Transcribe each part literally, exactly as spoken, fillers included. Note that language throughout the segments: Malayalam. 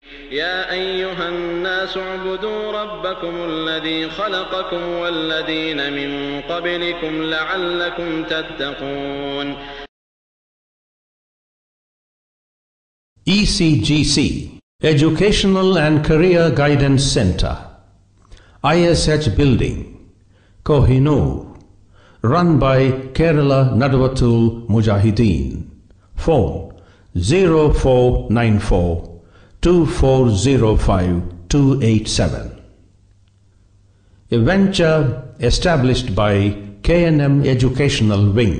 يا أيها الناس اعبدوا ربكم الذي خلقكم والذين من قبلكم لعلكم تتقون. E C G C Educational and Career Guidance Center, I S H Building, Kohinoor, run by Kerala Nadwatul Mujahideen. Phone zero four nine four two four zero five two eight seven. A venture established by K N M Educational Wing.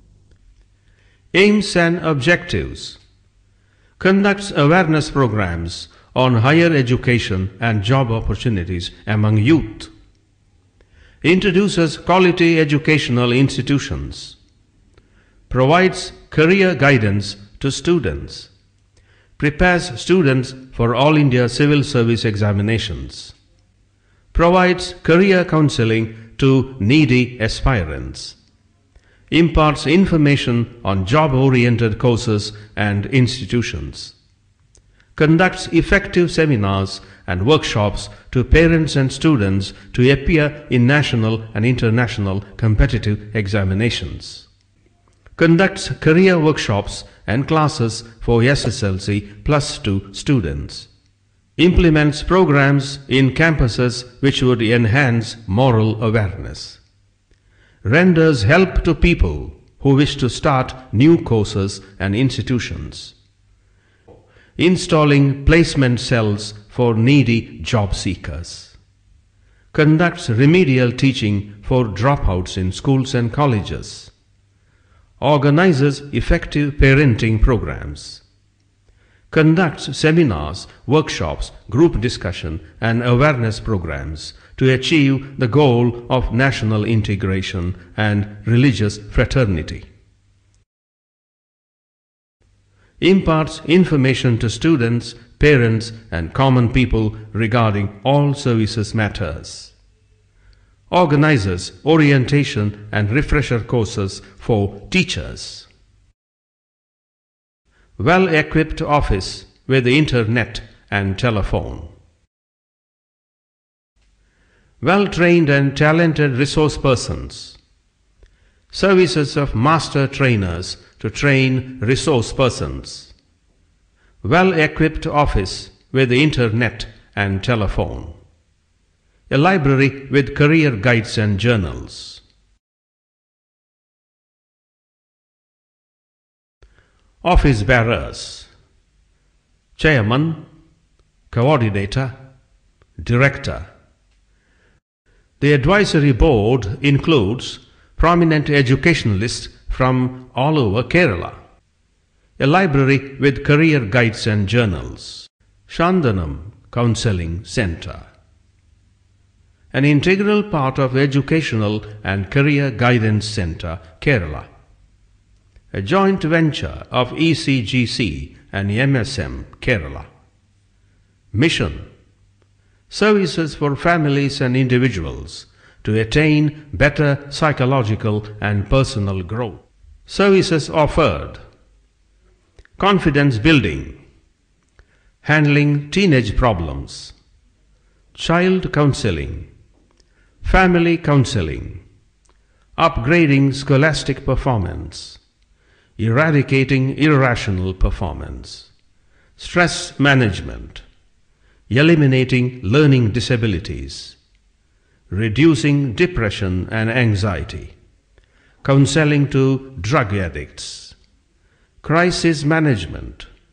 Aims and objectives: conducts awareness programs on higher education and job opportunities among youth, introduces quality educational institutions, provides career guidance to students, prepares students for All India Civil Service examinations, provides career counseling to needy aspirants, imparts information on job-oriented courses and institutions, conducts effective seminars and workshops to parents and students to appear in national and international competitive examinations, conducts career workshops and classes for S S L C plus two students, implements programs in campuses which would enhance moral awareness, renders help to people who wish to start new courses and institutions, installing placement cells for needy job seekers, conducts remedial teaching for dropouts in schools and colleges, organizes effective parenting programs, conducts seminars, workshops, group discussion and awareness programs to achieve the goal of national integration and religious fraternity, imparts information to students, parents and common people regarding all services matters, organizes orientation and refresher courses for teachers, well-equipped office with the internet and telephone, well-trained and talented resource persons, services of master trainers to train resource persons, well-equipped office with the internet and telephone, a library with career guides and journals, office bearers, chairman, coordinator, director. The advisory board includes prominent educationalists from all over Kerala, a library with career guides and journals, Shandanam Counseling Center, an integral part of Educational and Career Guidance Center, Kerala, a joint venture of E C G C and M S M, Kerala. Mission: services for families and individuals to attain better psychological and personal growth. Services offered: confidence building, handling teenage problems, child counseling, family counseling, upgrading scholastic performance, eradicating irrational performance, stress management, eliminating learning disabilities, reducing depression and anxiety, counseling to drug addicts, crisis management.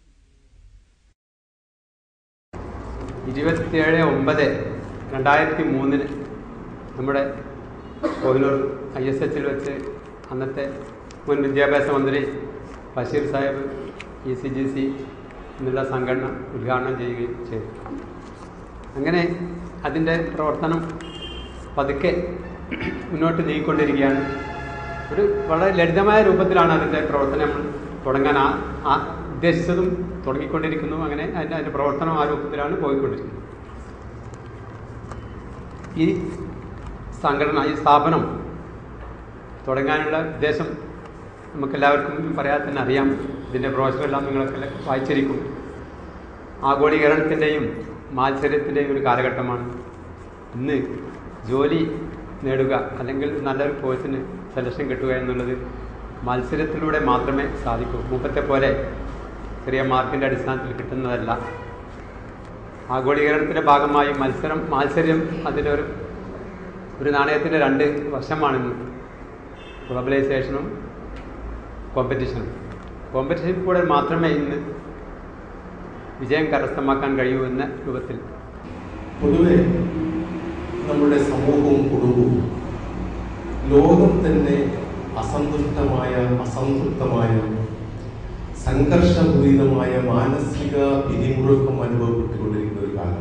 ഇരുപത്തിയേഴ് ഒമ്പത് രണ്ടായിരത്തി മൂന്നിന് നമ്മുടെ കോഹിനൂർ ഐ എസ് എച്ചിൽ വെച്ച് അന്നത്തെ മുൻ വിദ്യാഭ്യാസ മന്ത്രി Basheer Sahib E C G C എന്നുള്ള സംഘടന ഉദ്ഘാടനം ചെയ്യുകയും ചെയ്തു. അങ്ങനെ അതിൻ്റെ പ്രവർത്തനം പതുക്കെ മുന്നോട്ട് നീങ്ങിക്കൊണ്ടിരിക്കുകയാണ്. ഒരു വളരെ ലളിതമായ രൂപത്തിലാണ് അതിൻ്റെ പ്രവർത്തനം തുടങ്ങാൻ ആ ആ ഉദ്ദേശിച്ചതും തുടങ്ങിക്കൊണ്ടിരിക്കുന്നു. അങ്ങനെ അതിൻ്റെ അതിൻ്റെ പ്രവർത്തനം ആ രൂപത്തിലാണ് പോയിക്കൊണ്ടിരിക്കുന്നത്. ഈ സംഘടന, ഈ സ്ഥാപനം തുടങ്ങാനുള്ള ഉദ്ദേശം നമുക്കെല്ലാവർക്കും പറയാതെ തന്നെ അറിയാം. ഇതിൻ്റെ ബ്രോഷറെല്ലാം നിങ്ങളൊക്കെ വായിച്ചിരിക്കും. ആഗോളീകരണത്തിൻ്റെയും മാത്സര്യത്തിൻ്റെയും ഒരു കാലഘട്ടമാണ്. ഇന്ന് ജോലി നേടുക അല്ലെങ്കിൽ നല്ലൊരു കോഴ്സിന് സെലക്ഷൻ കിട്ടുക എന്നുള്ളത് മത്സരത്തിലൂടെ മാത്രമേ സാധിക്കൂ. മുമ്പത്തെ പോലെ ചെറിയ മാർക്കിൻ്റെ അടിസ്ഥാനത്തിൽ കിട്ടുന്നതല്ല. ആഗോളീകരണത്തിൻ്റെ ഭാഗമായി മത്സരം മാത്സര്യം അതിൻ്റെ ഒരു ഒരു നാണയത്തിൻ്റെ രണ്ട് വശമാണിന്ന്. ഗ്ലോബലൈസേഷനും കോമ്പറ്റീഷനും. കോമ്പറ്റീഷൻ കൂടെ മാത്രമേ ഇന്ന് വിജയം കരസ്ഥമാക്കാൻ കഴിയൂ എന്ന രൂപത്തിൽ പൊതുവെ നമ്മുടെ സമൂഹവും കുടുംബവും ലോകം തന്നെ അസന്തുഷ്ടമായ അസംതൃപ്തമായ സംഘർഷപൂരിതമായ മാനസിക പിരിമുറുക്കം അനുഭവപ്പെട്ടുകൊണ്ടിരിക്കുന്ന ഒരു കാലം.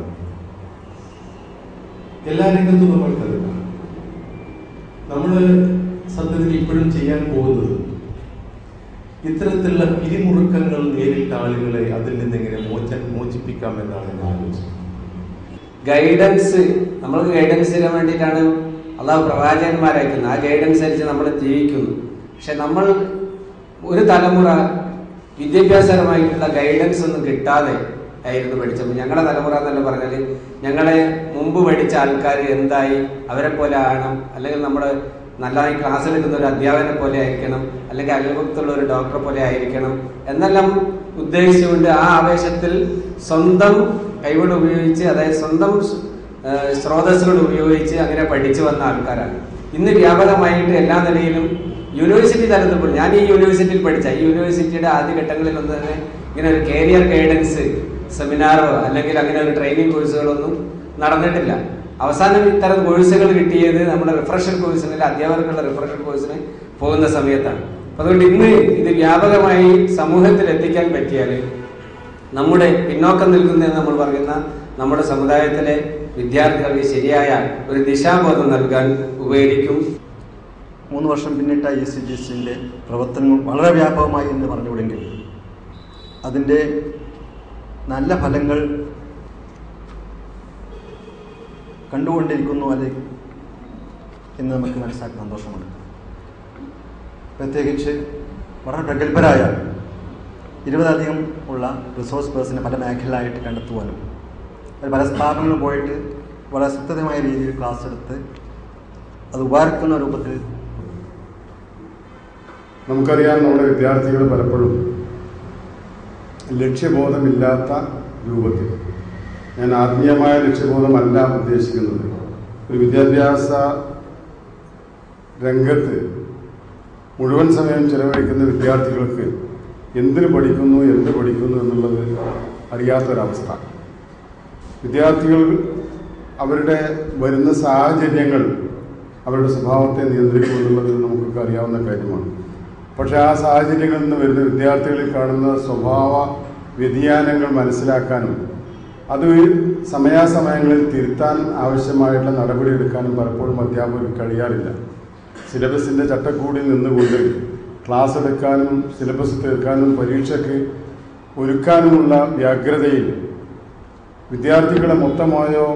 എല്ലാ രംഗത്തും നമ്മൾ കരുതാം. നമ്മൾ സത്യത്തിൽ ഇപ്പോഴും ചെയ്യാൻ പോകുന്നത് ഇത്തരത്തിലുള്ള പിരിമുറുക്കങ്ങൾ നേരിട്ട ആളുകളെ അതിൽ നിന്ന് എങ്ങനെ മോച മോചിപ്പിക്കാം എന്നാണ് ഞാൻ ആലോചിച്ചത്. ഗൈഡൻസ്, നമ്മൾക്ക് ഗൈഡൻസ് തരാൻ വേണ്ടിയിട്ടാണ് അള്ളാഹു പ്രവാചകന്മാരയക്കുന്നത്. ആ ഗൈഡൻസ് അനുസരിച്ച് നമ്മൾ ജീവിക്കുന്നു. പക്ഷെ നമ്മൾ ഒരു തലമുറ വിദ്യാഭ്യാസപരമായിട്ടുള്ള ഗൈഡൻസ് ഒന്നും കിട്ടാതെ ആയിരുന്നു പഠിച്ചപ്പോൾ. ഞങ്ങളുടെ തലമുറ എന്നല്ല പറഞ്ഞാൽ ഞങ്ങളെ മുമ്പ് പഠിച്ച ആൾക്കാർ എന്തായി, അവരെ പോലെ ആകണം, അല്ലെങ്കിൽ നമ്മുടെ നല്ലതായി ക്ലാസ്സിൽ എടുക്കുന്ന ഒരു അധ്യാപകനെ പോലെ ആയിരിക്കണം, അല്ലെങ്കിൽ അയൽപക്കത്തുള്ള ഒരു ഡോക്ടറെ പോലെ ആയിരിക്കണം എന്നെല്ലാം ഉദ്ദേശിച്ചുകൊണ്ട് ആ ആവേശത്തിൽ സ്വന്തം കൈകൾ ഉപയോഗിച്ച്, അതായത് സ്വന്തം സ്രോതസ്സുകൾ ഉപയോഗിച്ച് അങ്ങനെ പഠിച്ചു വന്ന ആൾക്കാരാണ്. ഇന്ന് വ്യാപകമായിട്ട് എല്ലാ നിലയിലും യൂണിവേഴ്സിറ്റി തലത്തിൽ പോയി. ഞാൻ ഈ യൂണിവേഴ്സിറ്റിയിൽ പഠിച്ച ഈ യൂണിവേഴ്സിറ്റിയുടെ ആദ്യ ഘട്ടങ്ങളിലൊന്നും തന്നെ ഇങ്ങനെ ഒരു കരിയർ ഗൈഡൻസ് സെമിനാറോ അല്ലെങ്കിൽ അങ്ങനെ ഒരു ട്രെയിനിങ് കോഴ്സുകളൊന്നും നടന്നിട്ടില്ല. അവസാനം ഇത്തരം കോഴ്സുകൾ കിട്ടിയത് നമ്മുടെ റിഫ്രഷർ കോഴ്സിന്, അധ്യാപകർക്കുള്ള റിഫ്രഷർ കോഴ്സിന് പോകുന്ന സമയത്താണ്. അപ്പൊ അതുകൊണ്ട് ഇന്ന് ഇത് വ്യാപകമായി സമൂഹത്തിൽ എത്തിക്കാൻ പറ്റിയാൽ നമ്മുടെ പിന്നോക്കം നിൽക്കുന്നതെന്ന് നമ്മൾ പറയുന്ന നമ്മുടെ സമുദായത്തിലെ വിദ്യാർത്ഥികൾക്ക് ശരിയായ ഒരു ദിശാബോധം നൽകാൻ ഉപകരിക്കും. മൂന്ന് വർഷം പിന്നിട്ട ഇ സി ജി സിൻ്റെ പ്രവർത്തനങ്ങൾ വളരെ വ്യാപകമായി എന്ന് പറഞ്ഞുകൂടെങ്കിൽ അതിൻ്റെ നല്ല ഫലങ്ങൾ കണ്ടുകൊണ്ടിരിക്കുന്നു അല്ലെ എന്ന് നമുക്ക് മനസ്സിലാക്കാൻ സന്തോഷമുണ്ട്. പ്രത്യേകിച്ച് വളരെ പ്രഗത്ഭരായ ഇരുപതധികം ഉള്ള റിസോഴ്സ് പേഴ്സണെ പല മേഖലയായിട്ട് കണ്ടെത്തുവാനും പല സ്ഥാപനങ്ങളിൽ പോയിട്ട് വളരെ ശക്തമായ രീതിയിൽ ക്ലാസ് എടുത്ത് അത് ഉപകരിക്കുന്ന രൂപത്തിൽ. നമുക്കറിയാം, നമ്മുടെ വിദ്യാർത്ഥികൾ പലപ്പോഴും ലക്ഷ്യബോധമില്ലാത്ത രൂപത്തിൽ, ഞാൻ ആത്മീയമായ ലക്ഷ്യബോധമല്ല ഉദ്ദേശിക്കുന്നത്, ഒരു വിദ്യാഭ്യാസ രംഗത്ത് മുഴുവൻ സമയം ചെലവഴിക്കുന്ന വിദ്യാർത്ഥികൾക്ക് എന്തിനു പഠിക്കുന്നു എന്ത് പഠിക്കുന്നു എന്നുള്ളത് അറിയാത്തൊരവസ്ഥ. വിദ്യാർത്ഥികൾ അവരുടെ വരുന്ന സാഹചര്യങ്ങൾ അവരുടെ സ്വഭാവത്തെ നിയന്ത്രിക്കുമെന്നുള്ളത് നമുക്കൊക്കെ അറിയാവുന്ന കാര്യമാണ്. പക്ഷേ ആ സാഹചര്യങ്ങളിൽ നിന്ന് വരുന്ന വിദ്യാർത്ഥികളിൽ കാണുന്ന സ്വഭാവ വ്യതിയാനങ്ങൾ മനസ്സിലാക്കാനും അത് സമയാസമയങ്ങളിൽ തിരുത്താൻ ആവശ്യമായിട്ടുള്ള നടപടിയെടുക്കാനും പലപ്പോഴും അധ്യാപകർക്ക് കഴിയാറില്ല. സിലബസിൻ്റെ ചട്ടക്കൂടിൽ നിന്നുകൊണ്ട് ക്ലാസ് എടുക്കാനും സിലബസ് തീർക്കാനും പരീക്ഷയ്ക്ക് ഒരുക്കാനുമുള്ള വ്യഗ്രതയിൽ വിദ്യാർത്ഥികളെ മൊത്തമായോ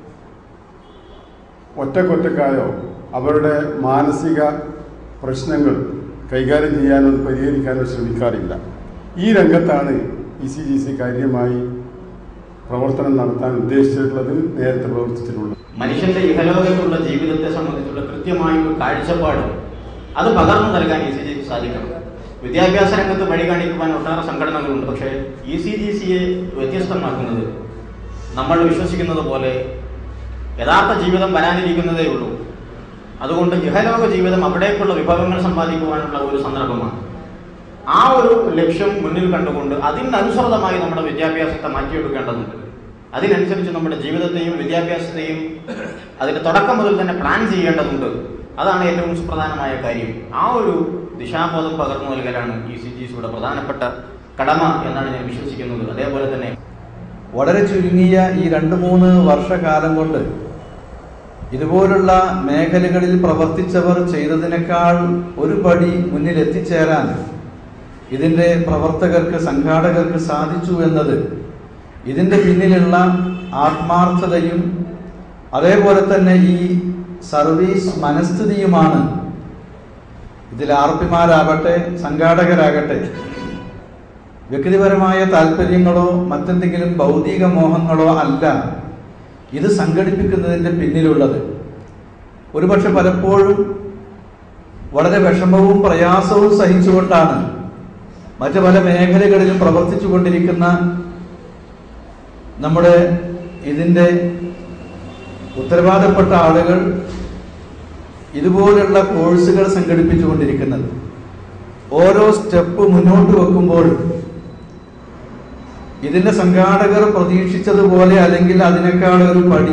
ഒറ്റക്കൊറ്റക്കായോ അവരുടെ മാനസിക പ്രശ്നങ്ങൾ കൈകാര്യം ചെയ്യാനോ പരിഹരിക്കാനോ ശ്രമിക്കാറില്ല. ഈ രംഗത്താണ് ഇ സി ജി സി കാര്യമായി പ്രവർത്തനം നടത്താൻ ഉദ്ദേശിച്ചിട്ടുള്ളത്, നേരത്തെ പ്രവർത്തിച്ചിട്ടുള്ളത്. മനുഷ്യന്റെ ഇഹലോകത്തുള്ള ജീവിതത്തെ സംബന്ധിച്ചുള്ള കൃത്യമായ ഒരു കാഴ്ചപ്പാട് അത് പകർന്നു നൽകാൻ ഇ സി ജി സി സാധിക്കണം. വിദ്യാഭ്യാസ രംഗത്ത് വഴി കാണിക്കുവാൻ ഒട്ടേറെ സംഘടനകളുണ്ട്. പക്ഷേ ഇ സി ജി സിയെ വ്യത്യസ്തമാക്കുന്നത് നമ്മൾ വിശ്വസിക്കുന്നത് പോലെ യഥാർത്ഥ ജീവിതം വരാനിരിക്കുന്നതേ ഉള്ളൂ. അതുകൊണ്ട് ഇഹലോക ജീവിതം അവിടേക്കുള്ള വിഭവങ്ങൾ സമ്പാദിക്കുവാനുള്ള ഒരു സന്ദർഭമാണ്. ആ ഒരു ലക്ഷ്യം മുന്നിൽ കണ്ടുകൊണ്ട് അതിനനുസൃതമായി നമ്മുടെ വിദ്യാഭ്യാസത്തെ മാറ്റിയെടുക്കേണ്ടതുണ്ട്. അതിനനുസരിച്ച് നമ്മുടെ ജീവിതത്തെയും വിദ്യാഭ്യാസത്തെയും അതിൻ്റെ തുടക്കം മുതൽ തന്നെ പ്ലാൻ ചെയ്യേണ്ടതുണ്ട്. അതാണ് ഏറ്റവും സുപ്രധാനമായ കാര്യം. ആ ഒരു ദിശാബോധം പകർന്നു നൽകലാണ് ഇ സി ജി സിയുടെ പ്രധാനപ്പെട്ട കടമ എന്നാണ് ഞാൻ വിശ്വസിക്കുന്നത്. അതേപോലെ തന്നെ വളരെ ചുരുങ്ങിയ ഈ രണ്ട് മൂന്ന് വർഷക്കാലം കൊണ്ട് ഇതുപോലുള്ള മേഖലകളിൽ പ്രവർത്തിച്ചവർ ചെയ്തതിനേക്കാൾ ഒരു പടി മുന്നിൽ എത്തിച്ചേരാൻ ഇതിൻ്റെ പ്രവർത്തകർക്ക്, സംഘാടകർക്ക് സാധിച്ചു എന്നത് ഇതിൻ്റെ പിന്നിലുള്ള ആത്മാർത്ഥതയും അതേപോലെ തന്നെ ഈ സർവീസ് മനസ്ഥിതിയുമാണ്. ഇതിൽ ആർ പിമാരാകട്ടെ സംഘാടകരാകട്ടെ വ്യക്തിപരമായ താല്പര്യങ്ങളോ മറ്റെന്തെങ്കിലും ഭൗതിക മോഹങ്ങളോ അല്ല ഇത് സംഘടിപ്പിക്കുന്നതിൻ്റെ പിന്നിലുള്ളത്. ഒരുപക്ഷെ പലപ്പോഴും വളരെ വിഷമവും പ്രയാസവും സഹിച്ചുകൊണ്ടാണ് മറ്റു പല മേഖലകളിലും പ്രവർത്തിച്ചു കൊണ്ടിരിക്കുന്ന നമ്മുടെ ഇതിൻ്റെ ഉത്തരവാദപ്പെട്ട ആളുകൾ ഇതുപോലുള്ള കോഴ്സുകൾ സംഘടിപ്പിച്ചു കൊണ്ടിരിക്കുന്നത്. ഓരോ സ്റ്റെപ്പ് മുന്നോട്ട് വെക്കുമ്പോഴും ഇതിൻ്റെ സംഘാടകർ പ്രതീക്ഷിച്ചതുപോലെ അല്ലെങ്കിൽ അതിനേക്കാൾ ഒരു പടി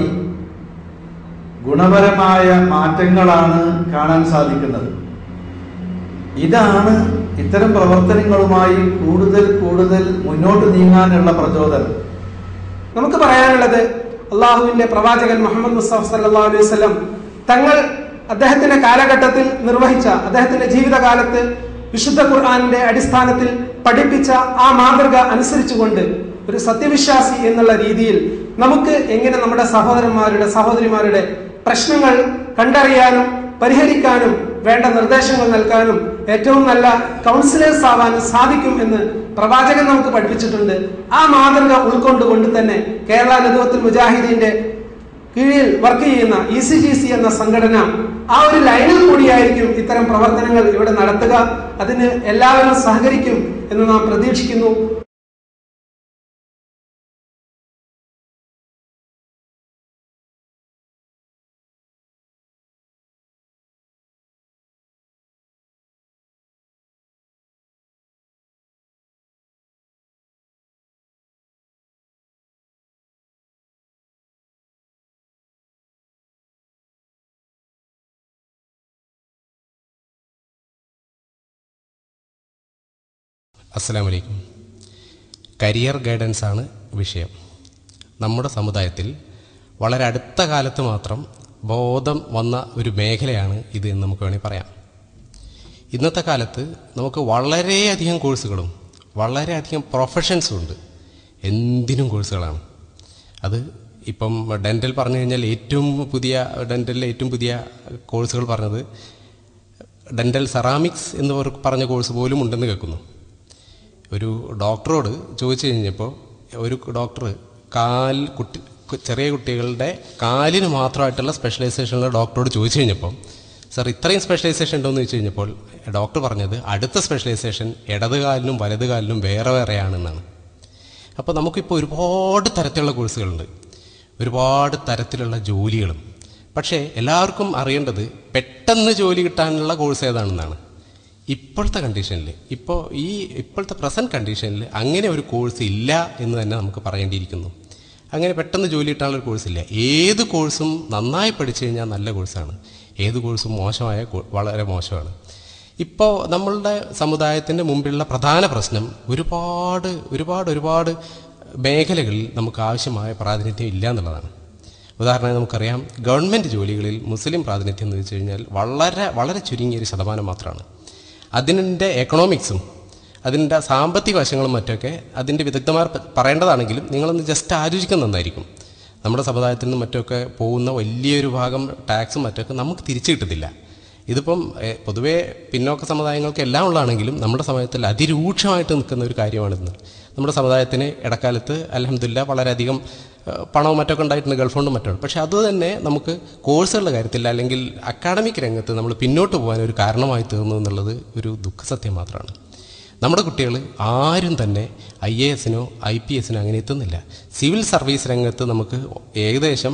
ഗുണപരമായ മാറ്റങ്ങളാണ് കാണാൻ സാധിക്കുന്നത്. ഇതാണ് ഇത്തരം പ്രവർത്തനങ്ങളുമായി കൂടുതൽ കൂടുതൽ മുന്നോട്ട് നീങ്ങാനുള്ള പ്രചോദനം. നമുക്ക് പറയാനുള്ളത്, അള്ളാഹുവിന്റെ പ്രവാചകൻ മുഹമ്മദ് മുസ്തഫ സല്ലല്ലാഹു അലൈഹി വസല്ലം തങ്ങൾ അദ്ദേഹത്തിന്റെ കാലഘട്ടത്തിൽ നിർവഹിച്ച, അദ്ദേഹത്തിന്റെ ജീവിതകാലത്ത് വിശുദ്ധ ഖുർആനിന്റെ അടിസ്ഥാനത്തിൽ പഠിപ്പിച്ച ആ മാതൃക അനുസരിച്ചുകൊണ്ട് ഒരു സത്യവിശ്വാസി എന്നുള്ള രീതിയിൽ നമുക്ക് എങ്ങനെ നമ്മുടെ സഹോദരന്മാരുടെ സഹോദരിമാരുടെ പ്രശ്നങ്ങൾ കണ്ടറിയാനും പരിഹരിക്കാനും വേണ്ട നിർദ്ദേശങ്ങൾ നൽകാനും ഏറ്റവും നല്ല കൗൺസിലേഴ്സ് ആവാനും സാധിക്കും എന്ന് പ്രവാചകൻ നമുക്ക് പഠിപ്പിച്ചിട്ടുണ്ട്. ആ മാതൃക ഉൾക്കൊണ്ടുകൊണ്ട് തന്നെ കേരള നദ്വത്തുൽ മുജാഹിദീന്റെ കീഴിൽ വർക്ക് ചെയ്യുന്ന ഇ സി ജി സി എന്ന സംഘടന ആ ഒരു ലൈനിൽ കൂടിയായിരിക്കും ഇത്തരം പ്രവർത്തനങ്ങൾ ഇവിടെ നടത്തുക. അതിന് എല്ലാവരും സഹകരിക്കും എന്ന് നാം പ്രതീക്ഷിക്കുന്നു. അസ്സലാമു അലൈക്കും. കരിയർ ഗൈഡൻസ് ആണ് വിഷയം. നമ്മുടെ സമുദായത്തിൽ വളരെ അടുത്ത കാലത്ത് മാത്രം ബോധം വന്ന ഒരു മേഖലയാണ് ഇത് എന്ന് നമുക്ക് വേണമെങ്കിൽ പറയാം. ഇന്നത്തെ കാലത്ത് നമുക്ക് വളരെയധികം കോഴ്സുകളും വളരെയധികം പ്രൊഫഷൻസും ഉണ്ട്. എന്തിനും കോഴ്സുകളാണ്. അത് ഇപ്പം ഡെൻ്റൽ പറഞ്ഞു കഴിഞ്ഞാൽ ഏറ്റവും പുതിയ ഡെൻ്റലിലെ ഏറ്റവും പുതിയ കോഴ്സുകൾ പറഞ്ഞത് ഡെൻ്റൽ സെറാമിക്സ് എന്ന് പറഞ്ഞ കോഴ്സ് പോലും ഉണ്ടെന്ന് കേൾക്കുന്നു. ഒരു ഡോക്ടറോട് ചോദിച്ചു കഴിഞ്ഞപ്പോൾ ഒരു ഡോക്ടർ കാൽ കുട്ടി ചെറിയ കുട്ടികളുടെ കാലിന് മാത്രമായിട്ടുള്ള സ്പെഷ്യലൈസേഷനുള്ള ഡോക്ടറോട് ചോദിച്ചു കഴിഞ്ഞപ്പോൾ, സാർ ഇത്രയും സ്പെഷ്യലൈസേഷൻ ഉണ്ടോ എന്ന് ചോദിച്ചു കഴിഞ്ഞപ്പോൾ ഡോക്ടർ പറഞ്ഞത് അടുത്ത സ്പെഷ്യലൈസേഷൻ ഇടത് കാലിനും വലത് കാലിനും വേറെ വേറെയാണെന്നാണ്. അപ്പോൾ നമുക്കിപ്പോൾ ഒരുപാട് തരത്തിലുള്ള കോഴ്സുകളുണ്ട്, ഒരുപാട് തരത്തിലുള്ള ജോലികളും. പക്ഷേ എല്ലാവർക്കും അറിയേണ്ടത് പെട്ടെന്ന് ജോലി കിട്ടാനുള്ള കോഴ്സ് ഏതാണെന്നാണ്. ഇപ്പോഴത്തെ കണ്ടീഷനിൽ, ഇപ്പോൾ ഈ ഇപ്പോഴത്തെ പ്രസൻറ്റ് കണ്ടീഷനിൽ അങ്ങനെ ഒരു കോഴ്സ് ഇല്ല എന്ന് തന്നെ നമുക്ക് പറയേണ്ടിയിരിക്കുന്നു. അങ്ങനെ പെട്ടെന്ന് ജോലി കിട്ടാനുള്ള ഒരു കോഴ്സില്ല. ഏത് കോഴ്സും നന്നായി പഠിച്ചു കഴിഞ്ഞാൽ നല്ല കോഴ്സാണ്, ഏത് കോഴ്സും മോശമായ വളരെ മോശമാണ്. ഇപ്പോൾ നമ്മളുടെ സമുദായത്തിൻ്റെ മുമ്പിലുള്ള പ്രധാന പ്രശ്നം ഒരുപാട് ഒരുപാട് ഒരുപാട് മേഖലകളിൽ നമുക്ക് ആവശ്യമായ പ്രാതിനിധ്യം ഇല്ല എന്നുള്ളതാണ്. ഉദാഹരണമായി നമുക്കറിയാം, ഗവൺമെൻറ് ജോലികളിൽ മുസ്ലിം പ്രാതിനിധ്യം എന്ന് വെച്ച് കഴിഞ്ഞാൽ വളരെ വളരെ ചുരുങ്ങിയൊരു ശതമാനം മാത്രമാണ്. അതിൻ്റെ എക്കണോമിക്സും അതിൻ്റെ സാമ്പത്തിക വശങ്ങളും മറ്റൊക്കെ അതിൻ്റെ വിദഗ്ധന്മാർ പറയേണ്ടതാണെങ്കിലും നിങ്ങളൊന്ന് ജസ്റ്റ് ആലോചിക്കുന്നത് നന്നായിരിക്കും. നമ്മുടെ സമുദായത്തിൽ നിന്നും മറ്റൊക്കെ പോകുന്ന വലിയൊരു ഭാഗം ടാക്സും മറ്റൊക്കെ നമുക്ക് തിരിച്ചു കിട്ടത്തില്ല. ഇതിപ്പം പൊതുവേ പിന്നോക്ക സമുദായങ്ങൾക്ക് എല്ലാം ഉള്ളതാണെങ്കിലും നമ്മുടെ സമുദായത്തിൽ അതിരൂക്ഷമായിട്ട് നിൽക്കുന്ന ഒരു കാര്യമാണിന്ന്. നമ്മുടെ സമുദായത്തിന് ഇടക്കാലത്ത് അൽഹംദുലില്ലാ വളരെയധികം പണവും മറ്റൊക്കെ ഉണ്ടായിട്ടുണ്ട്, ഗൾഫ് ഫണ്ടും മറ്റൊക്കെ. പക്ഷേ അതുതന്നെ നമുക്ക് കോഴ്സുകളുടെ കാര്യത്തിൽ അല്ലെങ്കിൽ അക്കാഡമിക് രംഗത്ത് നമ്മൾ പിന്നോട്ട് പോകാൻ ഒരു കാരണമായി തീർന്നു എന്നുള്ളത് ഒരു ദുഃഖസത്യം മാത്രമാണ്. നമ്മുടെ കുട്ടികൾ ആരും തന്നെ ഐ എ എസിനോ ഐ പി എസിനോ അങ്ങനെ എത്തുന്നില്ല. സിവിൽ സർവീസ് രംഗത്ത് നമുക്ക് ഏകദേശം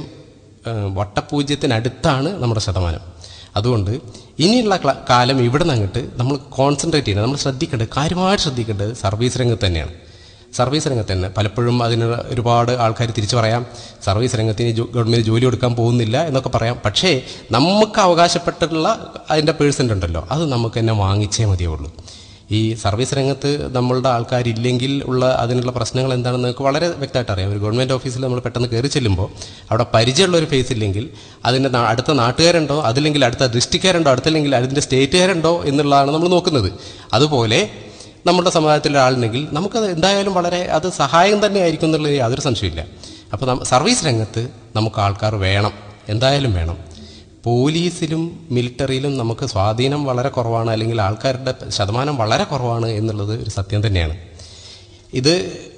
വട്ടപൂജ്യത്തിനടുത്താണ് നമ്മുടെ ശതമാനം. അതുകൊണ്ട് ഇനിയുള്ള കാലം ഇവിടെ നിന്ന് അങ്ങോട്ട് നമ്മൾ കോൺസെൻട്രേറ്റ് ചെയ്യണം, നമ്മൾ ശ്രദ്ധിക്കേണ്ടത്, കാര്യമായിട്ട് ശ്രദ്ധിക്കേണ്ടത് സർവീസ് രംഗത്ത് തന്നെയാണ്. സർവീസ് രംഗത്ത് തന്നെ പലപ്പോഴും അതിന് ഒരുപാട് ആൾക്കാർ തിരിച്ചു പറയാം, സർവീസ് രംഗത്തിന് ഗവൺമെൻറ് ജോലി കൊടുക്കാൻ പോകുന്നില്ല എന്നൊക്കെ പറയാം. പക്ഷേ നമുക്ക് അവകാശപ്പെട്ടിട്ടുള്ള അതിൻ്റെ പേഴ്സൻ്റ് ഉണ്ടല്ലോ, അത് നമുക്ക് തന്നെ വാങ്ങിച്ചേ മതിയുള്ളൂ. ഈ സർവീസ് രംഗത്ത് നമ്മളുടെ ആൾക്കാരില്ലെങ്കിൽ ഉള്ള അതിനുള്ള പ്രശ്നങ്ങൾ എന്താണെന്ന് നമുക്ക് വളരെ വ്യക്തമായിട്ട് അറിയാം. ഒരു ഗവൺമെൻറ് ഓഫീസിൽ നമ്മൾ പെട്ടെന്ന് കയറി ചെല്ലുമ്പോൾ അവിടെ പരിചയമുള്ളൊരു ഫേസ് ഇല്ലെങ്കിൽ അതിൻ്റെ അടുത്ത നാട്ടുകാരുണ്ടോ, അതില്ലെങ്കിൽ അടുത്ത ഡിസ്ട്രിക്റ്റുകാരുണ്ടോ, അടുത്തല്ലെങ്കിൽ അതിൻ്റെ സ്റ്റേറ്റുകാരുണ്ടോ എന്നുള്ളതാണ് നമ്മൾ നോക്കുന്നത്. അതുപോലെ നമ്മുടെ സമുദായത്തിലെ ആളുണ്ടെങ്കിൽ നമുക്കത് എന്തായാലും വളരെ അത് സഹായം തന്നെ ആയിരിക്കും എന്നുള്ളത് യാതൊരു സംശയമില്ല. അപ്പോൾ സർവീസ് രംഗത്ത് നമുക്ക് ആൾക്കാർ വേണം, എന്തായാലും വേണം. പോലീസിലും മിലിറ്ററിയിലും നമുക്ക് സ്വാധീനം വളരെ കുറവാണ്, അല്ലെങ്കിൽ ആൾക്കാരുടെ ശതമാനം വളരെ കുറവാണ് എന്നുള്ളത് ഒരു സത്യം തന്നെയാണ്. ഇത്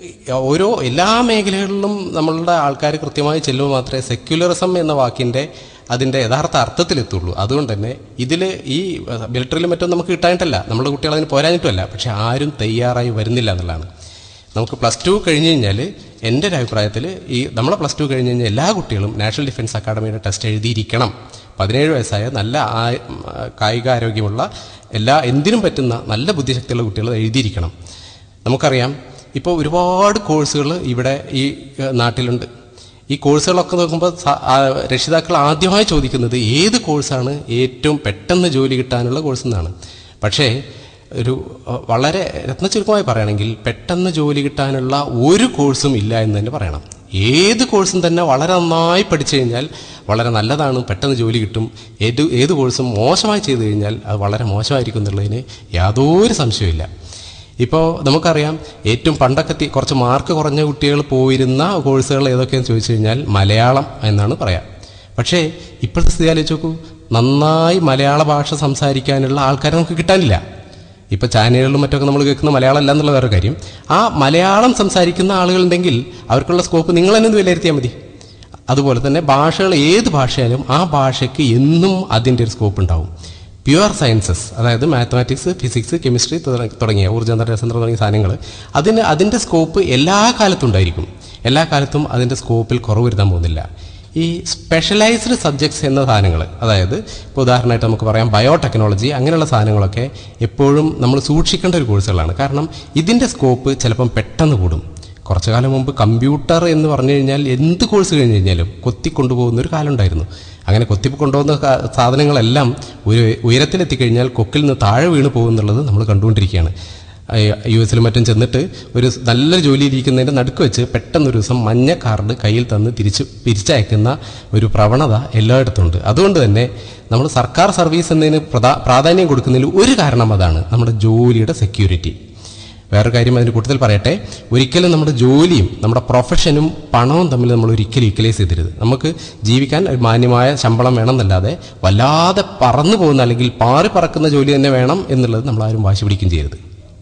ഓരോ എല്ലാ മേഖലകളിലും നമ്മളുടെ ആൾക്കാർ കൃത്യമായി ചെല്ലുമ്പോൾ മാത്രമേ സെക്യുലറിസം എന്ന വാക്കിൻ്റെ അതിൻ്റെ യഥാർത്ഥ അർത്ഥത്തിലെത്തുള്ളൂ. അതുകൊണ്ട് തന്നെ ഇതിൽ ഈ മിലിറ്ററിയിലും മറ്റും നമുക്ക് കിട്ടാനിട്ടല്ല, നമ്മുടെ കുട്ടികൾ അതിന് പോരാഞ്ഞിട്ടുമല്ല, പക്ഷെ ആരും തയ്യാറായി വരുന്നില്ല എന്നുള്ളതാണ്. നമുക്ക് പ്ലസ് ടു കഴിഞ്ഞ് കഴിഞ്ഞാൽ എൻ്റെ ഒരു അഭിപ്രായത്തിൽ ഈ നമ്മളെ പ്ലസ് ടു കഴിഞ്ഞ് കഴിഞ്ഞാൽ എല്ലാ കുട്ടികളും നാഷണൽ ഡിഫൻസ് അക്കാഡമിയുടെ ടെസ്റ്റ് എഴുതിയിരിക്കണം. പതിനേഴ് വയസ്സായ നല്ല കായികാരോഗ്യമുള്ള എല്ലാ എന്തിനും പറ്റുന്ന നല്ല ബുദ്ധിശക്തിയുള്ള കുട്ടികൾ എഴുതിയിരിക്കണം. നമുക്കറിയാം ഇപ്പോൾ ഒരുപാട് കോഴ്സുകൾ ഇവിടെ ഈ നാട്ടിലുണ്ട്. ഈ കോഴ്സുകളൊക്കെ നോക്കുമ്പോൾ രക്ഷിതാക്കൾ ആദ്യമായി ചോദിക്കുന്നത് ഏത് കോഴ്സാണ് ഏറ്റവും പെട്ടെന്ന് ജോലി കിട്ടാനുള്ള കോഴ്സ് എന്നാണ്. പക്ഷേ ഒരു വളരെ രത്നചുരുക്കമായി പറയുകയാണെങ്കിൽ പെട്ടെന്ന് ജോലി കിട്ടാനുള്ള ഒരു കോഴ്സും ഇല്ല എന്ന് തന്നെ പറയണം. ഏത് കോഴ്സും തന്നെ വളരെ നന്നായി പഠിച്ചു കഴിഞ്ഞാൽ വളരെ നല്ലതാണ്, പെട്ടെന്ന് ജോലി കിട്ടും. ഏത് ഏത് കോഴ്സും മോശമായി ചെയ്തു കഴിഞ്ഞാൽ അത് വളരെ മോശമായിരിക്കും എന്നുള്ളതിന് യാതൊരു സംശയമില്ല. ഇപ്പോൾ നമുക്കറിയാം ഏറ്റവും പണ്ടൊക്കെ കുറച്ച് മാർക്ക് കുറഞ്ഞ കുട്ടികൾ പോയിരുന്ന കോഴ്സുകൾ ഏതൊക്കെയാണെന്ന് ചോദിച്ചു കഴിഞ്ഞാൽ മലയാളം എന്നാണ് പറയാം. പക്ഷേ ഇപ്പോഴത്തെ സ്ഥിതി ആലോചിച്ച് നോക്കൂ, നന്നായി മലയാള ഭാഷ സംസാരിക്കാനുള്ള ആൾക്കാരെ നമുക്ക് കിട്ടാനില്ല. ഇപ്പോൾ ചാനലുകളിലും മറ്റൊക്കെ നമ്മൾ കേൾക്കുന്ന മലയാളം അല്ല എന്നുള്ള വേറെ കാര്യം. ആ മലയാളം സംസാരിക്കുന്ന ആളുകളുണ്ടെങ്കിൽ അവർക്കുള്ള സ്കോപ്പ് നിങ്ങൾ തന്നെ ഒന്ന് വിലയിരുത്തിയാൽ മതി. അതുപോലെ തന്നെ ഭാഷകൾ ഏത് ഭാഷയായാലും ആ ഭാഷയ്ക്ക് എന്നും അതിൻ്റെ ഒരു സ്കോപ്പ് ഉണ്ടാവും. പ്യുവർ സയൻസസ്, അതായത് മാത്തമാറ്റിക്സ്, ഫിസിക്സ്, കെമിസ്ട്രി തുടങ്ങിയ ഊർജ്ജതന്ത്ര രസതന്ത്ര തുടങ്ങിയ സാധനങ്ങൾ അതിന് അതിൻ്റെ സ്കോപ്പ് എല്ലാ കാലത്തും ഉണ്ടായിരിക്കും. എല്ലാ കാലത്തും അതിൻ്റെ സ്കോപ്പിൽ കുറവ് വരുത്താൻ പോകുന്നില്ല. ഈ സ്പെഷ്യലൈസ്ഡ് സബ്ജക്ട്സ് എന്ന സാധനങ്ങൾ, അതായത് ഇപ്പോൾ ഉദാഹരണമായിട്ട് നമുക്ക് പറയാം ബയോടെക്നോളജി, അങ്ങനെയുള്ള സാധനങ്ങളൊക്കെ എപ്പോഴും നമ്മൾ സൂക്ഷിക്കേണ്ട ഒരു കോഴ്സുകളാണ്. കാരണം ഇതിൻ്റെ സ്കോപ്പ് ചിലപ്പം പെട്ടെന്ന് കൂടും. കുറച്ചു കാലം മുമ്പ് കമ്പ്യൂട്ടർ എന്ന് പറഞ്ഞു കഴിഞ്ഞാൽ എന്ത് കോഴ്സ് കഴിഞ്ഞ് കഴിഞ്ഞാലും കൊത്തിക്കൊണ്ടുപോകുന്ന ഒരു കാലം ഉണ്ടായിരുന്നു. അങ്ങനെ കൊത്തി കൊണ്ടുപോകുന്ന സാധനങ്ങളെല്ലാം ഒരു ഉയരത്തിലെത്തിക്കഴിഞ്ഞാൽ കൊക്കിൽ നിന്ന് താഴെ വീണ് പോകുന്നുള്ളത് നമ്മൾ കണ്ടുകൊണ്ടിരിക്കുകയാണ്. യു എസിലും മറ്റും ചെന്നിട്ട് ഒരു നല്ല ജോലിയിരിക്കുന്നതിൻ്റെ നടുക്ക് വെച്ച് പെട്ടെന്നൊരു ദിവസം മഞ്ഞ കാർഡ് കയ്യിൽ തന്ന് തിരിച്ച് തിരിച്ചയക്കുന്ന ഒരു പ്രവണത എല്ലായിടത്തും ഉണ്ട്. അതുകൊണ്ട് തന്നെ നമ്മൾ സർക്കാർ സർവീസ് എന്നതിന് പ്രാധാന്യം കൊടുക്കുന്നതിൽ ഒരു കാരണം അതാണ്, നമ്മുടെ ജോലിയുടെ സെക്യൂരിറ്റി. വേറൊരു കാര്യം അതിൻ്റെ കൂട്ടത്തിൽ പറയട്ടെ, ഒരിക്കലും നമ്മുടെ ജോലിയും നമ്മുടെ പ്രൊഫഷനും പണവും തമ്മിൽ നമ്മൾ ഒരിക്കലും ഈക്വലൈസ് ചെയ്തരുത്. നമുക്ക് ജീവിക്കാൻ ഒരു മാന്യമായ ശമ്പളം വേണം എന്നല്ലാതെ വല്ലാതെ പറന്നു പോകുന്ന അല്ലെങ്കിൽ പാറി പറക്കുന്ന ജോലി തന്നെ വേണം എന്നുള്ളത് നമ്മളാരും വാശി പിടിക്കുകയും ചെയ്യരുത്.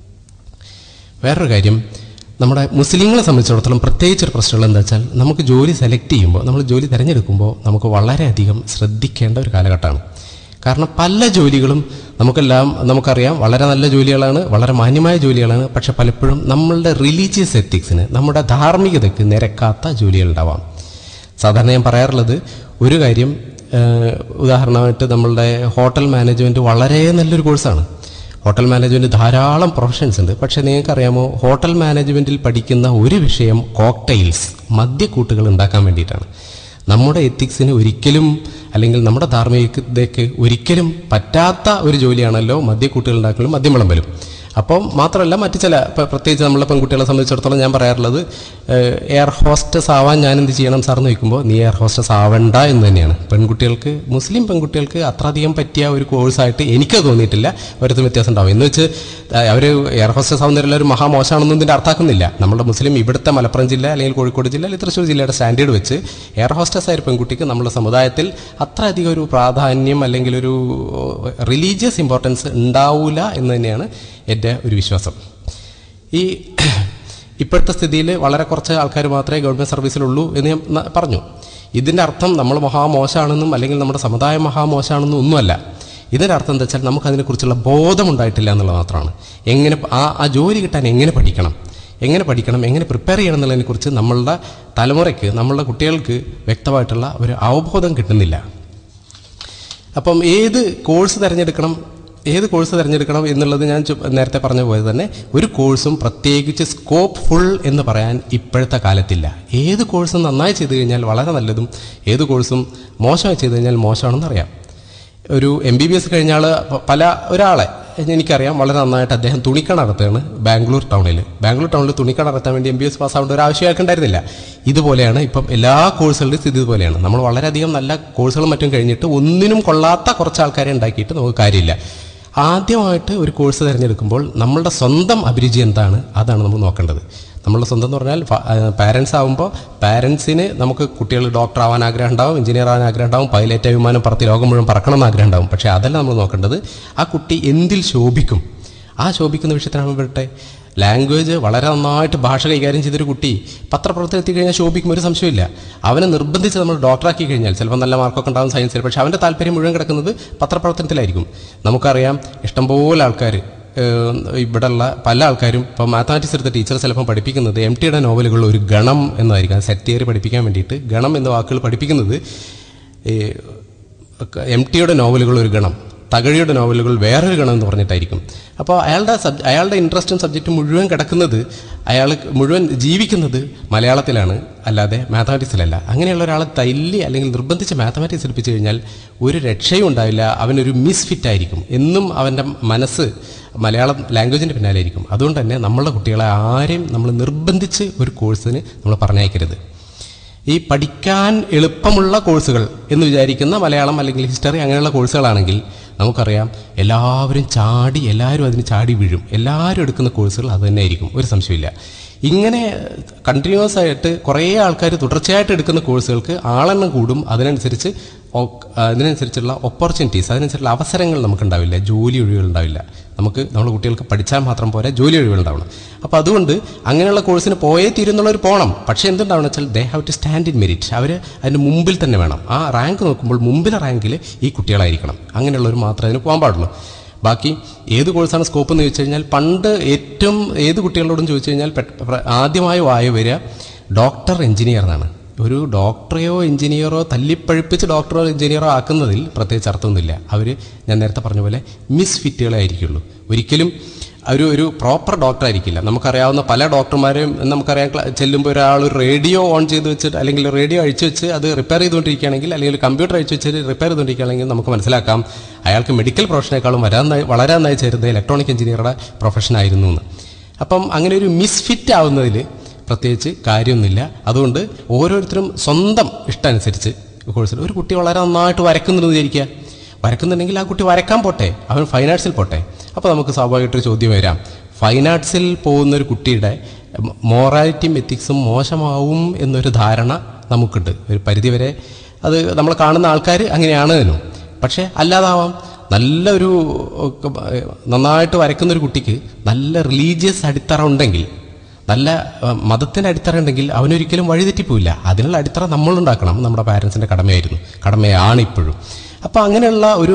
വേറൊരു കാര്യം, നമ്മുടെ മുസ്ലിങ്ങളെ സംബന്ധിച്ചിടത്തോളം പ്രത്യേകിച്ചൊരു പ്രശ്നമുള്ളത് എന്താ വെച്ചാൽ നമുക്ക് ജോലി സെലക്ട് ചെയ്യുമ്പോൾ, നമ്മൾ ജോലി തിരഞ്ഞെടുക്കുമ്പോൾ നമുക്ക് വളരെയധികം ശ്രദ്ധിക്കേണ്ട ഒരു കാലഘട്ടമാണ്. കാരണം പല ജോലികളും നമുക്കെല്ലാം നമുക്കറിയാം വളരെ നല്ല ജോലികളാണ്, വളരെ മാന്യമായ ജോലികളാണ്. പക്ഷെ പലപ്പോഴും നമ്മളുടെ റിലീജിയസ് എത്തിക്സിന്, നമ്മുടെ ധാർമ്മികതയ്ക്ക് നിരക്കാത്ത ജോലികളുണ്ടാവാം. സാധാരണ ഞാൻ പറയാറുള്ളത് ഒരു കാര്യം, ഉദാഹരണമായിട്ട് നമ്മളുടെ ഹോട്ടൽ മാനേജ്മെൻറ്റ് വളരെ നല്ലൊരു കോഴ്സാണ്. ഹോട്ടൽ മാനേജ്മെൻറ്റ് ധാരാളം പ്രൊഫഷൻസ് ഉണ്ട്. പക്ഷേ നിങ്ങൾക്കറിയാമോ, ഹോട്ടൽ മാനേജ്മെൻറ്റിൽ പഠിക്കുന്ന ഒരു വിഷയം കോക്ടെയിൽസ്, മദ്യക്കൂട്ടുകൾ ഉണ്ടാക്കാൻ വേണ്ടിയിട്ടാണ്. നമ്മുടെ എത്തിക്സിന് ഒരിക്കലും അല്ലെങ്കിൽ നമ്മുടെ ധാർമ്മികതയ്ക്ക് ഒരിക്കലും പറ്റാത്ത ഒരു ജോലിയാണല്ലോ മദ്യക്കൂട്ടുകൾ ഉണ്ടാക്കലും മദ്യം വിളമ്പലും. അപ്പം മാത്രമല്ല മറ്റു ചില പ്രത്യേകിച്ച് നമ്മളെ പെൺകുട്ടികളെ സംബന്ധിച്ചിടത്തോളം ഞാൻ പറയാറുള്ളത്, എയർ ഹോസ്റ്റസ് ആവാൻ ഞാൻ എന്ത് ചെയ്യണം സാറെന്ന് ചോദിക്കുമ്പോൾ നീ എയർ ഹോസ്റ്റസ് ആവണ്ട എന്ന് തന്നെയാണ്. പെൺകുട്ടികൾക്ക്, മുസ്ലിം പെൺകുട്ടികൾക്ക് അത്ര അധികം പറ്റിയ ഒരു കോഴ്സായിട്ട് എനിക്ക് തോന്നിയിട്ടില്ല. ഓരോരുത്തരും വ്യത്യാസം ഉണ്ടാവും. എന്ന് വെച്ച് അവർ എയർ ഹോസ്റ്റസ് ആവുന്നവരെല്ലാവരും മഹാമോശമാണെന്നും ഇതിൻ്റെ അർത്ഥാക്കുന്നില്ല. നമ്മുടെ മുസ്ലിം ഇവിടുത്തെ മലപ്പുറം ജില്ല അല്ലെങ്കിൽ കോഴിക്കോട് ജില്ല അല്ലെങ്കിൽ തൃശ്ശൂർ ജില്ലയുടെ സ്റ്റാൻഡേർഡ് വെച്ച് എയർ ഹോസ്റ്റസ് ആയ ഒരു പെൺകുട്ടിക്ക് നമ്മുടെ സമുദായത്തിൽ അത്ര അധികം ഒരു പ്രാധാന്യം അല്ലെങ്കിൽ ഒരു റിലീജിയസ് ഇമ്പോർട്ടൻസ് ഉണ്ടാവില്ല എന്ന് തന്നെയാണ് എൻ്റെ ഒരു വിശ്വാസം. ഈ ഇപ്പോഴത്തെ സ്ഥിതിയിൽ വളരെ കുറച്ച് ആൾക്കാർ മാത്രമേ ഗവൺമെൻറ് സർവീസിലുള്ളൂ എന്ന് ഞാൻ പറഞ്ഞു. ഇതിൻ്റെ അർത്ഥം നമ്മൾ മഹാമോശമാണെന്നും അല്ലെങ്കിൽ നമ്മുടെ സമുദായം മഹാമോശമാണെന്നും ഒന്നുമല്ല. ഇതിൻ്റെ അർത്ഥം എന്താ വെച്ചാൽ നമുക്കതിനെക്കുറിച്ചുള്ള ബോധമുണ്ടായിട്ടില്ല എന്നുള്ളത് മാത്രമാണ്. എങ്ങനെ ആ ആ ജോലി കിട്ടാൻ എങ്ങനെ പഠിക്കണം, എങ്ങനെ പഠിക്കണം, എങ്ങനെ പ്രിപ്പയർ ചെയ്യണം എന്നുള്ളതിനെക്കുറിച്ച് നമ്മളുടെ തലമുറയ്ക്ക്, നമ്മളുടെ കുട്ടികൾക്ക് വ്യക്തമായിട്ടുള്ള ഒരു അവബോധം കിട്ടുന്നില്ല. അപ്പം ഏത് കോഴ്സ് തിരഞ്ഞെടുക്കണം ഏത് കോഴ്സ് തിരഞ്ഞെടുക്കണം എന്നുള്ളത് ഞാൻ നേരത്തെ പറഞ്ഞ പോലെ തന്നെ ഒരു കോഴ്സും പ്രത്യേകിച്ച് സ്കോപ്പ് ഫുൾ എന്ന് പറയാൻ ഇപ്പോഴത്തെ കാലത്തില്ല. ഏത് കോഴ്സും നന്നായി ചെയ്തു കഴിഞ്ഞാൽ വളരെ നല്ലതും ഏത് കോഴ്സും മോശമായി ചെയ്തു കഴിഞ്ഞാൽ മോശമാണെന്നറിയാം. ഒരു എം ബി ബി എസ് കഴിഞ്ഞ ആൾ പല ഒരാളെ എനിക്കറിയാം വളരെ നന്നായിട്ട് അദ്ദേഹം തുണിക്കട നടത്തുകയാണ് ബാംഗ്ലൂർ ടൗണിൽ. ബാംഗ്ലൂർ ടൗണിൽ തുണിക്കട നടത്താൻ വേണ്ടി എം ബി എസ് പാസ്സാവേണ്ട ഒരു ആവശ്യം ഉണ്ടായിരുന്നില്ല. ഇതുപോലെയാണ് ഇപ്പം എല്ലാ കോഴ്സുകളുടെയും സ്ഥിതി ഇതുപോലെയാണ്. നമ്മൾ വളരെയധികം നല്ല കോഴ്സുകളും മറ്റും കഴിഞ്ഞിട്ട് ഒന്നിനും കൊള്ളാത്ത കുറച്ച് ആൾക്കാരെ ഉണ്ടാക്കിയിട്ട് നമുക്ക് കാര്യമില്ല. ആദ്യമായിട്ട് ഒരു കോഴ്സ് തിരഞ്ഞെടുക്കുമ്പോൾ നമ്മളുടെ സ്വന്തം അഭിരുചി എന്താണ് അതാണ് നമ്മൾ നോക്കേണ്ടത്. നമ്മളുടെ സ്വന്തം എന്ന് പറഞ്ഞാൽ പാരൻസ് ആകുമ്പോൾ പാരൻസിന് നമുക്ക് കുട്ടികൾ ഡോക്ടർ ആവാൻ ആഗ്രഹം ഉണ്ടാവും, എഞ്ചിനീയർ ആവാൻ ആഗ്രഹം ഉണ്ടാവും, പൈലറ്റ് വിമാനം പറത്തി ലോകം മുഴുവൻ പറക്കണം എന്ന് ആഗ്രഹം ഉണ്ടാവും. പക്ഷേ അതല്ല നമ്മൾ നോക്കേണ്ടത്, ആ കുട്ടി എന്തിൽ ശോഭിക്കും, ആ ശോഭിക്കുന്ന വിഷയത്തിലാണ് വരട്ടെ. ലാംഗ്വേജ് വളരെ നന്നായിട്ട് ഭാഷ കൈകാര്യം ചെയ്തൊരു കുട്ടി പത്രപ്രവർത്തനം എത്തിക്കഴിഞ്ഞാൽ ശോഭിക്കും, ഒരു സംശയമില്ല. അവനെ നിർബന്ധിച്ച് നമ്മൾ ഡോക്ടറാക്കി കഴിഞ്ഞാൽ ചിലപ്പോൾ നല്ല മാർക്കൊക്കെ ഉണ്ടാകും സയൻസിൽ, പക്ഷേ അവൻ്റെ താല്പര്യം മുഴുവൻ കിടക്കുന്നത് പത്രപ്രവർത്തനത്തിലായിരിക്കും. നമുക്കറിയാം ഇഷ്ടംപോലെ ആൾക്കാർ, ഇവിടെയുള്ള പല ആൾക്കാരും ഇപ്പോൾ മാത്തമാറ്റിക്സ് എടുത്ത ടീച്ചർ ചിലപ്പോൾ പഠിപ്പിക്കുന്നത് എം ടിയുടെ നോവലുകളിൽ ഒരു ഗണം എന്നായിരിക്കും. സെറ്റ് തിയറി പഠിപ്പിക്കാൻ വേണ്ടിയിട്ട് ഗണം എന്ന വാക്കുകൾ പഠിപ്പിക്കുന്നത് എം ടിയുടെ നോവലുകൾ ഒരു ഗണം, തകഴിയുടെ നോവലുകൾ വേറൊരു ഗണം എന്ന് പറഞ്ഞിട്ടായിരിക്കും. അപ്പോൾ അയാളുടെ സബ് അയാളുടെ ഇൻട്രസ്റ്റും സബ്ജക്റ്റും മുഴുവൻ കിടക്കുന്നത്, അയാൾ മുഴുവൻ ജീവിക്കുന്നത് മലയാളത്തിലാണ്, അല്ലാതെ മാത്തമാറ്റിക്സിലല്ല. അങ്ങനെയുള്ള ഒരാളെ തല്ലി അല്ലെങ്കിൽ നിർബന്ധിച്ച് മാത്തമാറ്റിക്സ് എടുപ്പിച്ച് കഴിഞ്ഞാൽ ഒരു രക്ഷയും ഉണ്ടാവില്ല. അവനൊരു മിസ്ഫിറ്റ് ആയിരിക്കും. എന്നും അവൻ്റെ മനസ്സ് മലയാളം ലാംഗ്വേജിൻ്റെ പിന്നാലെ ആയിരിക്കും. അതുകൊണ്ട് തന്നെ നമ്മളുടെ കുട്ടികളെ ആരെയും നമ്മൾ നിർബന്ധിച്ച് ഒരു കോഴ്സിന് നമ്മൾ പറഞ്ഞയക്കരുത്. ഈ പഠിക്കാൻ എളുപ്പമുള്ള കോഴ്സുകൾ എന്ന് വിചാരിക്കുന്ന മലയാളം അല്ലെങ്കിൽ ഹിസ്റ്ററി അങ്ങനെയുള്ള കോഴ്സുകളാണെങ്കിൽ നമുക്കറിയാം എല്ലാവരും ചാടി എല്ലാവരും അതിന് ചാടി വീഴും. എല്ലാവരും എടുക്കുന്ന കോഴ്സുകൾ അത് തന്നെ ആയിരിക്കും, ഒരു സംശയമില്ല. ഇങ്ങനെ കണ്ടിന്യൂസ് ആയിട്ട് കുറേ ആൾക്കാർ തുടർച്ചയായിട്ട് എടുക്കുന്ന കോഴ്സുകൾക്ക് ആളെണ്ണം കൂടും. അതിനനുസരിച്ച് അതിനനുസരിച്ചുള്ള ഓപ്പർച്യൂണിറ്റീസ്, അതിനനുസരിച്ചുള്ള അവസരങ്ങൾ നമുക്കുണ്ടാവില്ല, ജോലി ഒഴിവുകൾ ഉണ്ടാവില്ല. നമുക്ക് നമ്മുടെ കുട്ടികൾക്ക് പഠിച്ചാൽ മാത്രം പോരാ, ജോലി ഒഴിവുകൾ ഉണ്ടാവണം. അപ്പോൾ അതുകൊണ്ട് അങ്ങനെയുള്ള കോഴ്സിന് പോയേ തീരുന്നുള്ളവർ പോകണം. പക്ഷേ എന്തുണ്ടാവണം വെച്ചാൽ they have to stand in merit. അവർ അതിന് മുമ്പിൽ തന്നെ വേണം. ആ റാങ്ക് നോക്കുമ്പോൾ മുമ്പിലെ റാങ്കിൽ ഈ കുട്ടികളായിരിക്കണം. അങ്ങനെയുള്ളവർ മാത്രമേ അതിന് പോകാൻ പാടുള്ളൂ. ബാക്കി ഏത് കോഴ്സാണ് സ്കോപ്പ് എന്ന് ചോദിച്ചു കഴിഞ്ഞാൽ പണ്ട് ഏറ്റവും ഏത് കുട്ടികളോടും ചോദിച്ചു കഴിഞ്ഞാൽ ആദ്യമായി വായ വരിക ഡോക്ടർ, എഞ്ചിനീയർ എന്നാണ്. ഒരു ഡോക്ടറെയോ എഞ്ചിനീയറോ തല്ലിപ്പഴിപ്പിച്ച് ഡോക്ടറോ എഞ്ചിനീയറോ ആക്കുന്നതിൽ പ്രത്യേകിച്ച് അർത്ഥമൊന്നുമില്ല. അവർ ഞാൻ നേരത്തെ പറഞ്ഞ പോലെ മിസ്ഫിറ്റുകളെ ആയിരിക്കുള്ളൂ. ഒരിക്കലും ഒരു ഒരു പ്രോപ്പർ ഡോക്ടർ ആയിരിക്കില്ല. നമുക്കറിയാവുന്ന പല ഡോക്ടർമാരെയും നമുക്കറിയാം, ചെല്ലുമ്പോൾ ഒരാൾ ഒരു റേഡിയോ ഓൺ ചെയ്ത് വെച്ചിട്ട് അല്ലെങ്കിൽ റേഡിയോ അഴിച്ചു വെച്ച് അത് റിപ്പയർ ചെയ്തുകൊണ്ടിരിക്കുകയാണെങ്കിൽ അല്ലെങ്കിൽ കമ്പ്യൂട്ടർ അഴിച്ചു വെച്ച് റിപ്പയർ ചെയ്തുകൊണ്ടിരിക്കുകയാണെങ്കിൽ നമുക്ക് മനസ്സിലാക്കാം അയാൾക്ക് മെഡിക്കൽ പ്രൊഫഷനേക്കാളും വരാനായി വളരാനായി ചേരുന്നത് ഇലക്ട്രോണിക് എഞ്ചിനീയറുടെ പ്രൊഫഷനായിരുന്നു എന്ന്. അപ്പം അങ്ങനെ ഒരു മിസ്ഫിറ്റ് ആവുന്നതിൽ പ്രത്യേകിച്ച് കാര്യമൊന്നുമില്ല. അതുകൊണ്ട് ഓരോരുത്തരും സ്വന്തം ഇഷ്ടമനുസരിച്ച് കോഴ്സിൽ ഒരു കുട്ടി വളരെ നന്നായിട്ട് വരക്കുന്നുണ്ടെന്ന് വിചാരിക്കുക. വരക്കുന്നുണ്ടെങ്കിൽ ആ കുട്ടി വരക്കാൻ പോട്ടെ, അവൻ ഫൈൻ ആർട്സിൽ പോട്ടെ. അപ്പോൾ നമുക്ക് സ്വാഭാവികമായിട്ടൊരു ചോദ്യം വരാം, ഫൈൻ ആർട്സിൽ പോകുന്നൊരു കുട്ടിയുടെ മോറാലിറ്റിയും എത്തിക്സും മോശമാവും എന്നൊരു ധാരണ നമുക്കുണ്ട് ഒരു പരിധിവരെ. അത് നമ്മൾ കാണുന്ന ആൾക്കാർ അങ്ങനെയാണ് താനും. പക്ഷേ അല്ലാതാവാം. നല്ലൊരു നന്നായിട്ട് വരയ്ക്കുന്നൊരു കുട്ടിക്ക് നല്ല റിലീജിയസ് അടിത്തറ ഉണ്ടെങ്കിൽ, നല്ല മതത്തിൻ്റെ അടിത്തറ ഉണ്ടെങ്കിൽ അവനൊരിക്കലും വഴിതെറ്റിപ്പോയില്ല. അതിനുള്ള അടിത്തറ നമ്മളുണ്ടാക്കണം. നമ്മുടെ പാരൻസിൻ്റെ കടമയായിരുന്നു, കടമയാണ് ഇപ്പോഴും. അപ്പോൾ അങ്ങനെയുള്ള ഒരു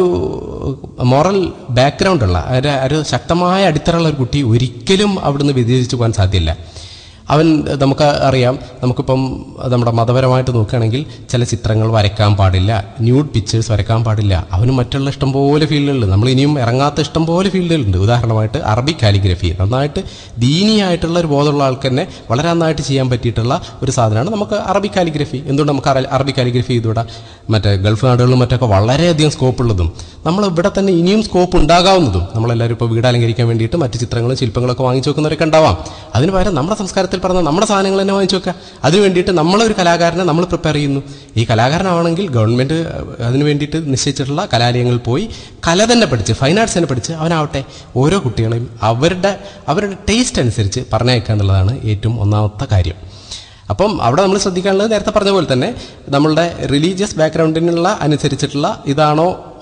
മോറൽ ബാക്ക്ഗ്രൗണ്ടുള്ള ഒരു ശക്തമായ അടിത്തറയുള്ള ഒരു കുട്ടി ഒരിക്കലും അവിടുന്ന് വ്യതിചലിച്ചു പോകാൻ സാധ്യമല്ല. അവൻ നമുക്ക് അറിയാം, നമുക്കിപ്പം നമ്മുടെ മതപരമായിട്ട് നോക്കുകയാണെങ്കിൽ ചില ചിത്രങ്ങൾ വരയ്ക്കാൻ പാടില്ല, ന്യൂഡ് പിക്ചേഴ്സ് വരയ്ക്കാൻ പാടില്ല. അവന് മറ്റുള്ള ഇഷ്ടംപോലെ ഫീൽഡുകളുണ്ട്. നമ്മൾ ഇനിയും ഇറങ്ങാത്ത ഇഷ്ടംപോലെ ഫീൽഡുകളുണ്ട്. ഉദാഹരണമായിട്ട് അറബിക് കാലിഗ്രഫി, നന്നായിട്ട് ദീനിയായിട്ടുള്ള ഒരു ബോധമുള്ള ആൾക്ക് തന്നെ വളരെ നന്നായിട്ട് ചെയ്യാൻ പറ്റിയിട്ടുള്ള ഒരു സാധനമാണ് നമുക്ക് അറബിക് കാലിഗ്രഫി. എന്തുകൊണ്ട് നമുക്ക് അറബിക് കാലിഗ്രഫി ചെയ്തുകൂടാ? മറ്റേ ഗൾഫ് നാടുകളിലും മറ്റൊക്കെ വളരെയധികം സ്കോപ്പ് ഉള്ളതും നമ്മൾ ഇവിടെ തന്നെ ഇനിയും സ്കോപ്പ് ഉണ്ടാകാവുന്നതും. നമ്മളെല്ലാവരും ഇപ്പോൾ വീട് അലങ്കരിക്കാൻ വേണ്ടിയിട്ട് മറ്റ് ചിത്രങ്ങളും ശില്പങ്ങളൊക്കെ വാങ്ങിച്ചു വെക്കുന്നവരൊക്കെ ഉണ്ടാവാം. അതിന് പകരം നമ്മുടെ സംസ്കാരത്തിൽ പറഞ്ഞ നമ്മുടെ സാധനങ്ങൾ തന്നെ വാങ്ങിച്ചു വെക്കുക. അതിന് വേണ്ടിയിട്ട് നമ്മളൊരു കലാകാരനെ നമ്മൾ പ്രിപ്പയർ ചെയ്യുന്നു. ഈ കലാകാരനാണെങ്കിൽ ഗവൺമെൻറ് അതിന് വേണ്ടിയിട്ട് നിശ്ചയിച്ചിട്ടുള്ള കലാലയങ്ങളിൽ പോയി കല തന്നെ പഠിച്ച്, ഫൈൻ ആർട്സ് തന്നെ പഠിച്ച് അവനാവട്ടെ ഓരോ കുട്ടികളെയും അവരുടെ അവരുടെ ടേസ്റ്റ് അനുസരിച്ച് പറഞ്ഞയക്കുക എന്നുള്ളതാണ് ഏറ്റവും ഒന്നാമത്തെ കാര്യം. അപ്പം അവിടെ നമ്മൾ ശ്രദ്ധിക്കാനുള്ളത് നേരത്തെ പറഞ്ഞ പോലെ തന്നെ നമ്മളുടെ റിലീജിയസ് ബാക്ക്ഗ്രൗണ്ടിനുള്ള അനുസരിച്ചിട്ടുള്ള ഇതാണോ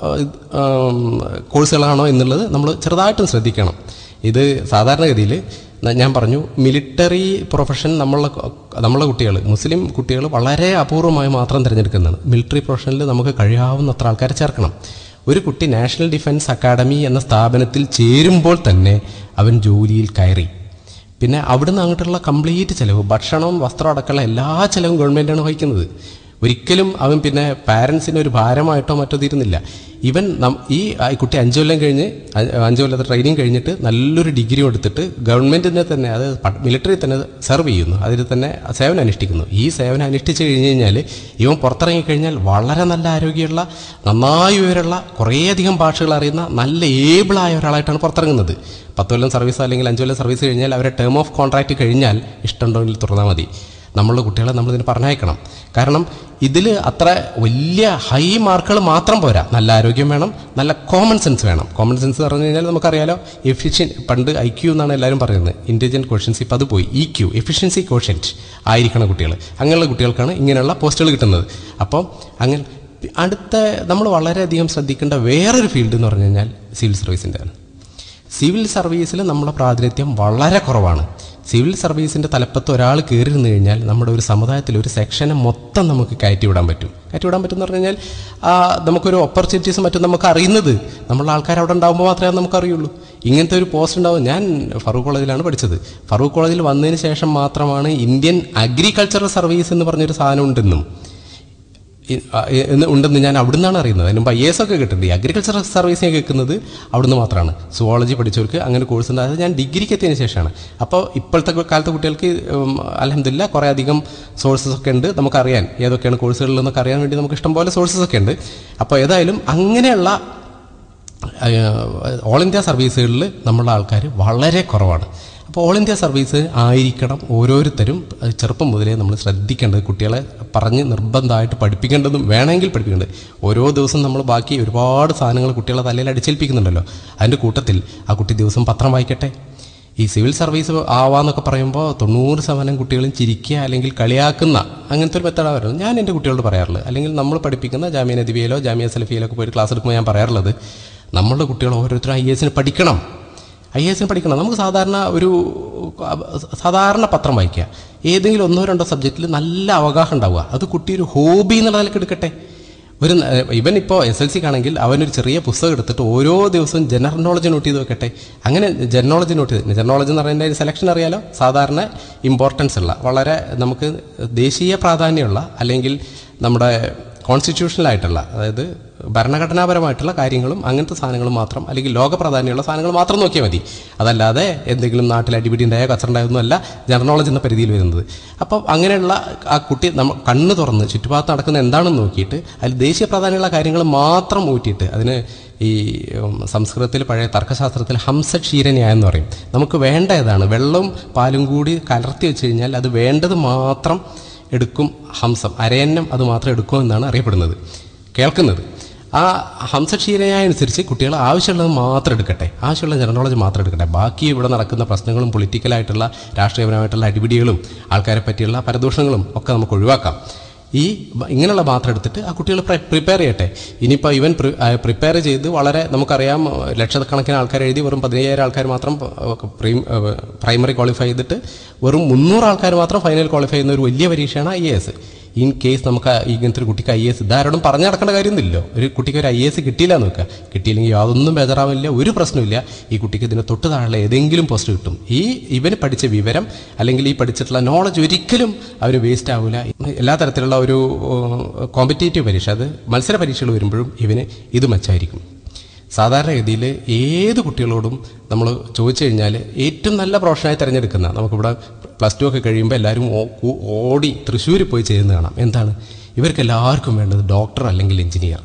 കോഴ്സുകളാണോ എന്നുള്ളത് നമ്മൾ ചെറുതായിട്ടും ശ്രദ്ധിക്കണം. ഇത് സാധാരണഗതിയിൽ ഞാൻ പറഞ്ഞു, മിലിറ്ററി പ്രൊഫഷൻ നമ്മളെ നമ്മളെ കുട്ടികൾ, മുസ്ലിം കുട്ടികൾ വളരെ അപൂർവമായി മാത്രം തിരഞ്ഞെടുക്കുന്നതാണ്. മിലിറ്ററി പ്രൊഫഷനിൽ നമുക്ക് കഴിയാവുന്നത്ര ആൾക്കാരെ ചേർക്കണം. ഒരു കുട്ടി നാഷണൽ ഡിഫൻസ് അക്കാഡമി എന്ന സ്ഥാപനത്തിൽ ചേരുമ്പോൾ തന്നെ അവൻ ജോലിയിൽ കയറി. പിന്നെ അവിടുന്ന് അങ്ങോട്ടുള്ള കംപ്ലീറ്റ് ചിലവ്, ഭക്ഷണവും വസ്ത്രം അടക്കമുള്ള എല്ലാ ചിലവും ഗവൺമെൻറ്റാണ് വഹിക്കുന്നത്. ഒരിക്കലും അവൻ പിന്നെ പാരൻസിന് ഒരു ഭാരമായിട്ടോ മറ്റോ തീരുന്നില്ല. ഈവൻ ഈ കുട്ടി അഞ്ചു കൊല്ലം കഴിഞ്ഞ് അഞ്ചു കൊല്ലത്തെ ട്രെയിനിങ് കഴിഞ്ഞിട്ട് നല്ലൊരു ഡിഗ്രി എടുത്തിട്ട് ഗവൺമെൻറ്റിനെ തന്നെ, അത് മിലിറ്ററി തന്നെ സെർവ് ചെയ്യുന്നു, അതിൽ തന്നെ സേവനം അനുഷ്ഠിക്കുന്നു. ഈ സേവനം അനുഷ്ഠിച്ച് കഴിഞ്ഞ് കഴിഞ്ഞാൽ ഇവൻ പുറത്തിറങ്ങിക്കഴിഞ്ഞാൽ വളരെ നല്ല ആരോഗ്യമുള്ള, നന്നായി വിവരമുള്ള, കുറേയധികം ഭാഷകൾ അറിയുന്ന നല്ല ഏബിളായ ഒരാളായിട്ടാണ് പുറത്തിറങ്ങുന്നത്. പത്ത് കൊല്ലം സർവീസ് അല്ലെങ്കിൽ അഞ്ചു കൊല്ലം സർവീസ് കഴിഞ്ഞാൽ അവരെ ടേം ഓഫ് കോൺട്രാക്റ്റ് കഴിഞ്ഞാൽ ഇഷ്ടമുണ്ടെങ്കിൽ തുറന്നാൽ മതി. നമ്മളുടെ കുട്ടികളെ നമ്മളിതിന് പറഞ്ഞയക്കണം. കാരണം ഇതിൽ അത്ര വലിയ ഹൈ മാർക്കുകൾ മാത്രം പോരാ, നല്ല ആരോഗ്യം വേണം, നല്ല കോമൺ സെൻസ് വേണം. കോമൺ സെൻസ് പറഞ്ഞു കഴിഞ്ഞാൽ നമുക്കറിയാലോ, എഫിഷ്യൻ പണ്ട് ഐ ക്യു എന്നാണ് എല്ലാവരും പറയുന്നത്, ഇൻ്റലിജൻറ്റ് ക്വഷ്യൻസ്, ഇപ്പം അത് പോയി ഇ ക്യു, എഫിഷ്യൻസി ക്വഷ്യൻറ്റ് ആയിരിക്കണം കുട്ടികൾ. അങ്ങനെയുള്ള കുട്ടികൾക്കാണ് ഇങ്ങനെയുള്ള പോസ്റ്റുകൾ കിട്ടുന്നത്. അപ്പം അങ്ങനെ അടുത്ത നമ്മൾ വളരെയധികം ശ്രദ്ധിക്കേണ്ട വേറൊരു ഫീൽഡ് എന്ന് പറഞ്ഞു കഴിഞ്ഞാൽ സിവിൽ സർവീസിൻ്റെയാണ്. സിവിൽ സർവീസിൽ നമ്മുടെ പ്രാതിനിധ്യം വളരെ കുറവാണ്. സിവിൽ സർവീസിൻ്റെ തലപ്പത്ത് ഒരാൾ കയറി നിന്ന് കഴിഞ്ഞാൽ നമ്മുടെ ഒരു സമുദായത്തിൽ ഒരു സെക്ഷനെ മൊത്തം നമുക്ക് കയറ്റി വിടാൻ പറ്റും. കയറ്റി വിടാൻ പറ്റും എന്ന് പറഞ്ഞു കഴിഞ്ഞാൽ നമുക്കൊരു ഓപ്പർച്യൂണിറ്റീസും മറ്റും നമുക്ക് അറിയുന്നത് നമ്മളുടെ ആൾക്കാർ അവിടെ ഉണ്ടാകുമ്പോൾ മാത്രമേ നമുക്കറിയുള്ളൂ. ഇങ്ങനത്തെ ഒരു പോസ്റ്റ് ഉണ്ടാവും. ഞാൻ ഫറൂഖ് കോളേജിലാണ് പഠിച്ചത്. ഫറൂഖ് കോളേജിൽ വന്നതിന് ശേഷം മാത്രമാണ് ഇന്ത്യൻ അഗ്രികൾച്ചറൽ സർവീസ് എന്ന് പറഞ്ഞൊരു സാധനം ഉണ്ടെന്നും ഉണ്ടെന്ന് ഞാൻ അവിടെ നിന്നാണ് അറിയുന്നത്. അതിന് മുമ്പ് ഐ എസ് ഒക്കെ കിട്ടുന്നുണ്ട്. ഈ അഗ്രികൾച്ചറൽ സർവീസിനെ കേൾക്കുന്നത് അവിടുന്ന് മാത്രമാണ്. സുവോളജി പഠിച്ചവർക്ക് അങ്ങനെ കോഴ്സ് ഉണ്ട്. അത് ഞാൻ ഡിഗ്രിക്ക് എത്തിയതിന് ശേഷമാണ്. അപ്പോൾ ഇപ്പോഴത്തെ കാലത്തെ കുട്ടികൾക്ക് അൽഹംദുലില്ലാ കുറേ അധികം സോഴ്സസ് ഒക്കെ ഉണ്ട്. നമുക്കറിയാൻ ഏതൊക്കെയാണ് കോഴ്സുകളിൽ നിന്നൊക്കെ അറിയാൻ വേണ്ടി നമുക്ക് ഇഷ്ടംപോലെ സോഴ്സസ് ഒക്കെ ഉണ്ട്. അപ്പോൾ ഏതായാലും അങ്ങനെയുള്ള ഓൾ ഇന്ത്യ സർവീസുകളിൽ നമ്മളുടെ ആൾക്കാർ വളരെ കുറവാണ്. അപ്പോൾ ഓൾ ഇന്ത്യ സർവീസ് ആയിരിക്കണം ഓരോരുത്തരും ചെറുപ്പം മുതലേ നമ്മൾ ശ്രദ്ധിക്കേണ്ടത്. കുട്ടികളെ പറഞ്ഞ് നിർബന്ധമായിട്ട് പഠിപ്പിക്കേണ്ടതും വേണമെങ്കിൽ പഠിപ്പിക്കേണ്ടത്. ഓരോ ദിവസം നമ്മൾ ബാക്കി ഒരുപാട് സാധനങ്ങൾ കുട്ടികളെ തലയിൽ അടിച്ചേൽപ്പിക്കുന്നുണ്ടല്ലോ. അതിൻ്റെ കൂട്ടത്തിൽ ആ കുട്ടി ദിവസം പത്രം വായിക്കട്ടെ. ഈ സിവിൽ സർവീസ് ആവാന്നൊക്കെ പറയുമ്പോൾ തൊണ്ണൂറ് ശതമാനം കുട്ടികളും ചിരിക്കുക അല്ലെങ്കിൽ കളിയാക്കുന്ന അങ്ങനത്തെ ഒരു മെത്തേഡാണ് വരുന്നത്. ഞാൻ എൻ്റെ കുട്ടികളോട് പറയാറുള്ളത്, അല്ലെങ്കിൽ നമ്മൾ പഠിപ്പിക്കുന്ന ജാമിയ നദിബിയയിലോ ജാമിയ സലഫിയയിലോ ഒക്കെ പോയിട്ട് ക്ലാസ് എടുക്കുമ്പോൾ ഞാൻ പറയാറുള്ളത്, നമ്മളുടെ കുട്ടികൾ ഓരോരുത്തരും ഐ എസിന് പഠിക്കണം. ഐ എസിന് പഠിക്കണം. നമുക്ക് സാധാരണ ഒരു സാധാരണ പത്രം വായിക്കുക, ഏതെങ്കിലും ഒന്നോ രണ്ടോ സബ്ജക്റ്റിൽ നല്ല അവഗാഹം ഉണ്ടാവുക, അത് കുട്ടി ഒരു ഹോബി എന്നുള്ള നിലയ്ക്ക് എടുക്കട്ടെ. ഒരു ഇവൻ ഇപ്പോൾ എസ് എൽ സിക്കാണെങ്കിൽ അവനൊരു ചെറിയ പുസ്തകം എടുത്തിട്ട് ഓരോ ദിവസവും ജനറൽ നോളജ് നോട്ട് ചെയ്ത് വെക്കട്ടെ. അങ്ങനെ ജനറൽ നോളജ് നോട്ട് ചെയ്ത് ജനറൽ നോളജ് എന്ന് പറയുന്നതിൻ്റെ ഒരു സെലക്ഷൻ അറിയാലോ. സാധാരണ ഇമ്പോർട്ടൻസ് ഉള്ള വളരെ നമുക്ക് ദേശീയ പ്രാധാന്യമുള്ള അല്ലെങ്കിൽ നമ്മുടെ കോൺസ്റ്റിറ്റ്യൂഷണലായിട്ടുള്ള അതായത് ഭരണഘടനാപരമായിട്ടുള്ള കാര്യങ്ങളും അങ്ങനത്തെ സാധനങ്ങളും മാത്രം, അല്ലെങ്കിൽ ലോക പ്രാധാന്യമുള്ള സാധനങ്ങൾ മാത്രം നോക്കിയാൽ മതി. അതല്ലാതെ എന്തെങ്കിലും നാട്ടിൽ അടിപിടി ഉണ്ടായോ കച്ചറുണ്ടായൊന്നും അല്ല ജനറൽ നോളജ് എന്ന പരിധിയിൽ വരുന്നത്. അപ്പം അങ്ങനെയുള്ള ആ കുട്ടി നമ്മൾ കണ്ണ് തുറന്ന് ചുറ്റുഭാഗത്ത് നടക്കുന്ന എന്താണെന്ന് നോക്കിയിട്ട് അതിൽ ദേശീയ പ്രാധാന്യമുള്ള കാര്യങ്ങൾ മാത്രം ഊറ്റിയിട്ട്, അതിന് ഈ സംസ്കൃതത്തിൽ പഴയ തർക്കശാസ്ത്രത്തിൽ ഹംസക്ഷീരന്യായം എന്ന് പറയും. നമുക്ക് വേണ്ട ഏതാണ്, വെള്ളവും പാലും കൂടി കലർത്തി വെച്ച് കഴിഞ്ഞാൽ അത് വേണ്ടത് മാത്രം എടുക്കും ഹംസം, അരയന്നം അത് മാത്രം എടുക്കും എന്നാണ് അറിയപ്പെടുന്നത് കേൾക്കുന്നത്. ആ ഹംസക്ഷീരന്യായം അനുസരിച്ച് കുട്ടികൾ ആവശ്യമുള്ളത് മാത്രം എടുക്കട്ടെ, ആവശ്യമുള്ള ജനറൽ നോളജ് മാത്രം എടുക്കട്ടെ. ബാക്കി ഇവിടെ നടക്കുന്ന പ്രശ്നങ്ങളും പൊളിറ്റിക്കലായിട്ടുള്ള രാഷ്ട്രീയപരമായിട്ടുള്ള അടിപിടികളും ആൾക്കാരെ പറ്റിയുള്ള പരദൂഷണങ്ങളും ഒക്കെ നമുക്ക് ഒഴിവാക്കാം. ഈ ഇങ്ങനെയുള്ള മാത്രം എടുത്തിട്ട് ആ കുട്ടികൾ പ്രിപ്പയർ ചെയ്യട്ടെ. ഇനിയിപ്പോൾ ഇവൻ പ്രിപ്പയർ ചെയ്ത് വളരെ നമുക്കറിയാം ലക്ഷക്കണക്കിന് ആൾക്കാർ എഴുതി വെറും പതിനയ്യായിരം ആൾക്കാർ മാത്രം പ്രൈമറി ക്വാളിഫൈ ചെയ്തിട്ട് വെറും മുന്നൂറ് ആൾക്കാർ മാത്രം ഫൈനൽ ക്വാളിഫൈ ചെയ്യുന്ന ഒരു വലിയ പരീക്ഷയാണ് I A S. In case നമുക്ക് ഇങ്ങനത്തെ ഒരു കുട്ടിക്ക് ഐ എസ് ഇതാരോടും പറഞ്ഞു നടക്കേണ്ട കാര്യമൊന്നുമില്ലല്ലോ. ഒരു കുട്ടിക്ക് ഒരു ഐ എസ് കിട്ടിയില്ല എന്ന് നോക്കുക, കിട്ടിയില്ലെങ്കിൽ യാതൊന്നും ബേജാറാവില്ല, ഒരു പ്രശ്നമില്ല. ഈ കുട്ടിക്ക് ഇതിന് തൊട്ട് താഴെ ഏതെങ്കിലും പോസ്റ്റ് കിട്ടും. ഈ ഇവന് പഠിച്ച വിവരം അല്ലെങ്കിൽ ഈ പഠിച്ചിട്ടുള്ള നോളജ് ഒരിക്കലും അവന് വേസ്റ്റ് ആവില്ല. എല്ലാ തരത്തിലുള്ള ഒരു കോമ്പറ്റേറ്റീവ് പരീക്ഷ, അത് മത്സര പരീക്ഷകൾ വരുമ്പോഴും ഇവന് ഇത് മെച്ചമായിരിക്കും. സാധാരണഗതിയിൽ ഏത് കുട്ടികളോടും നമ്മൾ ചോദിച്ചു കഴിഞ്ഞാൽ ഏറ്റവും നല്ല പ്രൊഫഷനായി തിരഞ്ഞെടുക്കുന്ന, നമുക്കിവിടെ പ്ലസ് ടു ഒക്കെ കഴിയുമ്പോൾ എല്ലാവരും ഓടി തൃശ്ശൂർ പോയി ചെയ്യുന്ന കാണാം. എന്താണ് ഇവർക്ക് എല്ലാവർക്കും വേണ്ടത്? ഡോക്ടർ അല്ലെങ്കിൽ എഞ്ചിനീയർ.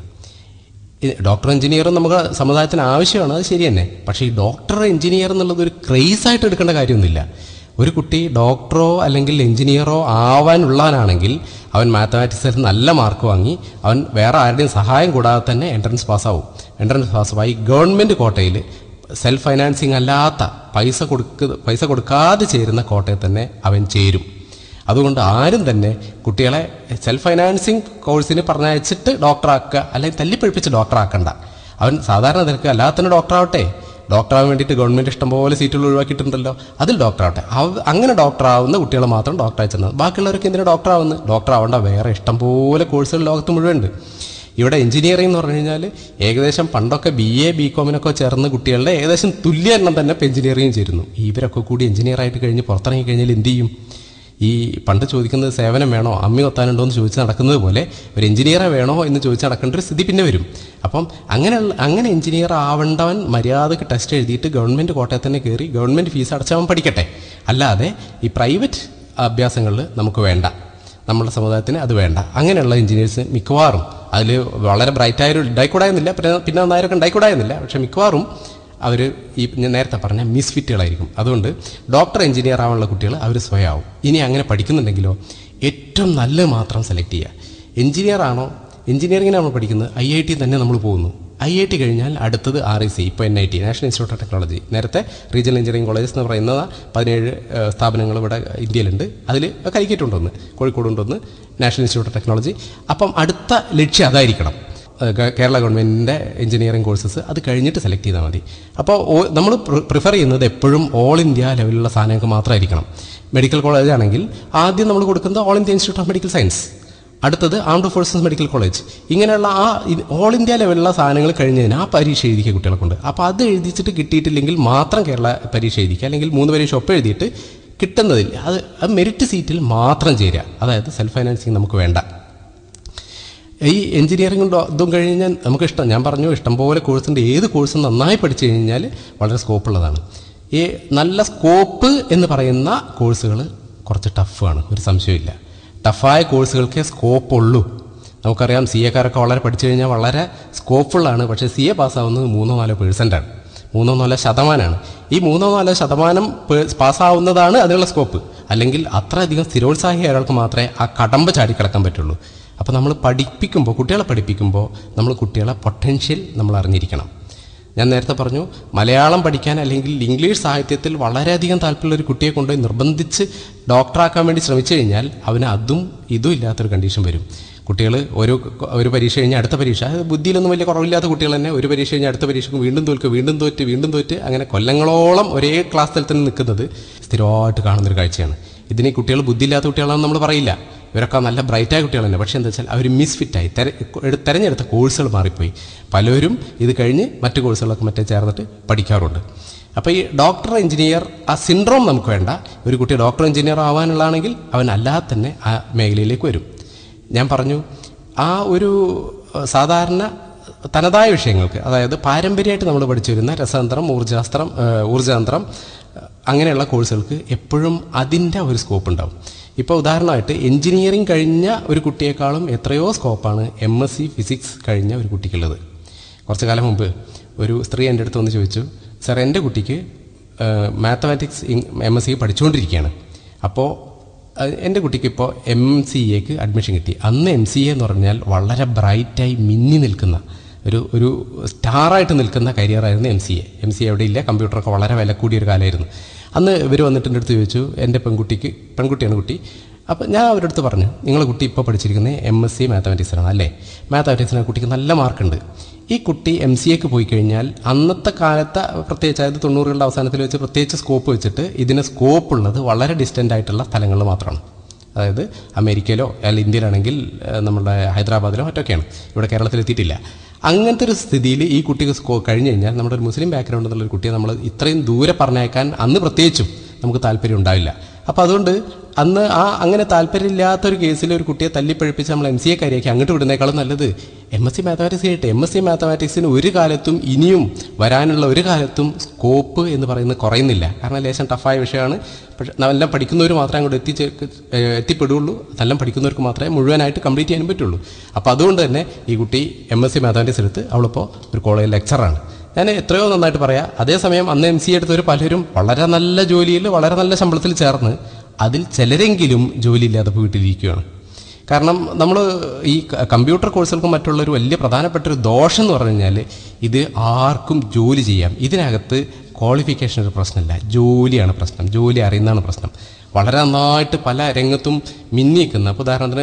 ഡോക്ടർ എഞ്ചിനീയറും നമുക്ക് സമുദായത്തിന് ആവശ്യമാണ്, അത് ശരി തന്നെ. പക്ഷേ ഈ ഡോക്ടർ എഞ്ചിനീയർ എന്നുള്ളത് ഒരു ക്രേസായിട്ട് എടുക്കേണ്ട കാര്യമൊന്നുമില്ല. ഒരു കുട്ടി ഡോക്ടറോ അല്ലെങ്കിൽ എഞ്ചിനീയറോ ആവാനുള്ളവനാണെങ്കിൽ അവൻ മാത്തമാറ്റിക്സിൽ നല്ല മാർക്ക് വാങ്ങി അവൻ വേറെ ആരുടെയും സഹായം കൂടാതെ തന്നെ എൻട്രൻസ് പാസ്സാവും. എൻട്രൻസ് പാസ്സായി ഗവൺമെൻറ് കോട്ടയിൽ സെൽഫ് ഫൈനാൻസിങ് അല്ലാത്ത പൈസ കൊടുക്ക പൈസ കൊടുക്കാതെ ചേരുന്ന കോട്ടയിൽ തന്നെ അവൻ ചേരും. അതുകൊണ്ട് ആരും തന്നെ കുട്ടികളെ സെൽഫ് ഫൈനാൻസിങ് കോഴ്സിന് പറഞ്ഞയച്ചിട്ട് ഡോക്ടറാക്കുക അല്ലെങ്കിൽ തല്ലിപ്പഴിപ്പിച്ച് ഡോക്ടറാക്കണ്ട. അവൻ സാധാരണ നിരക്ക് അല്ലാതെ തന്നെ ഡോക്ടറാവട്ടെ. ഡോക്ടറാവാൻ വേണ്ടിയിട്ട് ഗവൺമെൻറ് ഇഷ്ടംപോലെ സീറ്റുകൾ ഒഴിവാക്കിയിട്ടുണ്ടല്ലോ, അതിൽ ഡോക്ടറാവട്ടെ. അങ്ങനെ ഡോക്ടറാവുന്ന കുട്ടികളെ മാത്രം ഡോക്ടറായി ചെന്നത്. ബാക്കിയുള്ളവർക്ക് എന്തിനാണ് ഡോക്ടറാവുന്നത്? ഡോക്ടറാവേണ്ട വേറെ ഇഷ്ടംപോലെ കോഴ്സുകൾ ലോകത്ത് മുഴുവനുണ്ട്. ഇവിടെ എഞ്ചിനീയറിംഗ് എന്ന് പറഞ്ഞു കഴിഞ്ഞാൽ ഏകദേശം പണ്ടൊക്കെ ബി എ ബി കോമിനൊക്കെ ചേർന്ന് കുട്ടികളുടെ ഏകദേശം തുല്യ എണ്ണം തന്നെ ഇപ്പോൾ എഞ്ചിനീയറിംഗ് ചേരുന്നു. ഇവരൊക്കെ കൂടി എഞ്ചിനീയറായിട്ട് കഴിഞ്ഞ് പുറത്തിറങ്ങി കഴിഞ്ഞാൽ എന്ത് ചെയ്യും? ഈ പണ്ട് ചോദിക്കുന്നത് സേവനം വേണോ അമ്മി ഒത്താനുണ്ടോ എന്ന് ചോദിച്ച് നടക്കുന്നത് പോലെ ഒരു എഞ്ചിനീയറെ വേണോ എന്ന് ചോദിച്ച് നടക്കേണ്ട ഒരു സ്ഥിതി പിന്നെ വരും. അപ്പം അങ്ങനെ അങ്ങനെ എഞ്ചിനീയർ ആവേണ്ടവൻ മര്യാദക്ക് ടെസ്റ്റ് എഴുതിയിട്ട് ഗവൺമെൻറ് കോട്ടയിൽ തന്നെ കയറി ഗവൺമെൻറ് ഫീസ് അടച്ചവൻ പഠിക്കട്ടെ. അല്ലാതെ ഈ പ്രൈവറ്റ് അഭ്യാസങ്ങളിൽ നമുക്ക് വേണ്ട, നമ്മുടെ സമുദായത്തിന് അത് വേണ്ട. അങ്ങനെയുള്ള എഞ്ചിനീയേഴ്സ് മിക്കവാറും അതിൽ വളരെ ബ്രൈറ്റായൊരു ഉണ്ടായിക്കൂടായെന്നില്ല, പിന്നെ പിന്നെ നന്നായൊക്കെ ഉണ്ടായിക്കൂടായെന്നില്ല, പക്ഷെ മിക്കവാറും അവർ ഈ ഞാൻ നേരത്തെ പറഞ്ഞ മിസ്ഫിറ്റുകളായിരിക്കും. അതുകൊണ്ട് ഡോക്ടർ എഞ്ചിനീയർ ആവാനുള്ള കുട്ടികൾ അവർ സ്വയമാവും. ഇനി അങ്ങനെ പഠിക്കുന്നുണ്ടെങ്കിലോ ഏറ്റവും നല്ലത് മാത്രം സെലക്ട് ചെയ്യുക. എഞ്ചിനീയർ ആണോ, എഞ്ചിനീയറിങ്ങിന് നമ്മൾ പഠിക്കുന്നത് ഐ ഐ ടി തന്നെ നമ്മൾ പോകുന്നു. ഐ ഐ ടി കഴിഞ്ഞാൽ അടുത്തത് ആർ ഐ സി, ഇപ്പോൾ N I T national institute of technology. നേരത്തെ റീജിയണൽ എഞ്ചിനീയറിംഗ് കോളേജസ് എന്ന് പറയുന്ന പതിനേഴ് സ്ഥാപനങ്ങൾ ഇവിടെ ഇന്ത്യയിലുണ്ട്. അതിൽ കരിക്കേറ്റുണ്ടൊന്ന്, കോഴിക്കോടുണ്ടൊന്ന്, നാഷണൽ ഇൻസ്റ്റിറ്റ്യൂട്ട് ഓഫ് ടെക്നോളജി. അപ്പം അടുത്ത ലക്ഷ്യം അതായിരിക്കണം. കേരള ഗവൺമെൻറ്റിൻ്റെ എഞ്ചിനീയറിംഗ് കോഴ്സസ് അത് കഴിഞ്ഞിട്ട് സെലക്ട് ചെയ്താൽ മതി. അപ്പോൾ നമ്മൾ പ്രിഫർ ചെയ്യുന്നത് എപ്പോഴും ഓൾ ഇന്ത്യ ലെവലിലുള്ള സാധനങ്ങൾക്ക് മാത്രമായിരിക്കണം. മെഡിക്കൽ കോളേജ് ആണെങ്കിൽ ആദ്യം നമ്മൾ കൊടുക്കുന്നത് all India institute of medical science, അടുത്തത് ആംഡ് ഫോഴ്സസ് മെഡിക്കൽ കോളേജ്. ഇങ്ങനെയുള്ള ആ ഓൾ ഇന്ത്യ ലെവലിലുള്ള സാധനങ്ങൾ കഴിഞ്ഞതിന് ആ പരീക്ഷ എഴുതിക്കുക കുട്ടികളെ കൊണ്ട്. അപ്പോൾ അത് എഴുതിച്ചിട്ട് കിട്ടിയിട്ടില്ലെങ്കിൽ മാത്രം കേരള പരീക്ഷ എഴുതിക്കുക, അല്ലെങ്കിൽ മൂന്ന് പരീക്ഷ ഒപ്പം എഴുതിയിട്ട് കിട്ടുന്നതിൽ അത് അത് മെറിറ്റ് സീറ്റിൽ മാത്രം ചേരുക. അതായത് സെൽഫ് ഫൈനാൻസിങ് നമുക്ക് വേണ്ട. ഈ എഞ്ചിനീയറിംഗ് ഇതും കഴിഞ്ഞാൽ നമുക്ക് ഇഷ്ടം, ഞാൻ പറഞ്ഞു ഇഷ്ടംപോലെ കോഴ്സുണ്ട്. ഏത് കോഴ്സും നന്നായി പഠിച്ചു കഴിഞ്ഞാൽ വളരെ സ്കോപ്പുള്ളതാണ്. ഈ നല്ല സ്കോപ്പ് എന്ന് പറയുന്ന കോഴ്സുകൾ കുറച്ച് ടഫാണ്, ഒരു സംശയമില്ല. ടഫായ കോഴ്സുകൾക്കേ സ്കോപ്പുള്ളൂ. നമുക്കറിയാം സി എക്കാരൊക്കെ വളരെ പഠിച്ചു കഴിഞ്ഞാൽ വളരെ സ്കോപ്പുള്ളതാണ്. പക്ഷേ സി എ പാസ്സാവുന്നത് മൂന്നോ നാലോ പേഴ്സൻ്റാണ്, മൂന്നോ നാലോ ശതമാനമാണ്. ഈ മൂന്നോ നാലോ ശതമാനം പാസ്സാവുന്നതാണ് അതിനുള്ള സ്കോപ്പ്. അല്ലെങ്കിൽ അത്രയധികം സ്ഥിരോത്സാഹിയായ ഒരാൾക്ക് മാത്രമേ ആ കടമ്പ ചാടിക്കിടക്കാൻ പറ്റുള്ളൂ. അപ്പോൾ നമ്മൾ പഠിപ്പിക്കുമ്പോൾ, കുട്ടികളെ പഠിപ്പിക്കുമ്പോൾ നമ്മൾ കുട്ടികളെ പൊട്ടൻഷ്യൽ നമ്മൾ അറിഞ്ഞിരിക്കണം. ഞാൻ നേരത്തെ പറഞ്ഞു, മലയാളം പഠിക്കാൻ അല്ലെങ്കിൽ ഇംഗ്ലീഷ് സാഹിത്യത്തിൽ വളരെയധികം താല്പര്യമുള്ള ഒരു കുട്ടിയെ കൊണ്ട് നിർബന്ധിച്ച് ഡോക്ടറാക്കാൻ വേണ്ടി ശ്രമിച്ചു കഴിഞ്ഞാൽ അവന് അതും ഇതും ഇല്ലാത്തൊരു കണ്ടീഷൻ വരും. കുട്ടികൾ ഒരു ഒരു പരീക്ഷ കഴിഞ്ഞാൽ അടുത്ത പരീക്ഷ, ബുദ്ധിയിലൊന്നും വലിയ കുറവില്ലാത്ത കുട്ടികൾ തന്നെ ഒരു പരീക്ഷ കഴിഞ്ഞാൽ അടുത്ത പരീക്ഷയ്ക്ക് വീണ്ടും തോൽക്കുക, വീണ്ടും തോറ്റ് വീണ്ടും തോറ്റ് അങ്ങനെ കൊല്ലങ്ങളോളം ഒരേ ക്ലാസ് തലത്തിൽ നിൽക്കുന്നത് സ്ഥിരമായിട്ട് കാണുന്നൊരു കാഴ്ചയാണ്. ഇതിന് കുട്ടികൾ ബുദ്ധിയില്ലാത്ത കുട്ടികളാണെന്ന് നമ്മൾ പറയില്ല, ഇവരൊക്കെ നല്ല ബ്രൈറ്റായ കുട്ടികൾ തന്നെ. പക്ഷേ എന്താ വെച്ചാൽ അവർ മിസ്ഫിറ്റായി, തെര തിരഞ്ഞെടുത്ത കോഴ്സുകൾ മാറിപ്പോയി. പലരും ഇത് കഴിഞ്ഞ് മറ്റ് കോഴ്സുകളൊക്കെ മറ്റേ ചേർന്നിട്ട് പഠിക്കാറുണ്ട്. അപ്പോൾ ഈ ഡോക്ടർ എഞ്ചിനീയർ ആ സിൻഡ്രോം നമുക്ക് വേണ്ട. ഒരു കുട്ടി ഡോക്ടർ എഞ്ചിനീയർ ആവാനുള്ളതാണെങ്കിൽ അവൻ അല്ലാതെ തന്നെ ആ മേഖലയിലേക്ക് വരും. ഞാൻ പറഞ്ഞു, ആ ഒരു സാധാരണ തനതായ വിഷയങ്ങൾക്ക്, അതായത് പാരമ്പര്യമായിട്ട് നമ്മൾ പഠിച്ചു വരുന്ന രസതന്ത്രം, ഊർജാസ്ത്രം ഊർജതന്ത്രം അങ്ങനെയുള്ള കോഴ്സുകൾക്ക് എപ്പോഴും അതിൻ്റെ ഒരു സ്കോപ്പ് ഉണ്ടാവും. ഇപ്പോൾ ഉദാഹരണമായിട്ട് എഞ്ചിനീയറിംഗ് കഴിഞ്ഞ ഒരു കുട്ടിയേക്കാളും എത്രയോ സ്കോപ്പാണ് എം എസ് സി ഫിസിക്സ് കഴിഞ്ഞ ഒരു കുട്ടിക്കുള്ളത്. കുറച്ച് കാലം മുമ്പ് ഒരു സ്ത്രീ എൻ്റെ അടുത്ത് വന്ന് ചോദിച്ചു, സാർ എൻ്റെ കുട്ടിക്ക് മാത്തമാറ്റിക്സ് എം എസ് സി പഠിച്ചുകൊണ്ടിരിക്കുകയാണ്, അപ്പോൾ എൻ്റെ കുട്ടിക്ക് ഇപ്പോൾ എം സി എക്ക് അഡ്മിഷൻ കിട്ടി. അന്ന് എം സി എ എന്ന് പറഞ്ഞാൽ വളരെ ബ്രൈറ്റായി മിന്നി നിൽക്കുന്ന ഒരു ഒരു സ്റ്റാറായിട്ട് നിൽക്കുന്ന കരിയറായിരുന്നു M C A. M C A എവിടെ ഇല്ല, കമ്പ്യൂട്ടറൊക്കെ വളരെ വില കൂടിയൊരു കാലമായിരുന്നു. അന്ന് ഇവർ വന്നിട്ട് എൻ്റെ അടുത്ത് ചോദിച്ചു, എൻ്റെ പെൺകുട്ടിക്ക്, പെൺകുട്ടിയാണ് കുട്ടി, അപ്പോൾ ഞാൻ അവരുടെ അടുത്ത് പറഞ്ഞു, നിങ്ങളുടെ കുട്ടി ഇപ്പോൾ പഠിച്ചിരിക്കുന്നത് എം എസ് സി മാത്തമാറ്റിക്സിനാണ് അല്ലേ? മാത്തമാറ്റിക്സിന് കുട്ടിക്ക് നല്ല മാർക്കുണ്ട്. ഈ കുട്ടി എം സി എക്ക് പോയി കഴിഞ്ഞാൽ അന്നത്തെ കാലത്ത് പ്രത്യേകിച്ച്, അതായത് തൊണ്ണൂറുകളുടെ അവസാനത്തിൽ വെച്ച് പ്രത്യേകിച്ച് സ്കോപ്പ് വെച്ചിട്ട് ഇതിന് സ്കോപ്പുള്ളത് വളരെ ഡിസ്റ്റൻ്റ് ആയിട്ടുള്ള സ്ഥലങ്ങളിൽ മാത്രമാണ്. അതായത് അമേരിക്കയിലോ അല്ലെങ്കിൽ ഇന്ത്യയിലാണെങ്കിൽ നമ്മുടെ ഹൈദരാബാദിലോ മറ്റൊക്കെയാണ്, ഇവിടെ കേരളത്തിലെത്തിയിട്ടില്ല. അങ്ങനത്തെ ഒരു സ്ഥിതിയിൽ ഈ കുട്ടിക്ക് സ്കോ കഴിഞ്ഞ് കഴിഞ്ഞാൽ നമ്മുടെ ഒരു മുസ്ലിം ബാക്ക്ഗ്രൗണ്ട് എന്നുള്ളൊരു കുട്ടിയെ നമ്മൾ ഇത്രയും ദൂരെ പറഞ്ഞയക്കാൻ അന്ന് പ്രത്യേകിച്ചും നമുക്ക് താല്പര്യം ഉണ്ടാവില്ല. അപ്പോൾ അതുകൊണ്ട് അന്ന് ആ അങ്ങനെ താല്പര്യമില്ലാത്തൊരു കേസിൽ ഒരു കുട്ടിയെ തല്ലിപ്പഴിപ്പിച്ച് നമ്മൾ എം സി എ കാര്യമാക്കി അങ്ങോട്ട് വിടുന്നേക്കാളും നല്ലത് എം എസ് സി മാത്തമാറ്റിക്സ് ആയിട്ട്. എം എസ് സി മാത്തമാറ്റിക്സിന് ഒരു കാലത്തും ഇനിയും വരാനുള്ള ഒരു കാലത്തും സ്കോപ്പ് എന്ന് പറയുന്നത് കുറയുന്നില്ല. കാരണം ലേശം ടഫായ വിഷയമാണ്. പക്ഷേ നല്ല പഠിക്കുന്നവർ മാത്രമേ അങ്ങോട്ട് എത്തിച്ചേ എത്തിപ്പെടുകയുള്ളൂ. നല്ല പഠിക്കുന്നവർക്ക് മാത്രമേ മുഴുവനായിട്ട് കംപ്ലീറ്റ് ചെയ്യാൻ പറ്റുള്ളൂ. അപ്പോൾ അതുകൊണ്ട് തന്നെ ഈ കുട്ടി എം എസ് സി മാത്തമാറ്റിക്സ് എടുത്ത് അവളിപ്പോൾ ഒരു കോളേജ് ലെക്ചറാണ്. ഞാൻ എത്രയോ നന്നായിട്ട് പറയാം. അതേസമയം അന്ന് എം സി എടുത്തവർ പലരും വളരെ നല്ല ജോലിയിൽ വളരെ നല്ല ശമ്പളത്തിൽ ചേർന്ന് അതിൽ ചിലരെങ്കിലും ജോലിയില്ലാതെ വീട്ടിലിരിക്കുകയാണ്. കാരണം നമ്മൾ ഈ കമ്പ്യൂട്ടർ കോഴ്സുകൾക്ക് മറ്റുള്ള ഒരു വലിയ പ്രധാനപ്പെട്ട ഒരു ദോഷം എന്ന് പറഞ്ഞു കഴിഞ്ഞാൽ ഇത് ആർക്കും ജോലി ചെയ്യാം. ഇതിനകത്ത് ക്വാളിഫിക്കേഷൻ ഒരു പ്രശ്നമില്ല, ജോലിയാണ് പ്രശ്നം, ജോലി അറിയുന്നതാണ് പ്രശ്നം. വളരെ നന്നായിട്ട് പല രംഗത്തും മിന്നിക്കുന്ന, അപ്പോൾ ഉദാഹരണത്തിന്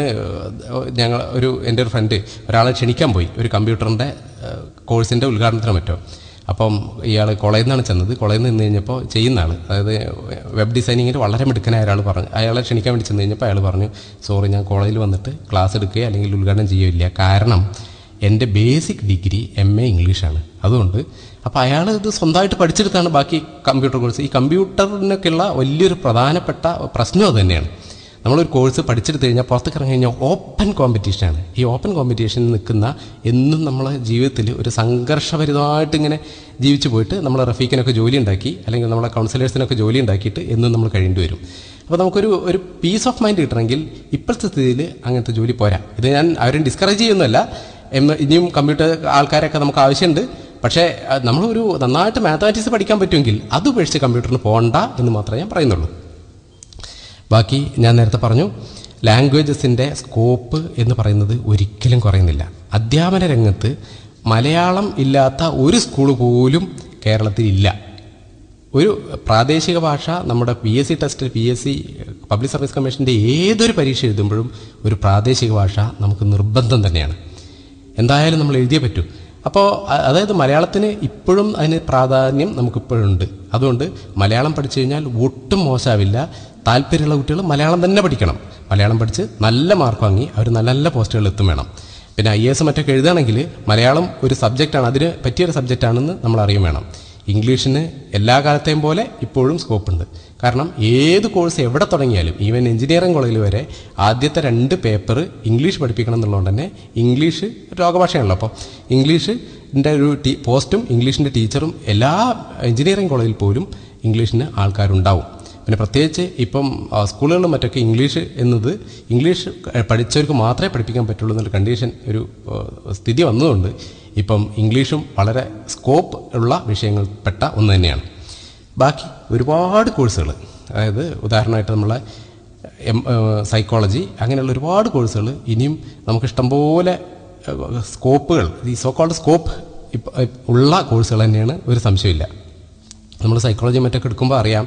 ഞങ്ങൾ ഒരു എൻ്റെ ഒരു ഫ്രണ്ട് ഒരാളെ ക്ഷണിക്കാൻ പോയി ഒരു കമ്പ്യൂട്ടറിൻ്റെ കോഴ്സിൻ്റെ ഉദ്ഘാടനത്തിന് പറ്റോ. അപ്പം ഇയാൾ കോളേജിൽ നിന്നാണ് ചെന്നത്. കോളേജിൽ നിന്ന് കഴിഞ്ഞപ്പോൾ ചെയ്യുന്ന ആൾ, അതായത് വെബ് ഡിസൈനിങ്ങിൽ വളരെ മിടുക്കനായ ഒരാൾ പറഞ്ഞു, അയാളെ ക്ഷണിക്കാൻ വേണ്ടി ചെന്ന് കഴിഞ്ഞപ്പോൾ അയാൾ പറഞ്ഞു, സോറി ഞാൻ കോളേജിൽ വന്നിട്ട് ക്ലാസ് എടുക്കുകയോ അല്ലെങ്കിൽ ഉദ്ഘാടനം ചെയ്യുകയില്ല, കാരണം എൻ്റെ ബേസിക് ഡിഗ്രി എം എ ഇംഗ്ലീഷാണ്. അതുകൊണ്ട് അപ്പോൾ അയാൾ ഇത് സ്വന്തമായിട്ട് പഠിച്ചെടുത്താണ് ബാക്കി കമ്പ്യൂട്ടർ കോഴ്സ്. ഈ കമ്പ്യൂട്ടറിനൊക്കെയുള്ള വലിയൊരു പ്രധാനപ്പെട്ട പ്രശ്നം അത് തന്നെയാണ്. നമ്മളൊരു കോഴ്സ് പഠിച്ചെടുത്ത് കഴിഞ്ഞാൽ പുറത്തേക്ക് ഇറങ്ങി കഴിഞ്ഞാൽ ഓപ്പൺ കോമ്പറ്റീഷനാണ്. ഈ ഓപ്പൺ കോമ്പറ്റീഷനിൽ നിൽക്കുന്ന എന്നും നമ്മളെ ജീവിതത്തിൽ ഒരു സംഘർഷഭരിതമായിട്ട് ഇങ്ങനെ ജീവിച്ചു പോയിട്ട് നമ്മൾ റഫീഖിനൊക്കെ ജോലി ഉണ്ടാക്കി അല്ലെങ്കിൽ നമ്മളെ കൗൺസിലേഴ്സിനൊക്കെ ജോലി ഉണ്ടാക്കിയിട്ട് എന്നും നമ്മൾ കഴിയേണ്ടി വരും. അപ്പോൾ നമുക്കൊരു ഒരു പീസ് ഓഫ് മൈൻഡ് കിട്ടണമെങ്കിൽ ഇപ്പോഴത്തെ സ്ഥിതിയിൽ അങ്ങനത്തെ ജോലി പോരാ. ഇത് ഞാൻ അവരും ഡിസ്കറേജ് ചെയ്യുന്നതല്ല, ഇനിയും കമ്പ്യൂട്ടർ ആൾക്കാരൊക്കെ നമുക്ക് ആവശ്യമുണ്ട്. പക്ഷേ നമ്മളൊരു നന്നായിട്ട് മാത്തമാറ്റിക്സ് പഠിക്കാൻ പറ്റുമെങ്കിൽ അത് ഉപേക്ഷിച്ച് കമ്പ്യൂട്ടറിന് പോകണ്ട എന്ന് മാത്രമേ ഞാൻ പറയുന്നുള്ളൂ. ബാക്കി ഞാൻ നേരത്തെ പറഞ്ഞു, ലാംഗ്വേജസിൻ്റെ സ്കോപ്പ് എന്ന് പറയുന്നത് ഒരിക്കലും കുറയുന്നില്ല. അധ്യാപന രംഗത്ത് മലയാളം ഇല്ലാത്ത ഒരു സ്കൂൾ പോലും കേരളത്തിൽ ഇല്ല. ഒരു പ്രാദേശിക ഭാഷ നമ്മുടെ P S C test, P S C public service കമ്മീഷൻ്റെ ഏതൊരു പരീക്ഷ എഴുതുമ്പോഴും ഒരു പ്രാദേശിക ഭാഷ നമുക്ക് നിർബന്ധം തന്നെയാണ്. എന്തായാലും നമ്മൾ എഴുതിയേ പറ്റൂ. അപ്പോൾ അതായത് മലയാളത്തിന് ഇപ്പോഴും അതിന് പ്രാധാന്യം നമുക്കിപ്പോഴുണ്ട്. അതുകൊണ്ട് മലയാളം പഠിച്ചു കഴിഞ്ഞാൽ ഒട്ടും മോശമാവില്ല. താല്പര്യമുള്ള കുട്ടികൾ മലയാളം തന്നെ പഠിക്കണം. മലയാളം പഠിച്ച് നല്ല മാർക്ക് വാങ്ങി അവർ നല്ല നല്ല പോസ്റ്റുകളിൽ എത്തും വേണം. പിന്നെ ഐ എസ് മറ്റൊക്കെ എഴുതുകയാണെങ്കിൽ മലയാളം ഒരു സബ്ജക്റ്റാണ്, അതിന് പറ്റിയൊരു സബ്ജക്റ്റാണെന്ന് നമ്മൾ അറിയും വേണം. ഇംഗ്ലീഷിന് എല്ലാ കാലത്തെയും പോലെ ഇപ്പോഴും സ്കോപ്പുണ്ട്. കാരണം ഏത് കോഴ്സ് എവിടെ തുടങ്ങിയാലും, ഈവൻ എഞ്ചിനീയറിംഗ് കോളേജിൽ വരെ ആദ്യത്തെ രണ്ട് പേപ്പർ ഇംഗ്ലീഷ് പഠിപ്പിക്കണം എന്നുള്ളതുകൊണ്ട് തന്നെ ഇംഗ്ലീഷ് രോഗഭാഷയാണല്ലോ. അപ്പോൾ ഇംഗ്ലീഷിൻ്റെ ഒരു ടീ പോസ്റ്റും ഇംഗ്ലീഷിൻ്റെ ടീച്ചറും എല്ലാ എഞ്ചിനീയറിംഗ് കോളേജിൽ പോലും ഇംഗ്ലീഷിന് ആൾക്കാരുണ്ടാവും. പിന്നെ പ്രത്യേകിച്ച് ഇപ്പം സ്കൂളുകളിലും മറ്റൊക്കെ ഇംഗ്ലീഷ് എന്നത് ഇംഗ്ലീഷ് പഠിച്ചവർക്ക് മാത്രമേ പഠിപ്പിക്കാൻ പറ്റുള്ളൂ എന്നുള്ള കണ്ടീഷൻ ഒരു സ്ഥിതി വന്നതുകൊണ്ട് ഇപ്പം ഇംഗ്ലീഷും വളരെ സ്കോപ്പ് ഉള്ള വിഷയങ്ങൾപ്പെട്ട ഒന്ന് തന്നെയാണ്. ബാക്കി ഒരുപാട് കോഴ്സുകൾ, അതായത് ഉദാഹരണമായിട്ട് നമ്മളെ എം സൈക്കോളജി അങ്ങനെയുള്ള ഒരുപാട് കോഴ്സുകൾ ഇനിയും നമുക്കിഷ്ടംപോലെ സ്കോപ്പുകൾ, ഈ സോ കോൾഡ് സ്കോപ്പ് ഉള്ള കോഴ്സുകൾ തന്നെയാണ്, ഒരു സംശയമില്ല. നമ്മൾ സൈക്കോളജി മറ്റൊക്കെ എടുക്കുമ്പോൾ അറിയാം,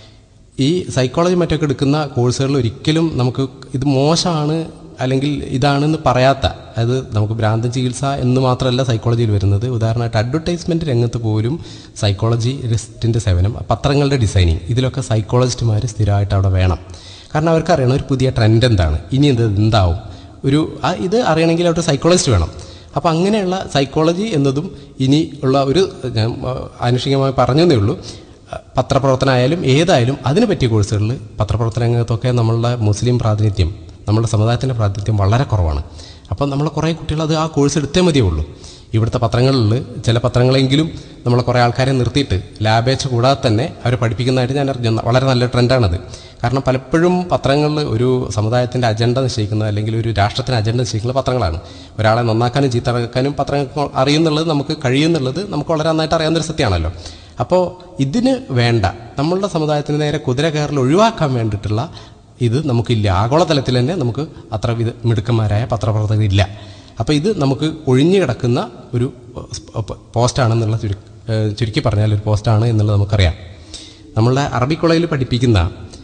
ഈ സൈക്കോളജി മറ്റൊക്കെ എടുക്കുന്ന കോഴ്സുകളിൽ ഒരിക്കലും നമുക്ക് ഇത് മോശമാണ് അല്ലെങ്കിൽ ഇതാണെന്ന് പറയാത്ത, അതായത് നമുക്ക് ഭ്രാന്തൻ ചികിത്സ എന്ന് മാത്രമല്ല സൈക്കോളജിയിൽ വരുന്നത്. ഉദാഹരണമായിട്ട് അഡ്വർടൈസ്മെൻറ്റ് രംഗത്ത് പോലും സൈക്കോളജിസ്റ്റിൻ്റെ സേവനം, പത്രങ്ങളുടെ ഡിസൈനിങ്, ഇതിലൊക്കെ സൈക്കോളജിസ്റ്റുമാർ സ്ഥിരമായിട്ട് അവിടെ വേണം. കാരണം അവർക്ക് അറിയണം ഒരു പുതിയ ട്രെൻഡ് എന്താണ്, ഇനി എന്ത് എന്താവും, ഒരു ഇത് അറിയണമെങ്കിൽ അവിടെ സൈക്കോളജിസ്റ്റ് വേണം. അപ്പോൾ അങ്ങനെയുള്ള സൈക്കോളജി എന്നതും ഇനി ഉള്ള ഒരു, ഞാൻ ആനുഷികമായി പറഞ്ഞതേ ഉള്ളൂ, പത്രപ്രവർത്തനമായാലും ഏതായാലും അതിന് പറ്റിയ കോഴ്സുകളിൽ പത്രപ്രവർത്തന രംഗത്തൊക്കെ നമ്മളുടെ മുസ്ലിം പ്രാതിനിധ്യം, നമ്മുടെ സമുദായത്തിൻ്റെ പ്രാതിനിധ്യം വളരെ കുറവാണ്. അപ്പം നമ്മൾ കുറേ കുട്ടികൾ അത് ആ കോഴ്സ് എടുത്തേ മതിയേ ഉള്ളൂ. ഇവിടുത്തെ പത്രങ്ങളിൽ ചില പത്രങ്ങളെങ്കിലും നമ്മൾ കുറേ ആൾക്കാരെ നിർത്തിയിട്ട് ലാബേച്ച് കൂടാതെ തന്നെ അവർ പഠിപ്പിക്കുന്നതായിട്ട് ഞാൻ അറിഞ്ഞു. വളരെ നല്ല ട്രെൻഡാണത്. കാരണം പലപ്പോഴും പത്രങ്ങളിൽ ഒരു സമുദായത്തിൻ്റെ അജണ്ട നിശ്ചയിക്കുന്നത് അല്ലെങ്കിൽ ഒരു രാഷ്ട്രത്തിൻ്റെ അജണ്ട നിശ്ചയിക്കുന്നത് പത്രങ്ങളാണ്. ഒരാളെ നന്നാക്കാനും ചീത്തറക്കാനും പത്രങ്ങൾ അറിയുന്നുള്ളത്, നമുക്ക് കഴിയുന്നുള്ളത് നമുക്ക് വളരെ നന്നായിട്ട് അറിയാവുന്നൊരു സത്യമാണല്ലോ. അപ്പോൾ ഇതിന് വേണ്ട, നമ്മളുടെ സമുദായത്തിന് നേരെ കുതിര കയറൽ ഒഴിവാക്കാൻ വേണ്ടിയിട്ടുള്ള ഇത് നമുക്കില്ല. ആഗോളതലത്തിൽ തന്നെ നമുക്ക് അത്ര വിധ മിടുക്കന്മാരായ പത്രപ്രവർത്തകരില്ല. അപ്പോൾ ഇത് നമുക്ക് ഒഴിഞ്ഞു കിടക്കുന്ന ഒരു പോസ്റ്റാണെന്നുള്ള ചുരു ചുരുക്കി പറഞ്ഞാൽ ഒരു പോസ്റ്റാണ് എന്നുള്ളത് നമുക്കറിയാം. നമ്മളുടെ അറബി കോളേജിൽ പഠിപ്പിക്കുന്ന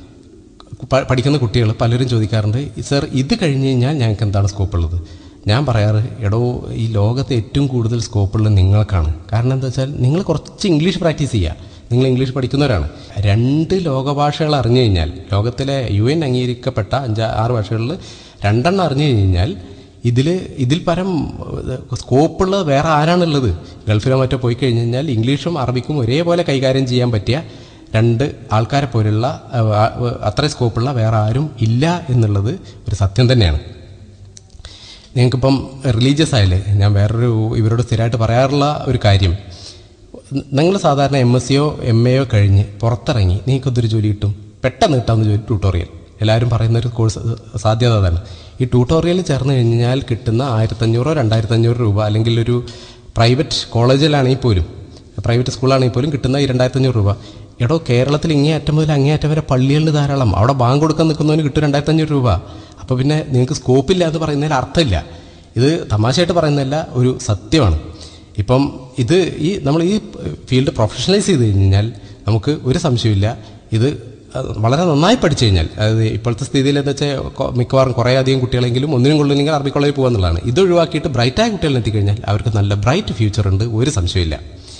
പഠിക്കുന്ന കുട്ടികൾ പലരും ചോദിക്കാറുണ്ട്, സർ ഇത് കഴിഞ്ഞ് കഴിഞ്ഞാൽ ഞങ്ങൾക്ക് എന്താണ് സ്കോപ്പുള്ളത്? ഞാൻ പറയാറ്, എടോ ഈ ലോകത്ത് ഏറ്റവും കൂടുതൽ സ്കോപ്പുള്ളത് നിങ്ങൾക്കാണ്. കാരണം എന്താ വെച്ചാൽ നിങ്ങൾ കുറച്ച് ഇംഗ്ലീഷ് പ്രാക്ടീസ് ചെയ്യുക, നിങ്ങൾ ഇംഗ്ലീഷ് പഠിക്കുന്നവരാണ്. രണ്ട് ലോകഭാഷകൾ അറിഞ്ഞു കഴിഞ്ഞാൽ, ലോകത്തിലെ യു എൻ അംഗീകരിക്കപ്പെട്ട അഞ്ച് ആറ് ഭാഷകളിൽ രണ്ടെണ്ണം അറിഞ്ഞു കഴിഞ്ഞാൽ ഇതിൽ ഇതിൽ പരം സ്കോപ്പുള്ളത് വേറെ ആരാണുള്ളത്? ഗൾഫിലോ മറ്റോ പോയി കഴിഞ്ഞ് കഴിഞ്ഞാൽ ഇംഗ്ലീഷും അറബിക്കും ഒരേപോലെ കൈകാര്യം ചെയ്യാൻ പറ്റിയ രണ്ട് ആൾക്കാരെ പോലുള്ള അത്ര സ്കോപ്പുള്ള വേറെ ആരും ഇല്ല എന്നുള്ളത് ഒരു സത്യം തന്നെയാണ്. നിങ്ങൾക്കിപ്പം റിലീജിയസ് ആയാലേ, ഞാൻ വേറൊരു ഇവരോട് സ്ഥിരമായിട്ട് പറയാറുള്ള ഒരു കാര്യം, നിങ്ങൾ സാധാരണ എം എസ് സിയോ എം എയോ കഴിഞ്ഞ് പുറത്തിറങ്ങി നിങ്ങൾക്കൊരു ജോലി കിട്ടും, പെട്ടെന്ന് കിട്ടാവുന്ന ജോലി ട്യൂട്ടോറിയൽ. എല്ലാവരും പറയുന്നൊരു കോഴ്സ് സാധ്യത അതാണ്. ഈ ട്യൂട്ടോറിയലിൽ ചേർന്ന് കഴിഞ്ഞാൽ കിട്ടുന്ന ആയിരത്തഞ്ഞൂറോ രണ്ടായിരത്തഞ്ഞൂറ് രൂപ, അല്ലെങ്കിൽ ഒരു പ്രൈവറ്റ് കോളേജിലാണെങ്കിൽ പോലും, പ്രൈവറ്റ് സ്കൂളാണെങ്കിൽ പോലും കിട്ടുന്ന ഈ രണ്ടായിരത്തഞ്ഞൂറ് രൂപ, എടോ കേരളത്തിൽ ഇങ്ങേയറ്റം മുതൽ അങ്ങേയറ്റം വരെ പള്ളികളിൽ ധാരാളം, അവിടെ ബാങ്ക് കൊടുക്കാൻ നിൽക്കുന്നവന് കിട്ടും രണ്ടായിരത്തഞ്ഞൂറ് രൂപ. അപ്പോൾ പിന്നെ നിങ്ങൾക്ക് സ്കോപ്പില്ല എന്ന് പറയുന്നതിൽ അർത്ഥമില്ല. ഇത് തമാശയായിട്ട് പറയുന്നതല്ല, ഒരു സത്യമാണ്. ഇപ്പം ഇത് ഈ നമ്മൾ ഈ ഫീൽഡ് പ്രൊഫഷണലൈസ് ചെയ്ത് കഴിഞ്ഞാൽ നമുക്ക് ഒരു സംശയമില്ല, ഇത് വളരെ നന്നായി പഠിച്ചു കഴിഞ്ഞാൽ, അതായത് ഇപ്പോഴത്തെ സ്ഥിതിയിൽ എന്താ വെച്ചാൽ മിക്കവാറും കുറേ അധികം കുട്ടികളെങ്കിലും ഒന്നിനും കൊള്ളുന്നെങ്കിൽ അറബി കോളേജിൽ പോകുക എന്നുള്ളതാണ്. ഇത് ഒഴിവാക്കിയിട്ട് ബ്രൈറ്റായ കുട്ടികളെ എത്തിക്കഴിഞ്ഞാൽ അവർക്ക് നല്ല ബ്രൈറ്റ് ഫ്യൂച്ചർ ഉണ്ട്, ഒരു സംശയമില്ല.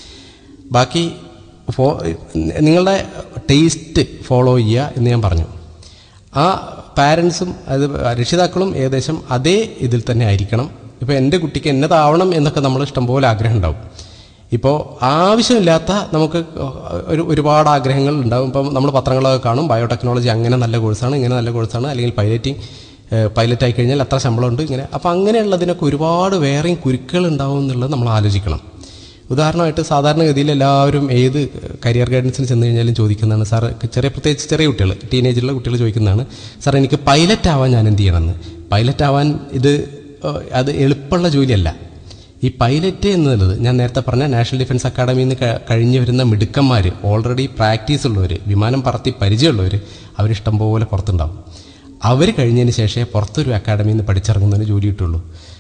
ബാക്കി ഫോ നിങ്ങളുടെ ടേസ്റ്റ് ഫോളോ ചെയ്യുക എന്ന് ഞാൻ പറഞ്ഞു. ആ പാരൻസും അത് രക്ഷിതാക്കളും ഏകദേശം അതേ ഇതിൽ തന്നെ ആയിരിക്കണം. ഇപ്പോൾ എൻ്റെ കുട്ടിക്ക് എന്നതാവണം എന്നൊക്കെ നമ്മൾ ഇഷ്ടംപോലെ ആഗ്രഹം ഉണ്ടാവും. ഇപ്പോൾ ആവശ്യമില്ലാത്ത നമുക്ക് ഒരു ഒരുപാട് ആഗ്രഹങ്ങൾ ഉണ്ടാവും. ഇപ്പം നമ്മൾ പത്രങ്ങളൊക്കെ കാണും, ബയോടെക്നോളജി അങ്ങനെ നല്ല കോഴ്സാണ്, ഇങ്ങനെ നല്ല കോഴ്സാണ്, അല്ലെങ്കിൽ പൈലറ്റിങ് പൈലറ്റ് ആയി കഴിഞ്ഞാൽ അത്ര ശമ്പളമുണ്ട്, ഇങ്ങനെ. അപ്പോൾ അങ്ങനെയുള്ളതിനൊക്കെ ഒരുപാട് വേറെയും കുരുക്കൾ ഉണ്ടാവും എന്നുള്ളത് നമ്മൾ ആലോചിക്കണം. ഉദാഹരണമായിട്ട് സാധാരണഗതിയിൽ എല്ലാവരും ഏത് കരിയർ ഗൈഡൻസിന് ചെന്ന് കഴിഞ്ഞാലും ചോദിക്കുന്നതാണ്, സാർ ചെറിയ പ്രത്യേകിച്ച് ചെറിയ കുട്ടികൾ, ടീനേജിലുള്ള കുട്ടികൾ ചോദിക്കുന്നതാണ്, സാർ എനിക്ക് പൈലറ്റ് ആവാൻ ഞാൻ എന്ത് ചെയ്യണമെന്ന്. പൈലറ്റ് ആവാൻ ഇത് അത് എളുപ്പമുള്ള ജോലിയല്ല. ഈ പൈലറ്റ് എന്നുള്ളത് ഞാൻ നേരത്തെ പറഞ്ഞ നാഷണൽ ഡിഫൻസ് അക്കാഡമിയിൽ നിന്ന് കഴിഞ്ഞ് വരുന്ന മിടുക്കന്മാർ, ഓൾറെഡി പ്രാക്ടീസ് ഉള്ളവർ, വിമാനം പറത്തി പരിചയമുള്ളവർ, അവരിഷ്ടം പോലെ പുറത്തുണ്ടാവും. അവർ കഴിഞ്ഞതിന് ശേഷമേ പുറത്തൊരു അക്കാഡമിയിൽ നിന്ന് പഠിച്ചിറങ്ങുന്നതിന് ജോലി കിട്ടുള്ളൂ.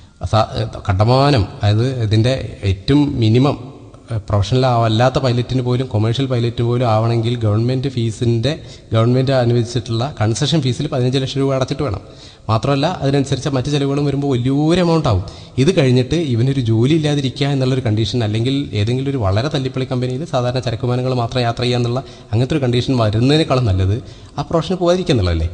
കണ്ടമാനം, അതായത് ഇതിൻ്റെ ഏറ്റവും മിനിമം പ്രൊഫഷണൽ അല്ലാത്ത പൈലറ്റിന് പോലും, കൊമേഴ്ഷ്യൽ പൈലറ്റ് പോലും ആവണമെങ്കിൽ ഗവൺമെൻറ് ഫീസിൻ്റെ ഗവൺമെൻറ് അനുവദിച്ചിട്ടുള്ള കൺസെഷൻ ഫീസിൽ പതിനഞ്ച് ലക്ഷം രൂപ അടച്ചിട്ട് വേണം. മാത്രമല്ല അതിനനുസരിച്ച് മറ്റ് ചിലവുകളും വരുമ്പോൾ വലിയൊരു എമൗണ്ട് ആവും. ഇത് കഴിഞ്ഞിട്ട് ഇവനൊരു ജോലി ഇല്ലാതിരിക്കുക എന്നുള്ളൊരു കണ്ടീഷൻ, അല്ലെങ്കിൽ ഏതെങ്കിലും ഒരു വളരെ തല്ലിപ്പൊളി കമ്പനിയിൽ സാധാരണ ചരക്ക് വിമാനങ്ങൾ മാത്രം യാത്ര ചെയ്യുക എന്നുള്ള അങ്ങനത്തെ ഒരു കണ്ടീഷൻ വരുന്നതിനേക്കാളും നല്ലത് ആ പ്രൊഫഷന് പോകാതിരിക്കുക എന്നുള്ളതല്ലേ.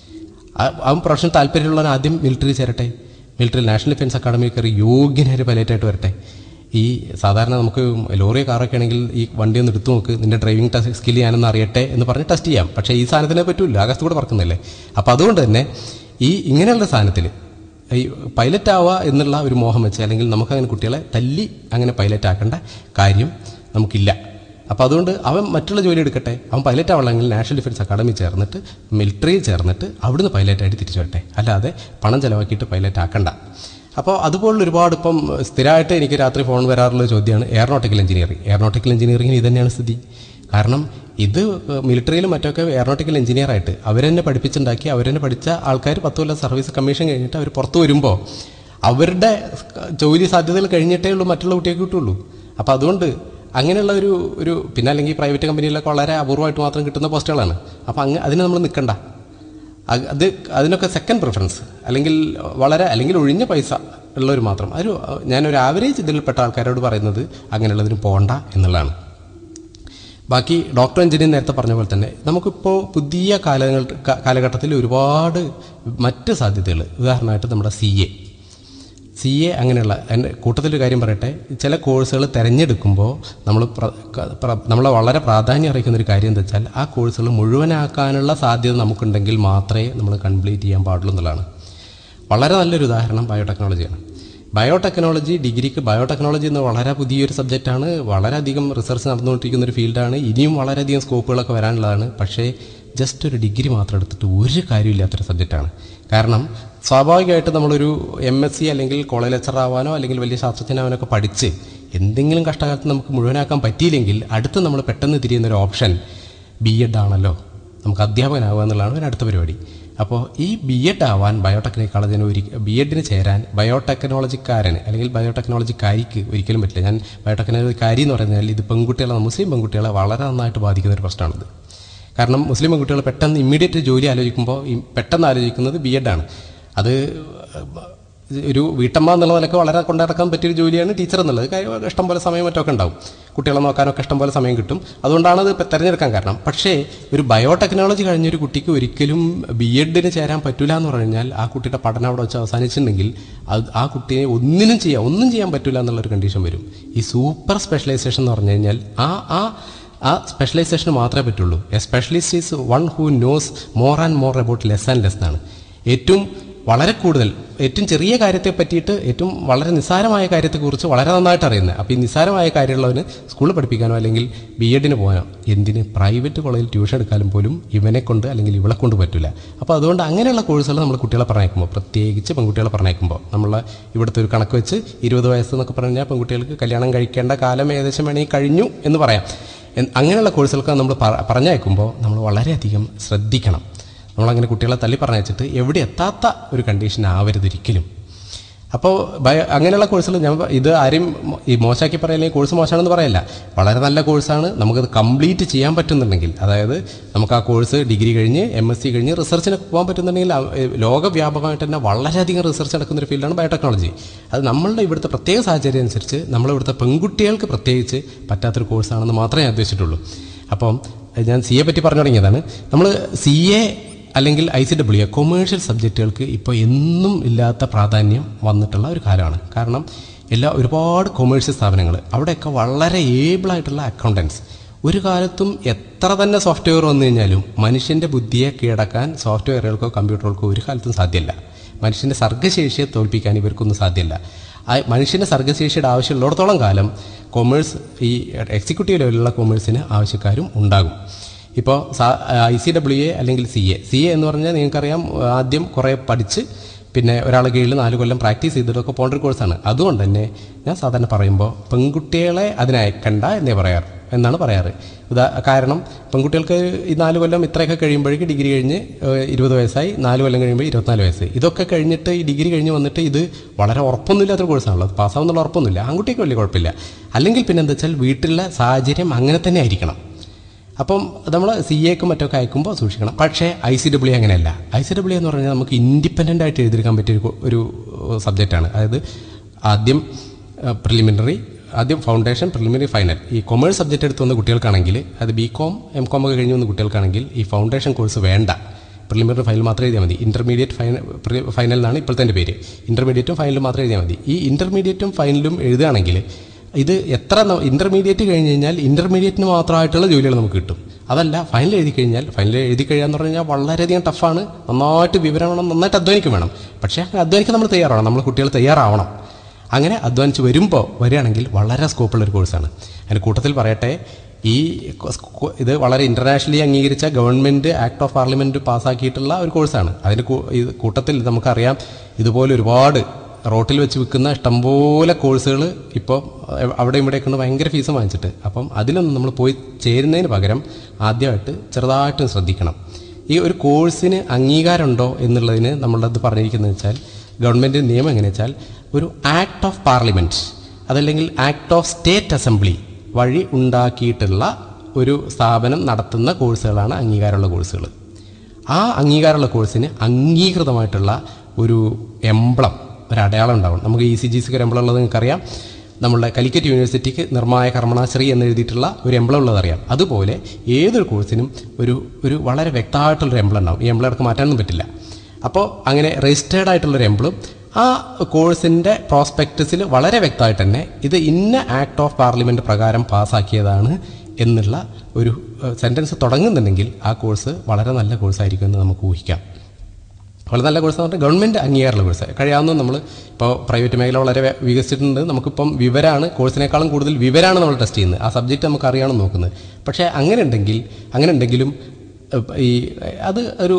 ആ പ്രൊഫഷൻ താല്പര്യമുള്ളവൻ ആദ്യം മിലിറ്ററി ചേരട്ടെ, മിലിറ്ററി നാഷണൽ ഡിഫൻസ് അക്കാഡമിയിൽ കയറി യോഗ്യനായൊരു പൈലറ്റായിട്ട് വരട്ടെ. ഈ സാധാരണ നമുക്ക് ലോറിയോ കാറൊക്കെ ആണെങ്കിൽ ഈ വണ്ടി ഒന്ന് എടുത്തു നോക്ക്, നിന്റെ ഡ്രൈവിംഗ് ടെസ്റ്റ് സ്കിൽ ഞാനൊന്ന് അറിയട്ടെ എന്ന് പറഞ്ഞ് ടെസ്റ്റ് ചെയ്യാം. പക്ഷേ ഈ സാധനത്തിനെ പറ്റില്ല, ആകാശത്തൂടെ പറക്കുന്നില്ലേ. അപ്പോൾ അതുകൊണ്ട് തന്നെ ഈ ഇങ്ങനെയുള്ള സാധനത്തിൽ ഈ പൈലറ്റ് ആവുക എന്നുള്ള ഒരു മോഹം വെച്ച്, അല്ലെങ്കിൽ നമുക്കങ്ങനെ കുട്ടികളെ തല്ലി അങ്ങനെ പൈലറ്റ് ആക്കേണ്ട കാര്യം നമുക്കില്ല. അപ്പോൾ അതുകൊണ്ട് അവൻ മറ്റുള്ള ജോലി എടുക്കട്ടെ. അവൻ പൈലറ്റ് ആവണമെങ്കിൽ നാഷണൽ ഡിഫൻസ് അക്കാഡമി ചേർന്നിട്ട് മിലിറ്ററിയിൽ ചേർന്നിട്ട് അവിടുന്ന് പൈലറ്റായിട്ട് തിരിച്ചു വരട്ടെ, അല്ലാതെ പണം ചിലവാക്കിയിട്ട് പൈലറ്റ് ആക്കണ്ട. അപ്പോൾ അതുപോലുള്ള ഒരുപാട് ഇപ്പം സ്ഥിരമായിട്ട് എനിക്ക് രാത്രി ഫോൺ വരാറുള്ള ചോദ്യമാണ് എയറോനോട്ടിക്കൽ എഞ്ചിനീയറിംഗ്. എയറോനോട്ടിക്കൽ എഞ്ചിനീയറിംഗിന് ഇത് തന്നെയാണ് സ്ഥിതി. കാരണം ഇത് മിലിറ്ററിയിലും മറ്റൊക്കെ എയറോനോട്ടിക്കൽ എഞ്ചിനീയറായിട്ട് അവരെന്നെ പഠിപ്പിച്ചുണ്ടാക്കി അവരെന്നെ പഠിച്ച ആൾക്കാർ പത്ത് കൊല്ലം സർവീസ് കമ്മീഷൻ കഴിഞ്ഞിട്ട് അവർ പുറത്ത് വരുമ്പോൾ അവരുടെ ജോലി സാധ്യതകൾ കഴിഞ്ഞിട്ടേ ഉള്ളൂ മറ്റുള്ള കുട്ടികൾക്ക് കിട്ടുള്ളൂ. അപ്പോൾ അതുകൊണ്ട് അങ്ങനെയുള്ള ഒരു ഒരു പിന്നെ അല്ലെങ്കിൽ പ്രൈവറ്റ് കമ്പനിയിലൊക്കെ വളരെ അപൂർവമായിട്ട് മാത്രം കിട്ടുന്ന പോസ്റ്റുകളാണ്. അപ്പോൾ അങ്ങ് അതിന് നമ്മൾ നിൽക്കണ്ട. അത് അതിനൊക്കെ സെക്കൻഡ് പ്രിഫറൻസ്, അല്ലെങ്കിൽ വളരെ അല്ലെങ്കിൽ ഒഴിഞ്ഞ പൈസ ഉള്ളവർ മാത്രം. ഒരു ഞാനൊരു ആവറേജ് ഇതിൽപ്പെട്ട ആൾക്കാരോട് പറയുന്നത് അങ്ങനെയുള്ളതിന് പോകണ്ട എന്നുള്ളതാണ്. ബാക്കി ഡോക്ടർ എഞ്ചിനീയർ നേരത്തെ പറഞ്ഞ പോലെ തന്നെ നമുക്കിപ്പോൾ പുതിയ കാലങ്ങൾ കാലഘട്ടത്തിൽ ഒരുപാട് മറ്റ് സാധ്യതകൾ, ഉദാഹരണമായിട്ട് നമ്മുടെ സി എ സി എ അങ്ങനെയുള്ള എൻ്റെ കൂട്ടത്തിലൊരു കാര്യം പറയട്ടെ. ചില കോഴ്സുകൾ തിരഞ്ഞെടുക്കുമ്പോൾ നമ്മൾ നമ്മളെ വളരെ പ്രാധാന്യം അറിയിക്കുന്നൊരു കാര്യം എന്താ വെച്ചാൽ ആ കോഴ്സുകൾ മുഴുവനാക്കാനുള്ള സാധ്യത നമുക്കുണ്ടെങ്കിൽ മാത്രമേ നമ്മൾ കംപ്ലീറ്റ് ചെയ്യാൻ പാടുള്ളൂ എന്നുള്ളതാണ്. വളരെ നല്ലൊരു ഉദാഹരണം ബയോടെക്നോളജിയാണ്. ബയോടെക്നോളജി ഡിഗ്രിക്ക് ബയോടെക്നോളജി എന്ന് വളരെ പുതിയൊരു സബ്ജക്റ്റാണ്, വളരെയധികം റിസർച്ച് നടന്നുകൊണ്ടിരിക്കുന്ന ഒരു ഫീൽഡാണ്, ഇനിയും വളരെയധികം സ്കോപ്പുകളൊക്കെ വരാനുള്ളതാണ്. പക്ഷേ ജസ്റ്റ് ഒരു ഡിഗ്രി മാത്രം എടുത്തിട്ട് ഒരു കാര്യമില്ലാത്തൊരു സബ്ജക്റ്റാണ്. കാരണം സ്വാഭാവികമായിട്ട് നമ്മളൊരു എം എസ് സി അല്ലെങ്കിൽ കോളേജ് ലെക്ചറർ ആവാനോ അല്ലെങ്കിൽ വലിയ ശാസ്ത്രജ്ഞനാവാനൊക്കെ പഠിച്ച് എന്തെങ്കിലും കഷ്ടകാലത്ത് നമുക്ക് മുഴുവനാക്കാൻ പറ്റിയില്ലെങ്കിൽ അടുത്ത് നമ്മൾ പെട്ടെന്ന് തിരിയുന്നൊരു ഓപ്ഷൻ ബി എഡ് ആണല്ലോ, നമുക്ക് അധ്യാപകനാവുക എന്നുള്ളതാണ് അടുത്ത പരിപാടി. അപ്പോൾ ഈ ബി എഡ് ആവാൻ ബയോടെക്നോളജിന് ഒരു ബി എഡിന് ചേരാൻ ബയോടെക്നോളജിക്കാരന് അല്ലെങ്കിൽ ബയോടെക്നോളജിക്കാരിക്ക് ഒരിക്കലും പറ്റില്ല. ഞാൻ ബയോടെക്നോളജിക്കാരി എന്ന് പറയുന്നതിൽ ഇത് പെൺകുട്ടികളെ, മുസ്ലിം പെൺകുട്ടികളെ വളരെ നന്നായിട്ട് ബാധിക്കുന്ന ഒരു പ്രശ്നമാണിത്. കാരണം മുസ്ലിം പെൺകുട്ടികൾ പെട്ടെന്ന് ഇമ്മീഡിയറ്റ് ജോലി ആലോചിക്കുമ്പോൾ പെട്ടെന്ന് ആലോചിക്കുന്നത് ബി എഡാണ്. അത് ഒരു വീട്ടമ്മ എന്നുള്ള നിലക്ക് വളരെ കൊണ്ടിറക്കാൻ പറ്റിയൊരു ജോലിയാണ് ടീച്ചർ എന്നുള്ളത്. കാര്യം ഇഷ്ടംപോലെ സമയം മറ്റൊക്കെ ഉണ്ടാവും, കുട്ടികളെ നോക്കാനൊക്കെ ഇഷ്ടംപോലെ സമയം കിട്ടും. അതുകൊണ്ടാണ് അത് തിരഞ്ഞെടുക്കാൻ കാരണം. പക്ഷേ ഒരു ബയോടെക്നോളജി കഴിഞ്ഞൊരു കുട്ടിക്ക് ഒരിക്കലും ബി എഡിന് ചേരാൻ പറ്റില്ല എന്ന് പറഞ്ഞു കഴിഞ്ഞാൽ ആ കുട്ടിയുടെ പഠനം അവിടെ വെച്ച് അവസാനിച്ചിട്ടുണ്ടെങ്കിൽ അത് ആ കുട്ടിയെ ഒന്നിനും ചെയ്യാം ഒന്നും ചെയ്യാൻ പറ്റില്ല എന്നുള്ളൊരു കണ്ടീഷൻ വരും. ഈ സൂപ്പർ സ്പെഷ്യലൈസേഷൻ എന്ന് പറഞ്ഞു കഴിഞ്ഞാൽ ആ ആ ആ സ്പെഷ്യലൈസേഷന് മാത്രമേ പറ്റുള്ളൂ. A specialist is one who knows more and more about less and less എന്നാണ്. ഏറ്റവും വളരെ കൂടുതൽ ഏറ്റവും ചെറിയ കാര്യത്തെ പറ്റിയിട്ട് ഏറ്റവും വളരെ നിസ്സാരമായ കാര്യത്തെക്കുറിച്ച് വളരെ നന്നായിട്ട് അറിയുന്നത്. അപ്പോൾ ഈ നിസ്സാരമായ കാര്യമുള്ളവന് സ്കൂളിൽ പഠിപ്പിക്കാനോ അല്ലെങ്കിൽ ബി എഡിന് പോകാനോ എന്തിന് പ്രൈവറ്റ് കോളേജിൽ ട്യൂഷൻ എടുക്കാനും പോലും ഇവനെ കൊണ്ട് അല്ലെങ്കിൽ ഇവളെ കൊണ്ട് പറ്റില്ല. അപ്പോൾ അതുകൊണ്ട് അങ്ങനെയുള്ള കോഴ്സുകൾ നമ്മൾ കുട്ടികളെ പറഞ്ഞേക്കുമ്പോൾ, പ്രത്യേകിച്ച് പെൺകുട്ടികളെ പറഞ്ഞേക്കുമ്പോൾ, നമ്മൾ ഇവിടുത്തെ ഒരു കണക്ക് വെച്ച് ഇരുപത് വയസ്സ് എന്നൊക്കെ പറഞ്ഞാൽ പെൺകുട്ടികൾക്ക് കല്യാണം കഴിക്കേണ്ട കാലം ഏകദേശം വേണമെങ്കിൽ കഴിഞ്ഞു എന്ന് പറയാം. അങ്ങനെയുള്ള കോഴ്സുകൾക്ക് നമ്മൾ പറഞ്ഞയക്കുമ്പോൾ നമ്മൾ വളരെയധികം ശ്രദ്ധിക്കണം. നമ്മളങ്ങനെ കുട്ടികളെ തള്ളി പറഞ്ഞയച്ചിട്ട് എവിടെ എത്താത്ത ഒരു കണ്ടീഷൻ ആവരുതൊരിക്കലും. അപ്പോൾ ബയോ അങ്ങനെയുള്ള കോഴ്സുകൾ ഞാൻ ഇത് ആരും ഈ മോശമാക്കി പറയില്ലെങ്കിൽ കോഴ്സ് മോശമാണെന്ന് പറയല്ല, വളരെ നല്ല കോഴ്സാണ്. നമുക്കത് കംപ്ലീറ്റ് ചെയ്യാൻ പറ്റുന്നുണ്ടെങ്കിൽ, അതായത് നമുക്ക് ആ കോഴ്സ് ഡിഗ്രി കഴിഞ്ഞ് എം എസ് സി കഴിഞ്ഞ് റിസർച്ചിനൊക്കെ പോകാൻ പറ്റുന്നുണ്ടെങ്കിൽ ലോകവ്യാപകമായിട്ട് തന്നെ വളരെയധികം റിസർച്ച് നടക്കുന്നൊരു ഫീൽഡാണ് ബയോടെക്നോളജി. അത് നമ്മളുടെ ഇവിടുത്തെ പ്രത്യേക സാഹചര്യം അനുസരിച്ച് നമ്മളിവിടുത്തെ പെൺകുട്ടികൾക്ക് പ്രത്യേകിച്ച് പറ്റാത്തൊരു കോഴ്സാണെന്ന് മാത്രമേ ഞാൻ ഉദ്ദേശിച്ചിട്ടുള്ളൂ. അപ്പം ഞാൻ സി എ പറ്റി പറഞ്ഞു തുടങ്ങിയതാണ്. നമ്മൾ സി എ അല്ലെങ്കിൽ I C W A commercial സബ്ജക്റ്റുകൾക്ക് ഇപ്പോൾ എന്നും ഇല്ലാത്ത പ്രാധാന്യം വന്നിട്ടുള്ള ഒരു കാലമാണ്. കാരണം എല്ലാ ഒരുപാട് കൊമേഴ്ഷ്യൽ സ്ഥാപനങ്ങൾ അവിടെയൊക്കെ വളരെ ഏബിളായിട്ടുള്ള അക്കൗണ്ടൻസ്. ഒരു കാലത്തും എത്ര തന്നെ സോഫ്റ്റ്വെയർ വന്നു കഴിഞ്ഞാലും മനുഷ്യൻ്റെ ബുദ്ധിയെ കീഴടക്കാൻ സോഫ്റ്റ്വെയറുകൾക്കോ കമ്പ്യൂട്ടറുകൾക്കോ ഒരു കാലത്തും സാധ്യമല്ല. മനുഷ്യൻ്റെ സർഗ്ഗശേഷിയെ തോൽപ്പിക്കാൻ ഇവർക്കൊന്നും സാധ്യമല്ല. ആ മനുഷ്യൻ്റെ സർഗ്ഗശേഷിയുടെ ആവശ്യമുള്ളിടത്തോളം കാലം കൊമേഴ്സ് ഈ എക്സിക്യൂട്ടീവ് ലെവലിലുള്ള കൊമേഴ്സിന് ആവശ്യക്കാരും ഉണ്ടാകും. ഇപ്പോൾ ഐ സി ഡബ്ല്യു എ അല്ലെങ്കിൽ സി എ സി എ എന്ന് പറഞ്ഞാൽ നിങ്ങൾക്കറിയാം, ആദ്യം കുറേ പഠിച്ച് പിന്നെ ഒരാളെ കീഴിൽ നാല് കൊല്ലം പ്രാക്ടീസ് ചെയ്തിട്ടൊക്കെ പോകേണ്ട ഒരു കോഴ്സാണ്. അതുകൊണ്ട് തന്നെ ഞാൻ സാധാരണ പറയുമ്പോൾ പെൺകുട്ടികളെ അതിനയക്കണ്ട എന്നേ പറയാറ് എന്നാണ് പറയാറ്. ഉദാ കാരണം പെൺകുട്ടികൾക്ക് ഈ നാല് കൊല്ലം ഇത്രയൊക്കെ കഴിയുമ്പോഴേക്ക് ഡിഗ്രി കഴിഞ്ഞ് ഇരുപത് വയസ്സായി, നാല് കൊല്ലം കഴിയുമ്പോൾ ഇരുപത്തിനാല് വയസ്സ്. ഇതൊക്കെ കഴിഞ്ഞിട്ട് ഈ ഡിഗ്രി കഴിഞ്ഞ് വന്നിട്ട് ഇത് വളരെ ഉറപ്പൊന്നുമില്ലാത്തൊരു കോഴ്സാണല്ലോ, അത് പാസ്സാവുന്നുള്ള ഉറപ്പൊന്നുമില്ല. ആൺകുട്ടിക്ക് വലിയ കുഴപ്പമില്ല. അല്ലെങ്കിൽ പിന്നെ എന്താ വെച്ചാൽ വീട്ടിലെ സാഹചര്യം അങ്ങനെ തന്നെ ആയിരിക്കണം. അപ്പം നമ്മൾ സി എക്ക് മറ്റൊക്കെ അയക്കുമ്പോൾ സൂക്ഷിക്കണം. പക്ഷേ ഐ സി ഡബ്ല്യു അങ്ങനെയല്ല. ഐ സി ഡബ്ല്യു എന്ന് പറഞ്ഞാൽ നമുക്ക് ഇൻഡിപെൻഡൻ്റ് ആയിട്ട് എഴുതിയെടുക്കാൻ പറ്റിയ ഒരു സബ്ജക്റ്റാണ്. അതായത് ആദ്യം പ്രിലിമിനറി, ആദ്യം ഫൗണ്ടേഷൻ, പ്രിലിമിനറി, ഫൈനൽ. ഈ കൊമേഴ്സ് സബ്ജക്റ്റ് എടുത്ത് വന്ന കുട്ടികൾക്കാണെങ്കിൽ, അത് ബി കോം എം കോം ഒക്കെ കഴിഞ്ഞ് വന്ന കുട്ടികൾക്കാണെങ്കിൽ ഈ ഫൗണ്ടേഷൻ കോഴ്സ് വേണ്ട. പ്രിലിമിനറി ഫൈനൽ മാത്രം എഴുതിയാൽ മതി. ഇൻ്റർമീഡിയറ്റ് ഫൈനൽ ഫൈനൽ എന്നാണ് ഇപ്പോഴത്തെ പേര്. ഇൻ്റർമീഡിയറ്റും ഫൈനലും മാത്രം എഴുതിയാൽ മതി. ഈ ഇൻ്റർമീഡിയറ്റും ഫൈനലും എഴുതുകയാണെങ്കിൽ ഇത് എത്ര ഇൻ്റർമീഡിയറ്റ് കഴിഞ്ഞ് കഴിഞ്ഞാൽ ഇൻ്റർമീഡിയറ്റിന് മാത്രമായിട്ടുള്ള ജോലികൾ നമുക്ക് കിട്ടും. അതല്ല, ഫൈനൽ എഴുതി കഴിഞ്ഞാൽ, ഫൈനൽ എഴുതി കഴിയാന്ന് പറഞ്ഞു കഴിഞ്ഞാൽ വളരെയധികം ടഫാണ്. നന്നായിട്ട് വിവരം വേണം, നന്നായിട്ട് അധ്വാനിക്കും വേണം. പക്ഷേ അങ്ങനെ അധ്വാനിക്കാൻ നമ്മൾ തയ്യാറാവണം, നമ്മൾ കുട്ടികൾ തയ്യാറാവണം. അങ്ങനെ അധ്വാനിച്ച് വരുമ്പോൾ വരികയാണെങ്കിൽ വളരെ സ്കോപ്പുള്ളൊരു കോഴ്സാണ്. അതിൻ്റെ കൂട്ടത്തിൽ പറയട്ടെ, ഈ ഇത് വളരെ ഇൻ്റർനാഷണലി അംഗീകരിച്ച ഗവൺമെൻറ് ആക്ട് ഓഫ് പാർലമെൻറ്റ് പാസ്സാക്കിയിട്ടുള്ള ഒരു കോഴ്സാണ്. അതിൻ്റെ കൂട്ടത്തിൽ നമുക്കറിയാം ഇതുപോലെ ഒരുപാട് റോട്ടിൽ വെച്ച് വിൽക്കുന്ന ഇഷ്ടംപോലെ കോഴ്സുകൾ ഇപ്പോൾ അവിടെ ഇവിടെയൊക്കെ ഉണ്ട്, ഭയങ്കര ഫീസ് വാങ്ങിച്ചിട്ട്. അപ്പം അതിലൊന്നും നമ്മൾ പോയി ചേരുന്നതിന് പകരം ആദ്യമായിട്ട് ചെറുതായിട്ട് ശ്രദ്ധിക്കണം. ഈ ഒരു കോഴ്സിന് അംഗീകാരമുണ്ടോ എന്നുള്ളതിന് നമ്മളത് പറഞ്ഞിരിക്കുന്നത് വെച്ചാൽ, ഗവൺമെൻറ് നിയമം എങ്ങനെയാ വെച്ചാൽ, ഒരു ആക്ട് ഓഫ് പാർലമെൻറ്റ് അതല്ലെങ്കിൽ ആക്ട് ഓഫ് സ്റ്റേറ്റ് അസംബ്ലി വഴി ഉണ്ടാക്കിയിട്ടുള്ള ഒരു സ്ഥാപനം നടത്തുന്ന കോഴ്സുകളാണ് അംഗീകാരമുള്ള കോഴ്സുകൾ. ആ അംഗീകാരമുള്ള കോഴ്സിന് അംഗീകൃതമായിട്ടുള്ള ഒരു എംബ്ലം, ഒരു അടയാളം ഉണ്ടാവും. നമുക്ക് ഇ സി ജി സിക്ക് ഒരു എംബ്ലം ഉള്ളത് നിങ്ങൾക്കറിയാം. നമ്മളുടെ കാലിക്കറ്റ് യൂണിവേഴ്സിറ്റിക്ക് നിർമ്മായ കർമ്മണാശ്രീ എന്ന് എഴുതിയിട്ടുള്ള ഒരു എംബ്ലം ഉള്ളതറിയാം. അതുപോലെ ഏതൊരു കോഴ്സിനും ഒരു ഒരു വളരെ വ്യക്തമായിട്ടുള്ളൊരു എംബ്ലം ഉണ്ടാവും. ഈ എംബ്ലം ഇടക്ക് മാറ്റാനൊന്നും പറ്റില്ല. അപ്പോൾ അങ്ങനെ രജിസ്റ്റേർഡ് ആയിട്ടുള്ളൊരു എംബ്ലം ആ കോഴ്സിൻ്റെ പ്രോസ്പെക്ടസിൽ വളരെ വ്യക്തമായിട്ട് തന്നെ ഇത് ഇന്ന ആക്ട് ഓഫ് പാർലമെൻറ്റ് പ്രകാരം പാസ്സാക്കിയതാണ് എന്നുള്ള ഒരു സെൻറ്റൻസ് തുടങ്ങുന്നുണ്ടെങ്കിൽ ആ കോഴ്സ് വളരെ നല്ല കോഴ്സായിരിക്കും എന്ന് നമുക്ക് ഊഹിക്കാം. വളരെ നല്ല കോഴ്സ് എന്ന് പറഞ്ഞാൽ ഗവൺമെൻറ് അംഗീകാരമുള്ള കോഴ്സ്. കഴിയാവുന്ന നമ്മൾ ഇപ്പോൾ പ്രൈവറ്റ് മേഖല വളരെ വികസിച്ചിട്ടുണ്ട്. നമുക്കിപ്പം വിവരമാണ്, കോഴ്സിനേക്കാളും കൂടുതൽ വിവരമാണ് നമ്മൾ ടെസ്റ്റ് ചെയ്യുന്നത്. ആ സബ്ജക്റ്റ് നമുക്ക് അറിയാമെന്ന് നോക്കുന്നത്. പക്ഷേ അങ്ങനെ ഉണ്ടെങ്കിൽ അങ്ങനെ ഉണ്ടെങ്കിലും ഈ അത് ഒരു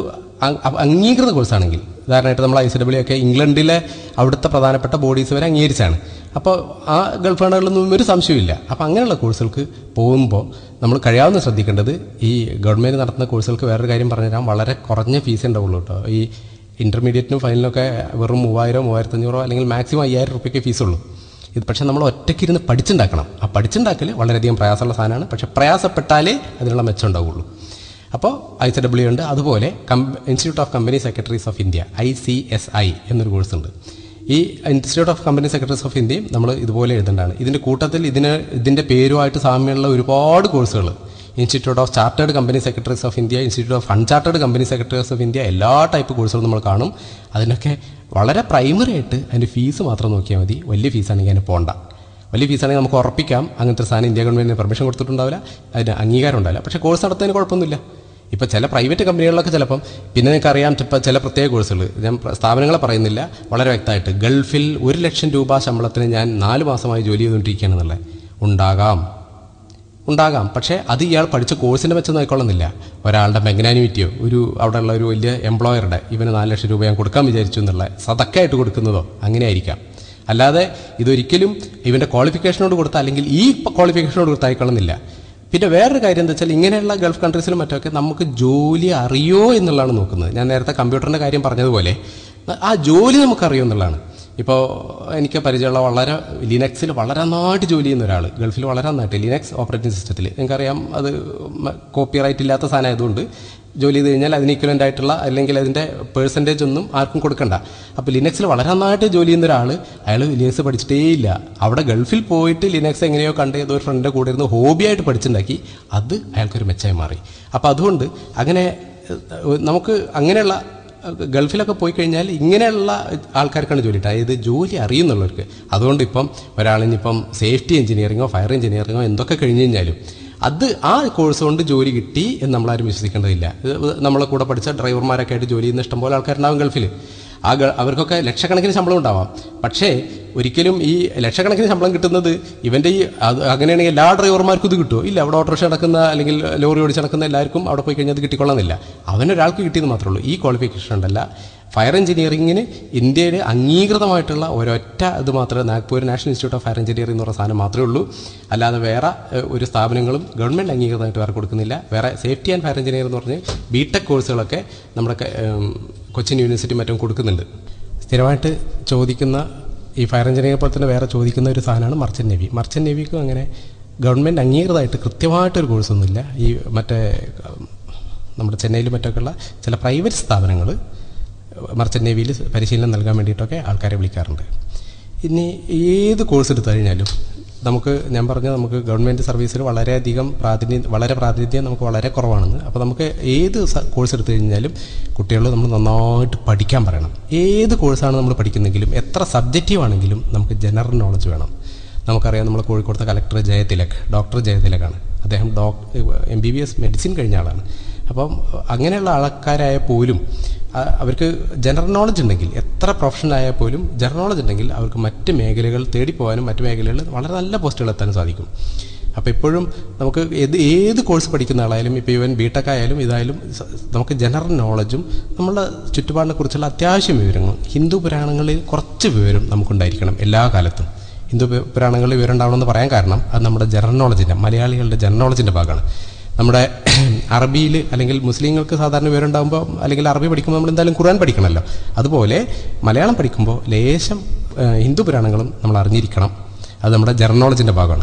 അംഗീകൃത കോഴ്സാണെങ്കിൽ, ഉദാഹരണമായിട്ട് നമ്മൾ ഐ സി ഡബ്ല്യു ഒക്കെ ഇംഗ്ലണ്ടിലെ അവിടുത്തെ പ്രധാനപ്പെട്ട ബോഡീസ് വരെ അംഗീകരിച്ചാണ്. അപ്പോൾ ആ ഗൾഫ് നാടുകളിലൊന്നും ഒരു സംശയമില്ല. അപ്പോൾ അങ്ങനെയുള്ള കോഴ്സുകൾക്ക് പോകുമ്പോൾ നമ്മൾ കഴിയാവുന്ന ശ്രദ്ധിക്കേണ്ടത്, ഈ ഗവൺമെൻറ് നടത്തുന്ന കോഴ്സുകൾക്ക് വേറൊരു കാര്യം പറഞ്ഞുതരാം, വളരെ കുറഞ്ഞ ഫീസേ ഉണ്ടാവുള്ളൂ കേട്ടോ. ഈ ഇൻ്റർമീഡിയറ്റിനും ഫൈനലിനൊക്കെ വെറും മൂവായിരോ മൂവായിരത്തഞ്ഞൂറോ അല്ലെങ്കിൽ മാക്സിമം അയ്യായിരം റുപ്യക്ക് ഫീസുള്ളൂ. ഇത് പക്ഷേ നമ്മൾ ഒറ്റയ്ക്കിരുന്ന് പഠിച്ചുണ്ടാക്കണം. ആ പഠിച്ചുണ്ടാക്കൽ വളരെയധികം പ്രയാസമുള്ള സാധനമാണ്. പക്ഷേ പ്രയാസപ്പെട്ടാലേ അതിനുള്ള മെച്ചം ഉണ്ടാവുള്ളൂ. അപ്പോൾ ഐ സി ഡബ്ല്യു ഉണ്ട്. അതുപോലെ കം institute of company secretaries of India, I C S I എന്നൊരു കോഴ്സുണ്ട്. ഈ institute of company secretaries of ഇന്ത്യയും നമ്മൾ ഇതുപോലെ എഴുതേണ്ടതാണ്. ഇതിൻ്റെ കൂട്ടത്തിൽ ഇതിന് ഇതിൻ്റെ പേരുമായിട്ട് സാമ്യമുള്ള ഒരുപാട് കോഴ്സുകൾ, institute of chartered company secretaries of India, institute of unchartered company secretaries of India, എല്ലാ ടൈപ്പ് കോഴ്സുകളും നമ്മൾ കാണും. അതിനൊക്കെ വളരെ പ്രൈമറി ആയിട്ട് അതിൻ്റെ ഫീസ് മാത്രം നോക്കിയാൽ മതി. വലിയ ഫീസാണെങ്കിൽ അതിന് പോകണ്ട. വലിയ ഫീസാണെങ്കിൽ നമുക്ക് ഉറപ്പിക്കാം അങ്ങനത്തെ സാധനം ഇന്ത്യ ഗവൺമെൻറ്റിന് പെർമിഷൻ കൊടുത്തിട്ടുണ്ടാവില്ല, അതിന് അംഗീകാരം ഉണ്ടാവില്ല. പക്ഷേ കോഴ്സ് നടത്തുന്നതിന് കുഴപ്പമൊന്നുമില്ല. ഇപ്പോൾ ചില പ്രൈവറ്റ് കമ്പനികളിലൊക്കെ ചിലപ്പം, പിന്നെ നിങ്ങൾക്കറിയാം ഇപ്പോൾ ചില പ്രത്യേക കോഴ്സുകൾ, ഞാൻ സ്ഥാപനങ്ങളെ പറയുന്നില്ല, വളരെ വ്യക്തമായിട്ട് ഗൾഫിൽ ഒരു ലക്ഷം രൂപ ശമ്പളത്തിന് ഞാൻ നാല് മാസമായി ജോലി ചെയ്തുകൊണ്ടിരിക്കുകയാണെന്നുള്ളത് ഉണ്ടാകാം ഉണ്ടാകാം പക്ഷേ അത് ഇയാൾ പഠിച്ച കോഴ്സിൻ്റെ വെച്ച് നോക്കിക്കൊള്ളുന്നില്ല. ഒരാളുടെ മെഗ്നാനിമിറ്റിയോ ഒരു അവിടെയുള്ള ഒരു വലിയ എംപ്ലോയറുടെ ഇവന് നാല് ലക്ഷം രൂപ ഞാൻ കൊടുക്കാൻ വിചാരിച്ചു എന്നുള്ള സതക്കായിട്ട് കൊടുക്കുന്നതോ അങ്ങനെ ആയിരിക്കാം. അല്ലാതെ ഇതൊരിക്കലും ഇവൻ്റെ ക്വാളിഫിക്കേഷനോട് കൊടുത്ത അല്ലെങ്കിൽ ഈ ക്വാളിഫിക്കേഷനോട് കൊടുത്തായിക്കൊള്ളുന്നില്ല. പിന്നെ വേറൊരു കാര്യം എന്താ വെച്ചാൽ, ഇങ്ങനെയുള്ള ഗൾഫ് കൺട്രീസിലും മറ്റൊക്കെ നമുക്ക് ജോലി അറിയോ എന്നുള്ളതാണ് നോക്കുന്നത്. ഞാൻ നേരത്തെ കമ്പ്യൂട്ടറിൻ്റെ കാര്യം പറഞ്ഞതുപോലെ ആ ജോലി നമുക്കറിയോ എന്നുള്ളതാണ്. ഇപ്പോൾ എനിക്ക് പരിചയമുള്ള വളരെ ലിനക്സിൽ വളരെ നന്നായിട്ട് ജോലി ചെയ്യുന്ന ഒരാൾ ഗൾഫിൽ വളരെ നന്നായിട്ട് ലിനക്സ് ഓപ്പറേറ്റിംഗ് സിസ്റ്റത്തിൽ, നിങ്ങൾക്കറിയാം അത് കോപ്പി റൈറ്റ് ഇല്ലാത്ത സാധനം ആയതുകൊണ്ട് ജോലി ചെയ്ത് കഴിഞ്ഞാൽ അതിന് ഇക്വലൻ്റ് ആയിട്ടുള്ള അല്ലെങ്കിൽ അതിൻ്റെ പേഴ്സൻറ്റേജ് ഒന്നും ആർക്കും കൊടുക്കണ്ട. അപ്പോൾ ലിനക്സിൽ വളരെ നന്നായിട്ട് ജോലി ചെയ്യുന്ന ഒരാൾ, അയാൾ ലിനക്സ് പഠിച്ചിട്ടേ ഇല്ല. അവിടെ ഗൾഫിൽ പോയിട്ട് ലിനക്സ് എങ്ങനെയോ കണ്ട് ഏതോ ഒരു ഫ്രണ്ടിൻ്റെ കൂടെ ഇരുന്ന് ഹോബിയായിട്ട് പഠിച്ചുണ്ടാക്കി, അത് അയാൾക്കൊരു മെച്ചമായി മാറി. അപ്പോൾ അതുകൊണ്ട് അങ്ങനെ നമുക്ക് അങ്ങനെയുള്ള ഗൾഫിലൊക്കെ പോയി കഴിഞ്ഞാൽ ഇങ്ങനെയുള്ള ആൾക്കാർക്കാണ് ജോലി കിട്ടുക, അതായത് ജോലി അറിയുന്നുള്ളവർക്ക്. അതുകൊണ്ട് ഇപ്പം ഒരാളിനിപ്പം സേഫ്റ്റി എഞ്ചിനീയറിങ്ങോ ഫയർ എഞ്ചിനീയറിങ്ങോ എന്തൊക്കെ കഴിഞ്ഞ് കഴിഞ്ഞാലും അത് ആ കോഴ്സ് കൊണ്ട് ജോലി കിട്ടി എന്ന് നമ്മളാരും വിശ്വസിക്കേണ്ടതില്ല. നമ്മളെ കൂടെ പഠിച്ച ഡ്രൈവർമാരൊക്കെ ആയിട്ട് ജോലി ചെയ്യുന്ന ഇഷ്ടംപോലെ ആൾക്കാരുണ്ടാവും ഗൾഫിൽ. ആ അവർക്കൊക്കെ ലക്ഷക്കണക്കിന് ശമ്പളം ഉണ്ടാവാം. പക്ഷേ ഒരിക്കലും ഈ ലക്ഷക്കണക്കിന് ശമ്പളം കിട്ടുന്നത് ഇവൻ്റെ ഈ അത് അങ്ങനെയാണെങ്കിൽ എല്ലാ ഡ്രൈവർമാർക്കും ഇത് കിട്ടുമോ? ഇല്ല. അവിടെ ഓട്ടോറിക്ഷ നടക്കുന്ന അല്ലെങ്കിൽ ലോറി ഓടിച്ച് നടക്കുന്ന എല്ലാവർക്കും അവിടെ പോയി കഴിഞ്ഞാൽ അത് കിട്ടിക്കൊള്ളുന്നില്ല. അവനൊരാൾക്ക് കിട്ടിയെന്ന് മാത്രമേ ഉള്ളൂ. ഈ ക്വാളിഫിക്കേഷൻ ഉണ്ടല്ല. ഫയർ എഞ്ചിനീയറിങ്ങിന് ഇന്ത്യയിൽ അംഗീകൃതമായിട്ടുള്ള ഒരൊറ്റ ഇത് മാത്രമേ, Nagpur national institute of fire engineering എന്ന് പറഞ്ഞ സാധനം മാത്രമേ ഉള്ളൂ. അല്ലാതെ വേറെ ഒരു സ്ഥാപനങ്ങളും ഗവൺമെൻറ് അംഗീകൃതമായിട്ട് വേറെ കൊടുക്കുന്നില്ല. വേറെ സേഫ്റ്റി ആൻഡ് ഫയർ എഞ്ചിനീയർ എന്ന് പറഞ്ഞ് ബി ടെക് കോഴ്സുകളൊക്കെ നമ്മുടെ കൊച്ചിൻ യൂണിവേഴ്സിറ്റി മറ്റും കൊടുക്കുന്നുണ്ട്. സ്ഥിരമായിട്ട് ചോദിക്കുന്ന ഈ ഫയർ എഞ്ചിനീയർ പോലെ തന്നെ വേറെ ചോദിക്കുന്ന ഒരു സാധനമാണ് മർച്ചൻ്റ് നേവി. മർച്ചൻ്റ് നേവിക്കും അങ്ങനെ ഗവൺമെൻറ് അംഗീകൃതമായിട്ട് കൃത്യമായിട്ടൊരു കോഴ്സൊന്നുമില്ല. ഈ മറ്റേ നമ്മുടെ ചെന്നൈയിൽ മറ്റൊക്കെയുള്ള ചില പ്രൈവറ്റ് സ്ഥാപനങ്ങൾ മർച്ചൻ്റ് നേവിയിൽ പരിശീലനം നൽകാൻ വേണ്ടിയിട്ടൊക്കെ ആൾക്കാരെ വിളിക്കാറുണ്ട്. ഇനി ഏത് കോഴ്സ് എടുത്തു കഴിഞ്ഞാലും നമുക്ക്, ഞാൻ പറഞ്ഞ നമുക്ക് ഗവൺമെൻറ് സർവീസിൽ വളരെയധികം പ്രാതിനിധ്യം വളരെ പ്രാതിനിധ്യം നമുക്ക് വളരെ കുറവാണെന്ന്. അപ്പോൾ നമുക്ക് ഏത് കോഴ്സ് എടുത്തു കഴിഞ്ഞാലും കുട്ടികൾ നമ്മൾ നന്നായിട്ട് പഠിക്കാൻ പറയണം. ഏത് കോഴ്സാണ് നമ്മൾ പഠിക്കുന്നെങ്കിലും എത്ര സബ്ജക്റ്റീവ് ആണെങ്കിലും നമുക്ക് ജനറൽ നോളജ് വേണം. നമുക്കറിയാം, നമ്മൾ കോഴിക്കോടത്തെ കളക്ടർ ജയതിലക്, ഡോക്ടർ ജയതിലകാണ്. അദ്ദേഹം doctor M B B S medicine കഴിഞ്ഞ ആളാണ്. അപ്പം അങ്ങനെയുള്ള ആൾക്കാരായ പോലും അവർക്ക് ജനറൽ നോളജ് ഉണ്ടെങ്കിൽ, എത്ര പ്രൊഫഷണൽ ആയാൽ പോലും ജനറൽ നോളജ് ഉണ്ടെങ്കിൽ അവർക്ക് മറ്റ് മേഖലകൾ തേടിപ്പോകാനും മറ്റ് മേഖലകളിൽ വളരെ നല്ല പോസ്റ്റുകൾ എത്താനും സാധിക്കും. അപ്പോൾ എപ്പോഴും നമുക്ക് ഏത് ഏത് കോഴ്സ് പഠിക്കുന്ന ആളായാലും, ഇപ്പോൾ ഇവൻ ബി ടെക് ആയാലും ഇതായാലും നമുക്ക് ജനറൽ നോളജും നമ്മളുടെ ചുറ്റുപാടിനെ കുറിച്ചുള്ള അത്യാവശ്യം വിവരങ്ങളും, ഹിന്ദു പുരാണങ്ങളിൽ കുറച്ച് വിവരം നമുക്കുണ്ടായിരിക്കണം എല്ലാ കാലത്തും. ഹിന്ദു പുരാണങ്ങളിൽ വിവരം ഉണ്ടാവണമെന്ന് പറയാൻ കാരണം അത് നമ്മുടെ ജനറൽ നോളജിൻ്റെ, മലയാളികളുടെ ജനറൽ നോളജിൻ്റെ ഭാഗമാണ്. നമ്മുടെ അറബിയിൽ അല്ലെങ്കിൽ മുസ്ലിങ്ങൾക്ക് സാധാരണ വിവരം ഉണ്ടാകുമ്പോൾ അല്ലെങ്കിൽ അറബി പഠിക്കുമ്പോൾ നമ്മൾ എന്തായാലും ഖുർആൻ പഠിക്കണമല്ലോ. അതുപോലെ മലയാളം പഠിക്കുമ്പോൾ ലേശം ഹിന്ദു പുരാണങ്ങളും നമ്മൾ അറിഞ്ഞിരിക്കണം. അത് നമ്മുടെ ജനറൽ നോളജിൻ്റെ ഭാഗമാണ്.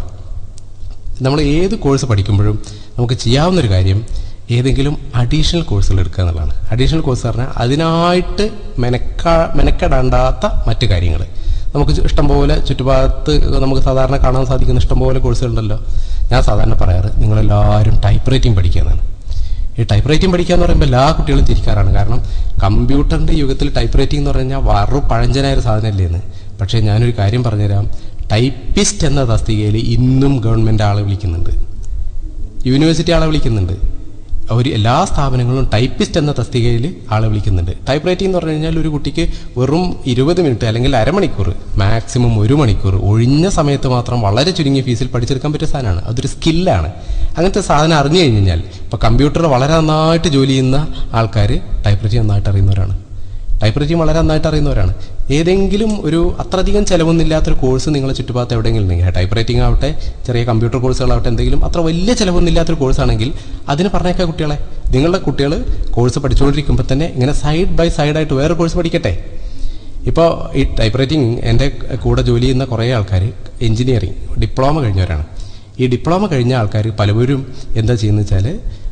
നമ്മൾ ഏത് കോഴ്സ് പഠിക്കുമ്പോഴും നമുക്ക് ചെയ്യാവുന്നൊരു കാര്യം ഏതെങ്കിലും അഡീഷണൽ കോഴ്സുകൾ എടുക്കുക എന്നുള്ളതാണ്. അഡീഷണൽ കോഴ്സ് പറഞ്ഞാൽ അതിനായിട്ട് മെനക്കാ മെനക്കെടാണ്ടാത്ത മറ്റു കാര്യങ്ങൾ. നമുക്ക് ഇഷ്ടംപോലെ ചുറ്റുഭാഗത്ത് നമുക്ക് സാധാരണ കാണാൻ സാധിക്കുന്ന ഇഷ്ടംപോലെ കോഴ്സുകളുണ്ടല്ലോ. ഞാൻ സാധാരണ പറയാറ് നിങ്ങളെല്ലാവരും ടൈപ്പ് റൈറ്റിംഗ് പഠിക്കുക എന്നാണ്. ഈ ടൈപ്പ് റൈറ്റിംഗ് പഠിക്കുക എന്ന് പറയുമ്പോൾ എല്ലാ കുട്ടികളും ചിരിക്കാറാണ്. കാരണം കമ്പ്യൂട്ടറിൻ്റെ യുഗത്തിൽ ടൈപ്പ് റൈറ്റിംഗ് എന്ന് പറഞ്ഞാൽ വറു പഴഞ്ചനായൊരു സാധനമല്ലേന്ന്. പക്ഷേ ഞാനൊരു കാര്യം പറഞ്ഞുതരാം, ടൈപ്പിസ്റ്റ് എന്ന തസ്തികയിൽ ഇന്നും ഗവൺമെൻറ് ആളെ വിളിക്കുന്നുണ്ട്, യൂണിവേഴ്സിറ്റി ആളെ വിളിക്കുന്നുണ്ട്, ഒരു എല്ലാ സ്ഥാപനങ്ങളും ടൈപ്പിസ്റ്റ് എന്ന തസ്തികയിൽ ആളെ വിളിക്കുന്നുണ്ട്. ടൈപ്പ് റൈറ്റിംഗ് എന്ന് പറഞ്ഞു കഴിഞ്ഞാൽ ഒരു കുട്ടിക്ക് വെറും ഇരുപത് മിനിറ്റ് അല്ലെങ്കിൽ അരമണിക്കൂർ, മാക്സിമം ഒരു മണിക്കൂർ ഒഴിഞ്ഞ സമയത്ത് മാത്രം വളരെ ചുരുങ്ങിയ ഫീസിൽ പഠിച്ചെടുക്കാൻ പറ്റിയ സാധനമാണ്. അതൊരു സ്കില്ലാണ്. അങ്ങനത്തെ സാധനം അറിഞ്ഞു കഴിഞ്ഞാൽ ഇപ്പോൾ കമ്പ്യൂട്ടർ വളരെ നന്നായിട്ട് ജോലി ചെയ്യുന്ന ആൾക്കാർ ടൈപ്പ് റൈറ്റിംഗ് നന്നായിട്ട് അറിയുന്നവരാണ്. ടൈപ്പ് റൈറ്റിംഗ് വളരെ നന്നായിട്ട് അറിയുന്നവരാണ്. ഏതെങ്കിലും ഒരു അത്രയധികം ചിലവൊന്നുമില്ലാത്തൊരു കോഴ്സ് നിങ്ങളെ ചുറ്റുപാടത്ത് എവിടെയെങ്കിലും ഉണ്ടെങ്കിൽ, ടൈപ്പ് റൈറ്റിംഗ് ആവട്ടെ ചെറിയ കമ്പ്യൂട്ടർ കോഴ്സുകളാവട്ടെ, എന്തെങ്കിലും അത്ര വലിയ ചിലവൊന്നുമില്ലാത്തൊരു കോഴ്സാണെങ്കിൽ അതിന് പറഞ്ഞേക്കാം കുട്ടികളെ. നിങ്ങളുടെ കുട്ടികൾ കോഴ്സ് പഠിച്ചുകൊണ്ടിരിക്കുമ്പോൾ തന്നെ ഇങ്ങനെ സൈഡ് ബൈ സൈഡായിട്ട് വേറെ കോഴ്സ് പഠിക്കട്ടെ. ഇപ്പോൾ ഈ ടൈപ്പ് റൈറ്റിംഗ് എൻ്റെ കൂടെ ജോലി ചെയ്യുന്ന കുറേ ആൾക്കാർ എഞ്ചിനീയറിംഗ് ഡിപ്ലോമ കഴിഞ്ഞവരാണ്. ഈ ഡിപ്ലോമ കഴിഞ്ഞ ആൾക്കാർ പലവരും എന്താ ചെയ്യുന്നത് വെച്ചാൽ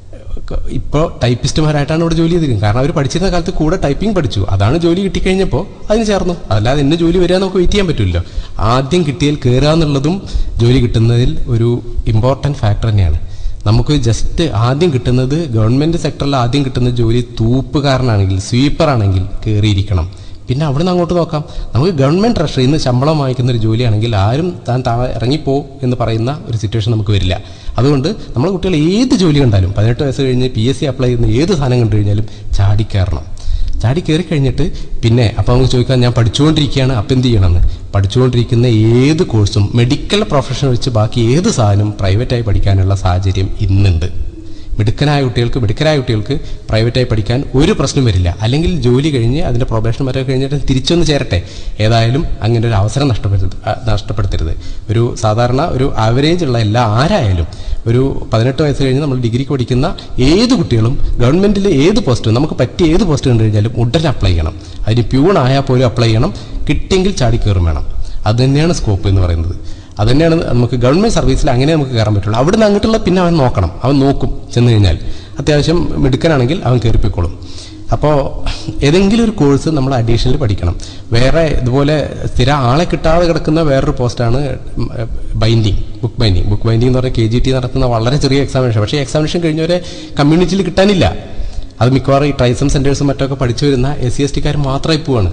ഇപ്പോൾ ടൈപ്പിസ്റ്റുമാരായിട്ടാണ് ഇവിടെ ജോലി ചെയ്തിരിക്കുന്നത്. കാരണം അവർ പഠിച്ചിരുന്ന കാലത്ത് കൂടെ ടൈപ്പിംഗ് പഠിച്ചു, അതാണ് ജോലി കിട്ടിക്കഴിഞ്ഞപ്പോൾ അതിന് ചേർന്നു. അല്ലാതെ ഇന്ന് ജോലി വരിക നമുക്ക് വെയിറ്റ് ചെയ്യാൻ പറ്റില്ലല്ലോ. ആദ്യം കിട്ടിയാൽ കയറുക എന്നുള്ളതും ജോലി കിട്ടുന്നതിൽ ഒരു ഇമ്പോർട്ടൻറ്റ് ഫാക്ടർ തന്നെയാണ്. നമുക്ക് ജസ്റ്റ് ആദ്യം കിട്ടുന്നത് ഗവൺമെൻറ് സെക്ടറിൽ ആദ്യം കിട്ടുന്ന ജോലി തൂപ്പുകാരനാണെങ്കിൽ, സ്വീപ്പറാണെങ്കിൽ കയറിയിരിക്കണം. പിന്നെ അവിടെ നിന്ന് അങ്ങോട്ട് നോക്കാം. നമുക്ക് ഗവൺമെൻറ് ട്രഷറിയിൽ നിന്ന് ശമ്പളം വാങ്ങിക്കുന്ന ഒരു ജോലിയാണെങ്കിൽ ആരും താൻ താ ഇറങ്ങിപ്പോ എന്ന് പറയുന്ന ഒരു സിറ്റുവേഷൻ നമുക്ക് വരില്ല. അതുകൊണ്ട് നമ്മളെ കുട്ടികൾ ഏത് ജോലി കണ്ടാലും പതിനെട്ട് വയസ്സ് കഴിഞ്ഞ് പി എസ് സി അപ്ലൈ ചെയ്യുന്ന ഏത് സാധനം കണ്ടു കഴിഞ്ഞാലും ചാടിക്കയറണം. ചാടി കയറി കഴിഞ്ഞിട്ട് പിന്നെ അപ്പോൾ നമുക്ക് ചോദിക്കാം, ഞാൻ പഠിച്ചുകൊണ്ടിരിക്കുകയാണ് അപ്പം എന്ത് ചെയ്യണമെന്ന്. പഠിച്ചുകൊണ്ടിരിക്കുന്ന ഏത് കോഴ്സും മെഡിക്കൽ പ്രൊഫഷൻ വെച്ച് ബാക്കി ഏത് സാധനവും പ്രൈവറ്റായി പഠിക്കാനുള്ള സാഹചര്യം ഇന്നുണ്ട്. മിടുക്കനായ കുട്ടികൾക്ക് മിടുക്കനായ കുട്ടികൾക്ക് പ്രൈവറ്റായി പഠിക്കാൻ ഒരു പ്രശ്നം വരില്ല. അല്ലെങ്കിൽ ജോലി കഴിഞ്ഞ് അതിൻ്റെ പ്രൊബേഷൻ വരെ കഴിഞ്ഞിട്ട് തിരിച്ചൊന്ന് ചേരട്ടെ. ഏതായാലും അങ്ങനെ ഒരു അവസരം നഷ്ടപ്പെടുത്തരുത് നഷ്ടപ്പെടുത്തരുത് ഒരു സാധാരണ ഒരു ആവറേജ് ഉള്ള എല്ലാ ആരായാലും ഒരു പതിനെട്ട് വയസ്സ് കഴിഞ്ഞ് നമ്മൾ ഡിഗ്രിക്ക് പഠിക്കുന്ന ഏത് കുട്ടികളും ഗവൺമെൻറ്റിൽ ഏത് പോസ്റ്റ് നമുക്ക് പറ്റിയ ഏത് പോസ്റ്റ് കണ്ടു കഴിഞ്ഞാലും ഉടനെ അപ്ലൈ ചെയ്യണം. അതിന് പ്യൂൺ ആയാൽ പോലും അപ്ലൈ ചെയ്യണം. കിട്ടിയെങ്കിൽ ചാടിക്കയറും വേണം. അത് തന്നെയാണ് സ്കോപ്പ് എന്ന് പറയുന്നത്. അത് തന്നെയാണ് നമുക്ക് ഗവൺമെൻറ് സർവീസിൽ അങ്ങനെ നമുക്ക് കയറാൻ പറ്റുള്ളൂ. അവിടെ നിന്ന് അങ്ങോട്ടുള്ള പിന്നെ അവൻ നോക്കണം. അവൻ നോക്കും ചെന്ന് കഴിഞ്ഞാൽ അത്യാവശ്യം മിടുക്കനാണെങ്കിൽ അവൻ കയറിപ്പോയിക്കോളും. അപ്പോൾ ഏതെങ്കിലും ഒരു കോഴ്സ് നമ്മൾ അഡീഷണൽ പഠിക്കണം. വേറെ ഇതുപോലെ സ്ഥിര ആളെ കിട്ടാതെ കിടക്കുന്ന വേറൊരു പോസ്റ്റാണ് binding, book binding. Book binding എന്ന് പറഞ്ഞാൽ കെ ജി ടി നടത്തുന്ന വളരെ ചെറിയ എക്സാമിനേഷൻ. പക്ഷേ എക്സാമിനേഷൻ കഴിഞ്ഞവരെ കമ്മ്യൂണിറ്റിയിൽ കിട്ടാനില്ല. അത് മിക്കവാറും ഈ ട്രൈസം സെൻറ്റേഴ്സും മറ്റൊക്കെ പഠിച്ചു വരുന്ന എസ് സി എസ് ടിക്കാർ മാത്രമായി പോവാണ്.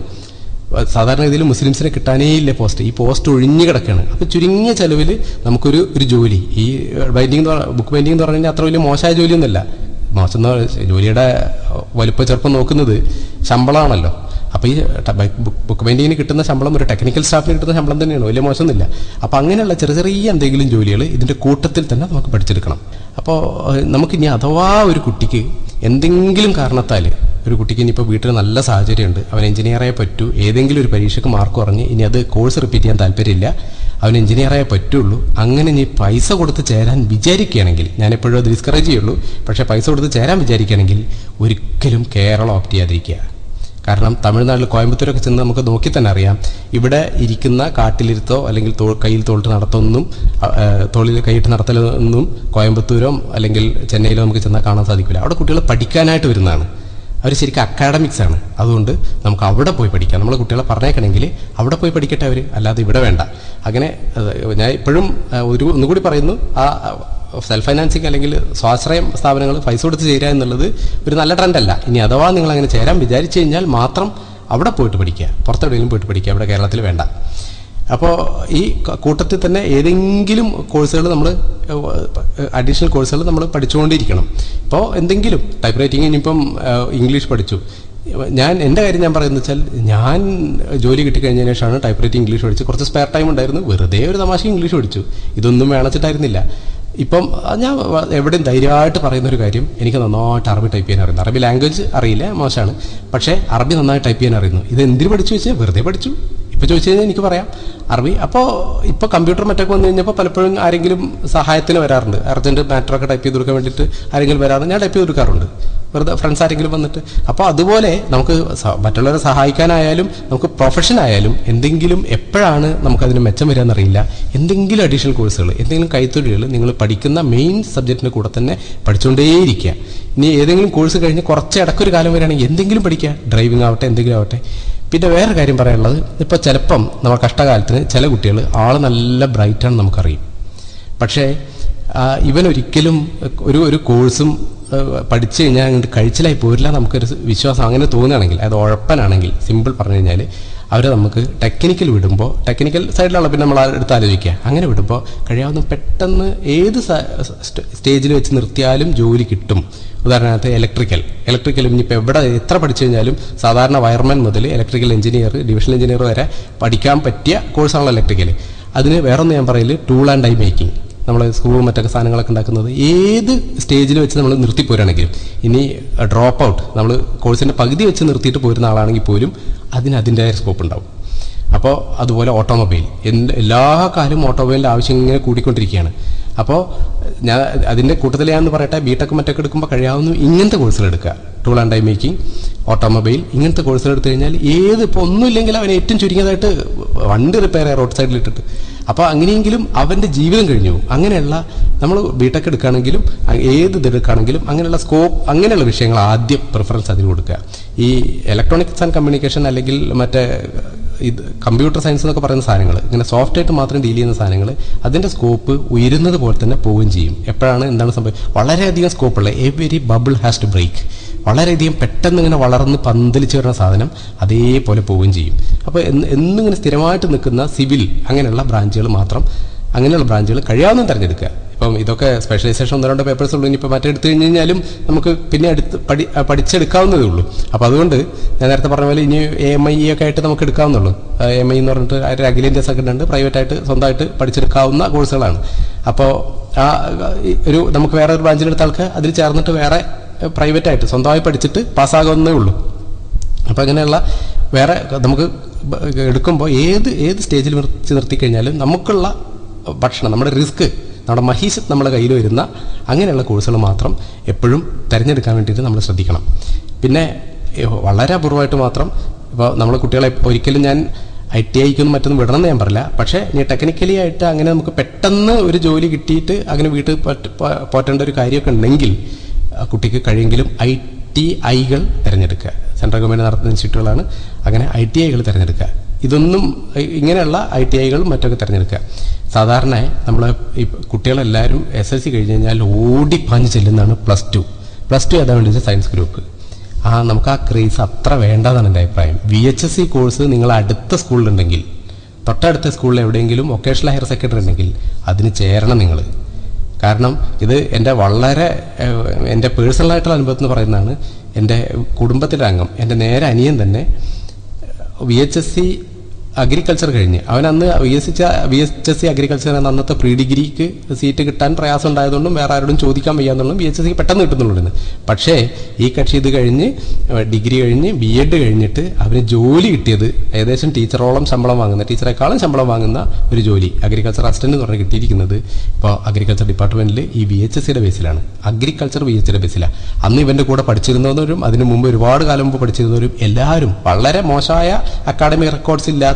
സാധാരണ ഇതിൽ മുസ്ലിംസിനെ കിട്ടാനേ ഇല്ല പോസ്റ്റ്. ഈ പോസ്റ്റ് ഒഴിഞ്ഞു കിടക്കുകയാണ്. അപ്പോൾ ചുരുങ്ങിയ ചെലവിൽ നമുക്കൊരു ഒരു ജോലി, ഈ ബൈൻഡിങ് ബുക്ക് ബൈൻഡിങ് എന്ന് പറഞ്ഞു കഴിഞ്ഞാൽ അത്ര വലിയ മോശമായ ജോലിയൊന്നുമല്ല. മോശം ജോലിയുടെ വലുപ്പ ചെറുപ്പം നോക്കുന്നത് ശമ്പളമാണല്ലോ. അപ്പോൾ ഈ ബുക്ക് ബൈൻഡിങ്ങിന് കിട്ടുന്ന ശമ്പളം ഒരു ടെക്നിക്കൽ സ്റ്റാഫിന് കിട്ടുന്ന ശമ്പളം തന്നെയാണ്, വലിയ മോശമൊന്നുമില്ല. അപ്പോൾ അങ്ങനെയുള്ള ചെറിയ ചെറിയ എന്തെങ്കിലും ജോലികൾ ഇതിൻ്റെ കൂട്ടത്തിൽ തന്നെ നമുക്ക് പഠിച്ചെടുക്കണം. അപ്പോൾ നമുക്കിനി അഥവാ ഒരു കുട്ടിക്ക് എന്തെങ്കിലും കാരണത്താൽ ഒരു കുട്ടിക്ക് ഇനിയിപ്പോൾ വീട്ടിൽ നല്ല സാഹചര്യമുണ്ട്, അവൻ എഞ്ചിനീയറായേ പറ്റൂ, ഏതെങ്കിലും ഒരു പരീക്ഷയ്ക്ക് മാർക്ക് കുറഞ്ഞ് ഇനി അത് കോഴ്സ് റിപ്പീറ്റ് ചെയ്യാൻ താല്പര്യമില്ല, അവൻ എഞ്ചിനീയറായേ പറ്റുള്ളൂ, അങ്ങനെ ഇനി പൈസ കൊടുത്ത് ചേരാൻ വിചാരിക്കുകയാണെങ്കിൽ, ഞാനെപ്പോഴും അത് ഡിസ്കറേജ് ചെയ്യുള്ളൂ, പക്ഷേ പൈസ കൊടുത്ത് ചേരാൻ വിചാരിക്കുകയാണെങ്കിൽ ഒരിക്കലും കേരളം ഓപ്റ്റ് ചെയ്യാതിരിക്കുക. കാരണം തമിഴ്നാട്ടിൽ കോയമ്പത്തൂരൊക്കെ ചെന്ന് നമുക്ക് നോക്കി തന്നെ അറിയാം, ഇവിടെ ഇരിക്കുന്ന കാട്ടിലിരുത്തോ അല്ലെങ്കിൽ കയ്യിൽ തോളിട്ട് നടത്തൊന്നും തോളിൽ കൈയിട്ട് നടത്തലൊന്നും കോയമ്പത്തൂരോ അല്ലെങ്കിൽ ചെന്നൈയിലോ നമുക്ക് ചെന്നാൽ കാണാൻ സാധിക്കില്ല. അവിടെ കുട്ടികൾ പഠിക്കാനായിട്ട് വരുന്നതാണ്. അവർ ശരിക്കും അക്കാഡമിക്സ് ആണ്. അതുകൊണ്ട് നമുക്ക് അവിടെ പോയി പഠിക്കാം. നമ്മൾ കുട്ടികളെ പറഞ്ഞേക്കണമെങ്കിൽ അവിടെ പോയി പഠിക്കട്ടെ അവർ, അല്ലാതെ ഇവിടെ വേണ്ട. അങ്ങനെ ഞാൻ ഇപ്പോഴും ഒരു ഒന്നുകൂടി പറയുന്നു, ആ സെൽഫ് ഫൈനാൻസിങ് അല്ലെങ്കിൽ സ്വാശ്രയം സ്ഥാപനങ്ങൾ പൈസ കൊടുത്ത് ചേരുക എന്നുള്ളത് ഒരു നല്ല ട്രെൻഡല്ല. ഇനി അഥവാ നിങ്ങൾ അങ്ങനെ ചേരാൻ വിചാരിച്ചു കഴിഞ്ഞാൽ മാത്രം അവിടെ പോയിട്ട് പഠിക്കുക, പുറത്തെവിടെയെങ്കിലും പോയിട്ട് പഠിക്കുക, ഇവിടെ കേരളത്തിൽ വേണ്ട. അപ്പോൾ ഈ കൂട്ടത്തിൽ തന്നെ ഏതെങ്കിലും കോഴ്സുകൾ നമ്മൾ അഡീഷണൽ കോഴ്സുകൾ നമ്മൾ പഠിച്ചുകൊണ്ടിരിക്കണം. ഇപ്പോൾ എന്തെങ്കിലും ടൈപ്പ് റൈറ്റിംഗ്, ഇനിയിപ്പം ഇംഗ്ലീഷ് പഠിച്ചു, ഞാൻ എൻ്റെ കാര്യം ഞാൻ പറയുന്നത് വെച്ചാൽ ഞാൻ ജോലി കിട്ടിക്കഴിഞ്ഞതിന് ശേഷമാണ് ടൈപ്പ് റൈറ്റിംഗ് ഇംഗ്ലീഷ് പഠിച്ചു. കുറച്ച് സ്പെയർ ടൈം ഉണ്ടായിരുന്നു, വെറുതെ ഒരു തമാശ ഇംഗ്ലീഷ് പഠിച്ചു. ഇതൊന്നും വേണച്ചിട്ടായിരുന്നില്ല. ഇപ്പം ഞാൻ എവിടെയും ധൈര്യമായിട്ട് പറയുന്നൊരു കാര്യം, എനിക്ക് നന്നായിട്ട് അറബി ടൈപ്പ് ചെയ്യാൻ അറിയുന്നു. അറബി ലാംഗ്വേജ് അറിയില്ല, മോശമാണ്, പക്ഷേ അറബി നന്നായി ടൈപ്പ് ചെയ്യാൻ അറിയുന്നു. ഇത് എന്തിനു പഠിച്ചു വെച്ചാൽ വെറുതെ പഠിച്ചു. ഇപ്പോൾ ചോദിച്ചു കഴിഞ്ഞാൽ എനിക്ക് പറയാം അറബി. അപ്പോൾ ഇപ്പോൾ കമ്പ്യൂട്ടർ മറ്റൊക്കെ വന്നു കഴിഞ്ഞപ്പോൾ പലപ്പോഴും ആരെങ്കിലും സഹായത്തിന് വരാറുണ്ട്. അർജൻറ്റ് മാറ്ററൊക്കെ ടൈപ്പ് ചെയ്ത് കൊടുക്കാൻ വേണ്ടിയിട്ട് ആരെങ്കിലും വരാറുണ്ട്, ഞാൻ ടൈപ്പ് ചെയ്ത് കൊടുക്കാറുണ്ട്, വെറുതെ ഫ്രണ്ട്സ് ആരെങ്കിലും വന്നിട്ട്. അപ്പോൾ അതുപോലെ നമുക്ക് മറ്റുള്ളവരെ സഹായിക്കാനായാലും നമുക്ക് പ്രൊഫഷൻ ആയാലും എന്തെങ്കിലും എപ്പോഴാണ് നമുക്കതിന് മെച്ചം വരികയെന്നറിയില്ല. എന്തെങ്കിലും അഡീഷണൽ കോഴ്സുകൾ, എന്തെങ്കിലും കൈത്തൊഴിലുകൾ നിങ്ങൾ പഠിക്കുന്ന മെയിൻ സബ്ജക്റ്റിൻ്റെ കൂടെ തന്നെ പഠിച്ചുകൊണ്ടേയിരിക്കുക. ഇനി ഏതെങ്കിലും കോഴ്സ് കഴിഞ്ഞ് കുറച്ച് ഇടയ്ക്കൊരു കാലം വരികയാണെങ്കിൽ എന്തെങ്കിലും പഠിക്കുക, ഡ്രൈവിംഗ് ആവട്ടെ, എന്തെങ്കിലും ആവട്ടെ. പിന്നെ വേറെ കാര്യം പറയാനുള്ളത്, ഇപ്പോൾ ചിലപ്പം നമ്മൾ കഷ്ടകാലത്തിന് ചില കുട്ടികൾ ആൾ നല്ല ബ്രൈറ്റാണ് നമുക്കറിയും, പക്ഷേ ഇവനൊരിക്കലും ഒരു ഒരു കോഴ്സും പഠിച്ചു കഴിഞ്ഞാൽ അങ്ങോട്ട് കഴിച്ചിലായി പോരില്ല നമുക്കൊരു വിശ്വാസം അങ്ങനെ തോന്നുകയാണെങ്കിൽ, അത് ഉഴപ്പനാണെങ്കിൽ, സിമ്പിൾ പറഞ്ഞു കഴിഞ്ഞാൽ അവരെ നമുക്ക് ടെക്നിക്കൽ വിടുമ്പോൾ, ടെക്നിക്കൽ സൈഡിലുള്ള പിന്നെ നമ്മൾ എടുത്ത് ആലോചിക്കുക, അങ്ങനെ വിടുമ്പോൾ കഴിയാവുന്ന പെട്ടെന്ന് ഏത് സ്റ്റേജിൽ വെച്ച് നിർത്തിയാലും ജോലി കിട്ടും. ഉദാഹരണമായിട്ട് ഇലക്ട്രിക്കൽ ഇലക്ട്രിക്കൽ ഇനിയിപ്പോൾ എവിടെ എത്ര പഠിച്ചു കഴിഞ്ഞാലും സാധാരണ വയർമാൻ മുതൽ ഇലക്ട്രിക്കൽ എഞ്ചിനീയർ, ഡിവിഷണൽ എഞ്ചിനീയർ വരെ പഠിക്കാൻ പറ്റിയ കോഴ്സാണല്ലോ ഇലക്ട്രിക്കൽ. അതിന് വേറൊന്ന് ഞാൻ പറയല് ടൂൾ ആൻഡ് ഡൈ മേക്കിംഗ്. നമ്മൾ സ്കൂളും മറ്റൊക്കെ സാധനങ്ങളൊക്കെ ഉണ്ടാക്കുന്നത് ഏത് സ്റ്റേജിൽ വെച്ച് നമ്മൾ നിർത്തി പോരുകയാണെങ്കിലും, ഇനി ഡ്രോപ്പ് ഔട്ട് നമ്മൾ കോഴ്സിൻ്റെ പകുതി വെച്ച് നിർത്തിയിട്ട് പോരുന്ന ആളാണെങ്കിൽ പോലും അതിന് അതിൻ്റെതായ സ്കോപ്പ് ഉണ്ടാവും. അപ്പോൾ അതുപോലെ ഓട്ടോമൊബൈൽ, എന്ത് എല്ലാ കാലവും ഓട്ടോമൊബൈലിൻ്റെ ആവശ്യം ഇങ്ങനെ കൂടിക്കൊണ്ടിരിക്കുകയാണ്. അപ്പോൾ ഞാൻ അതിൻ്റെ കൂട്ടത്തിൽ ഞാൻ പറയട്ടെ, ബിടെക് മറ്റൊക്കെ എടുക്കുമ്പോൾ കഴിയാവുന്ന ഇങ്ങനത്തെ കോഴ്സുകൾ എടുക്കുക. Tool and die making, automobile, ഇങ്ങനത്തെ കോഴ്സുകൾ എടുത്തു കഴിഞ്ഞാൽ ഏത് ഇപ്പോൾ ഒന്നുമില്ലെങ്കിൽ അവൻ ഏറ്റവും ചുരുങ്ങിയതായിട്ട് വണ്ടി റിപ്പയർ ചെയ്യാൻ റോഡ് സൈഡിൽ ഇട്ടിട്ട്, അപ്പോൾ അങ്ങനെയെങ്കിലും അവൻ്റെ ജീവിതം കഴിഞ്ഞു. അങ്ങനെയുള്ള നമ്മൾ ബിടെക് എടുക്കുകയാണെങ്കിലും ഏത് ഇതെടുക്കുകയാണെങ്കിലും അങ്ങനെയുള്ള സ്കോപ്പ്, അങ്ങനെയുള്ള വിഷയങ്ങൾ ആദ്യം പ്രിഫറൻസ് അതിന് കൊടുക്കുക. ഈ ഇലക്ട്രോണിക്സ് ആൻഡ് കമ്മ്യൂണിക്കേഷൻ അല്ലെങ്കിൽ മറ്റേ ഇത് കമ്പ്യൂട്ടർ സയൻസ് എന്നൊക്കെ പറയുന്ന സാധനങ്ങൾ, ഇങ്ങനെ സോഫ്റ്റ് ആയിട്ട് മാത്രം ഡീൽ ചെയ്യുന്ന സാധനങ്ങൾ, അതിൻ്റെ സ്കോപ്പ് ഉയരുന്നത് പോലെ തന്നെ പോവുകയും ചെയ്യും. എപ്പോഴാണ് എന്താണ് സംഭവം, വളരെയധികം സ്കോപ്പുള്ള every bubble has to break, വളരെയധികം പെട്ടെന്ന് ഇങ്ങനെ വളർന്ന് പന്തലിച്ച് വരുന്ന സാധനം അതേപോലെ പോവുകയും ചെയ്യും. അപ്പോൾ എന്ന് എന്നിങ്ങനെ സ്ഥിരമായിട്ട് നിൽക്കുന്ന സിവിൽ അങ്ങനെയുള്ള ബ്രാഞ്ചുകൾ മാത്രം, അങ്ങനെയുള്ള ബ്രാഞ്ചുകൾ കഴിയാവുന്ന തിരഞ്ഞെടുക്കുക. ഇപ്പം ഇതൊക്കെ സ്പെഷ്യലൈസേഷൻ ഒന്നോ രണ്ടോ പേപ്പേഴ്സ് ഉള്ളൂ. ഇനിയിപ്പോൾ മറ്റെടുത്ത് കഴിഞ്ഞ് കഴിഞ്ഞാലും നമുക്ക് പിന്നെ അടുത്ത് പഠി പഠിച്ചെടുക്കാവുന്നതേ ഉള്ളൂ. അപ്പോൾ അതുകൊണ്ട് ഞാൻ നേരത്തെ പറഞ്ഞ പോലെ ഇനി എ എം ഐ ഒക്കെ ആയിട്ട് നമുക്ക് എടുക്കാവുന്നുള്ളൂ. എം ഐ എന്ന് പറഞ്ഞിട്ട് ഒരു അഖിലേന്ത്യാ സെക്കൻഡ് ഉണ്ട്, പ്രൈവറ്റായിട്ട് സ്വന്തമായിട്ട് പഠിച്ചെടുക്കാവുന്ന കോഴ്സുകളാണ്. അപ്പോൾ ആ ഒരു നമുക്ക് വേറെ ഒരു ബ്രാഞ്ചിലെടുത്ത ആൾക്ക് അതിൽ ചേർന്നിട്ട് വേറെ പ്രൈവറ്റായിട്ട് സ്വന്തമായി പഠിച്ചിട്ട് പാസ്സാകുന്നേ ഉള്ളൂ. അപ്പോൾ അങ്ങനെയുള്ള വേറെ നമുക്ക് എടുക്കുമ്പോൾ ഏത് ഏത് സ്റ്റേജിൽ നിർത്തി നിർത്തിക്കഴിഞ്ഞാലും നമുക്കുള്ള ഭക്ഷണം, നമ്മുടെ റിസ്ക്, നമ്മുടെ മഹീഷത്ത് നമ്മുടെ കയ്യിൽ വരുന്ന അങ്ങനെയുള്ള കോഴ്സുകൾ മാത്രം എപ്പോഴും തിരഞ്ഞെടുക്കാൻ വേണ്ടിയിട്ട് നമ്മൾ ശ്രദ്ധിക്കണം. പിന്നെ വളരെ അപൂർവമായിട്ട് മാത്രം ഇപ്പോൾ നമ്മൾ കുട്ടികളെ ഒരിക്കലും ഞാൻ ഐ ടി ഐക്കൊന്നും മറ്റൊന്നും വിടണമെന്ന് ഞാൻ പറയില്ല. പക്ഷേ ഇനി ടെക്നിക്കലി ആയിട്ട് അങ്ങനെ നമുക്ക് പെട്ടെന്ന് ഒരു ജോലി കിട്ടിയിട്ട് അങ്ങനെ വീട്ടിൽ പോറ്റേണ്ട ഒരു കാര്യമൊക്കെ ഉണ്ടെങ്കിൽ കുട്ടിക്ക് കഴിയെങ്കിലും ഐ ടി ഐകൾ തിരഞ്ഞെടുക്കുക. സെൻട്രൽ ഗവൺമെൻറ് നടത്തുന്ന ഇൻസ്റ്റിറ്റ്യൂട്ടുകളാണ്. അങ്ങനെ ഐ ടി ഐകൾ തിരഞ്ഞെടുക്കുക. ഇതൊന്നും ഇങ്ങനെയുള്ള ഐ ടി ഐകളും മറ്റൊക്കെ തിരഞ്ഞെടുക്കുക. സാധാരണ നമ്മൾ ഈ കുട്ടികളെല്ലാവരും എസ് എൽ സി കഴിഞ്ഞ് കഴിഞ്ഞാൽ ഓടിപ്പാഞ്ഞ് ചെല്ലുന്നതാണ് പ്ലസ് ടു. പ്ലസ് ടു ഏതാ വേണ്ടത് സയൻസ് ഗ്രൂപ്പ്. ആ നമുക്ക് ആ ക്രേസ് അത്ര വേണ്ടതാണ് എൻ്റെ അഭിപ്രായം. V H S C course നിങ്ങൾ അടുത്ത സ്കൂളിലുണ്ടെങ്കിൽ, തൊട്ടടുത്ത സ്കൂളിൽ എവിടെയെങ്കിലും വൊക്കേഷണൽ ഹയർ സെക്കൻഡറി ഉണ്ടെങ്കിൽ അതിന് ചേരണം നിങ്ങൾ. കാരണം ഇത് എൻ്റെ വളരെ എൻ്റെ പേഴ്സണലായിട്ടുള്ള അനുഭവത്തിൽ നിന്ന് പറയുന്നതാണ്. എൻ്റെ കുടുംബത്തിലെ അംഗം, എൻ്റെ നേരെ അനിയൻ തന്നെ V H S C agriculture കഴിഞ്ഞ് അവൻ അന്ന് V S V H S C agriculture എന്ന അന്നത്തെ പ്രീ ഡിഗ്രിക്ക് സീറ്റ് കിട്ടാൻ പ്രയാസം ഉണ്ടായതുകൊണ്ടും വേറെ ആരോടും ചോദിക്കാൻ വയ്യാന്നുള്ളതും ബി എച്ച് എസ് സിക്ക് പെട്ടെന്ന് കിട്ടുന്നുള്ളൂ. പക്ഷേ ഈ കക്ഷി ഇത് കഴിഞ്ഞ് ഡിഗ്രി കഴിഞ്ഞ് ബി എഡ് കഴിഞ്ഞിട്ട് അവന് ജോലി കിട്ടിയത് ഏകദേശം ടീച്ചറോളം ശമ്പളം വാങ്ങുന്ന ടീച്ചറെക്കാളും ശമ്പളം വാങ്ങുന്ന ഒരു ജോലി അഗ്രികൾച്ചർ അസിസ്റ്റന്റ് എന്ന് പറഞ്ഞ് കിട്ടിയിരിക്കുന്നത് ഇപ്പോൾ അഗ്രികൾച്ചർ ഡിപ്പാർട്ട്മെന്റിൽ ഈ വി എച്ച് എസ് സിയുടെ ബേസിലാണ്. അഗ്രികൾച്ചർ വി എച്ച് സിയുടെ ബേസിലാണ്. അന്ന് ഇവന്റെ കൂടെ പഠിച്ചിരുന്നവരും അതിനു മുമ്പ് ഒരുപാട് കാലം മുമ്പ് പഠിച്ചിരുന്നവരും എല്ലാവരും വളരെ മോശമായ അക്കാഡമിക് റെക്കോർഡ്സ് ഇല്ലാത്ത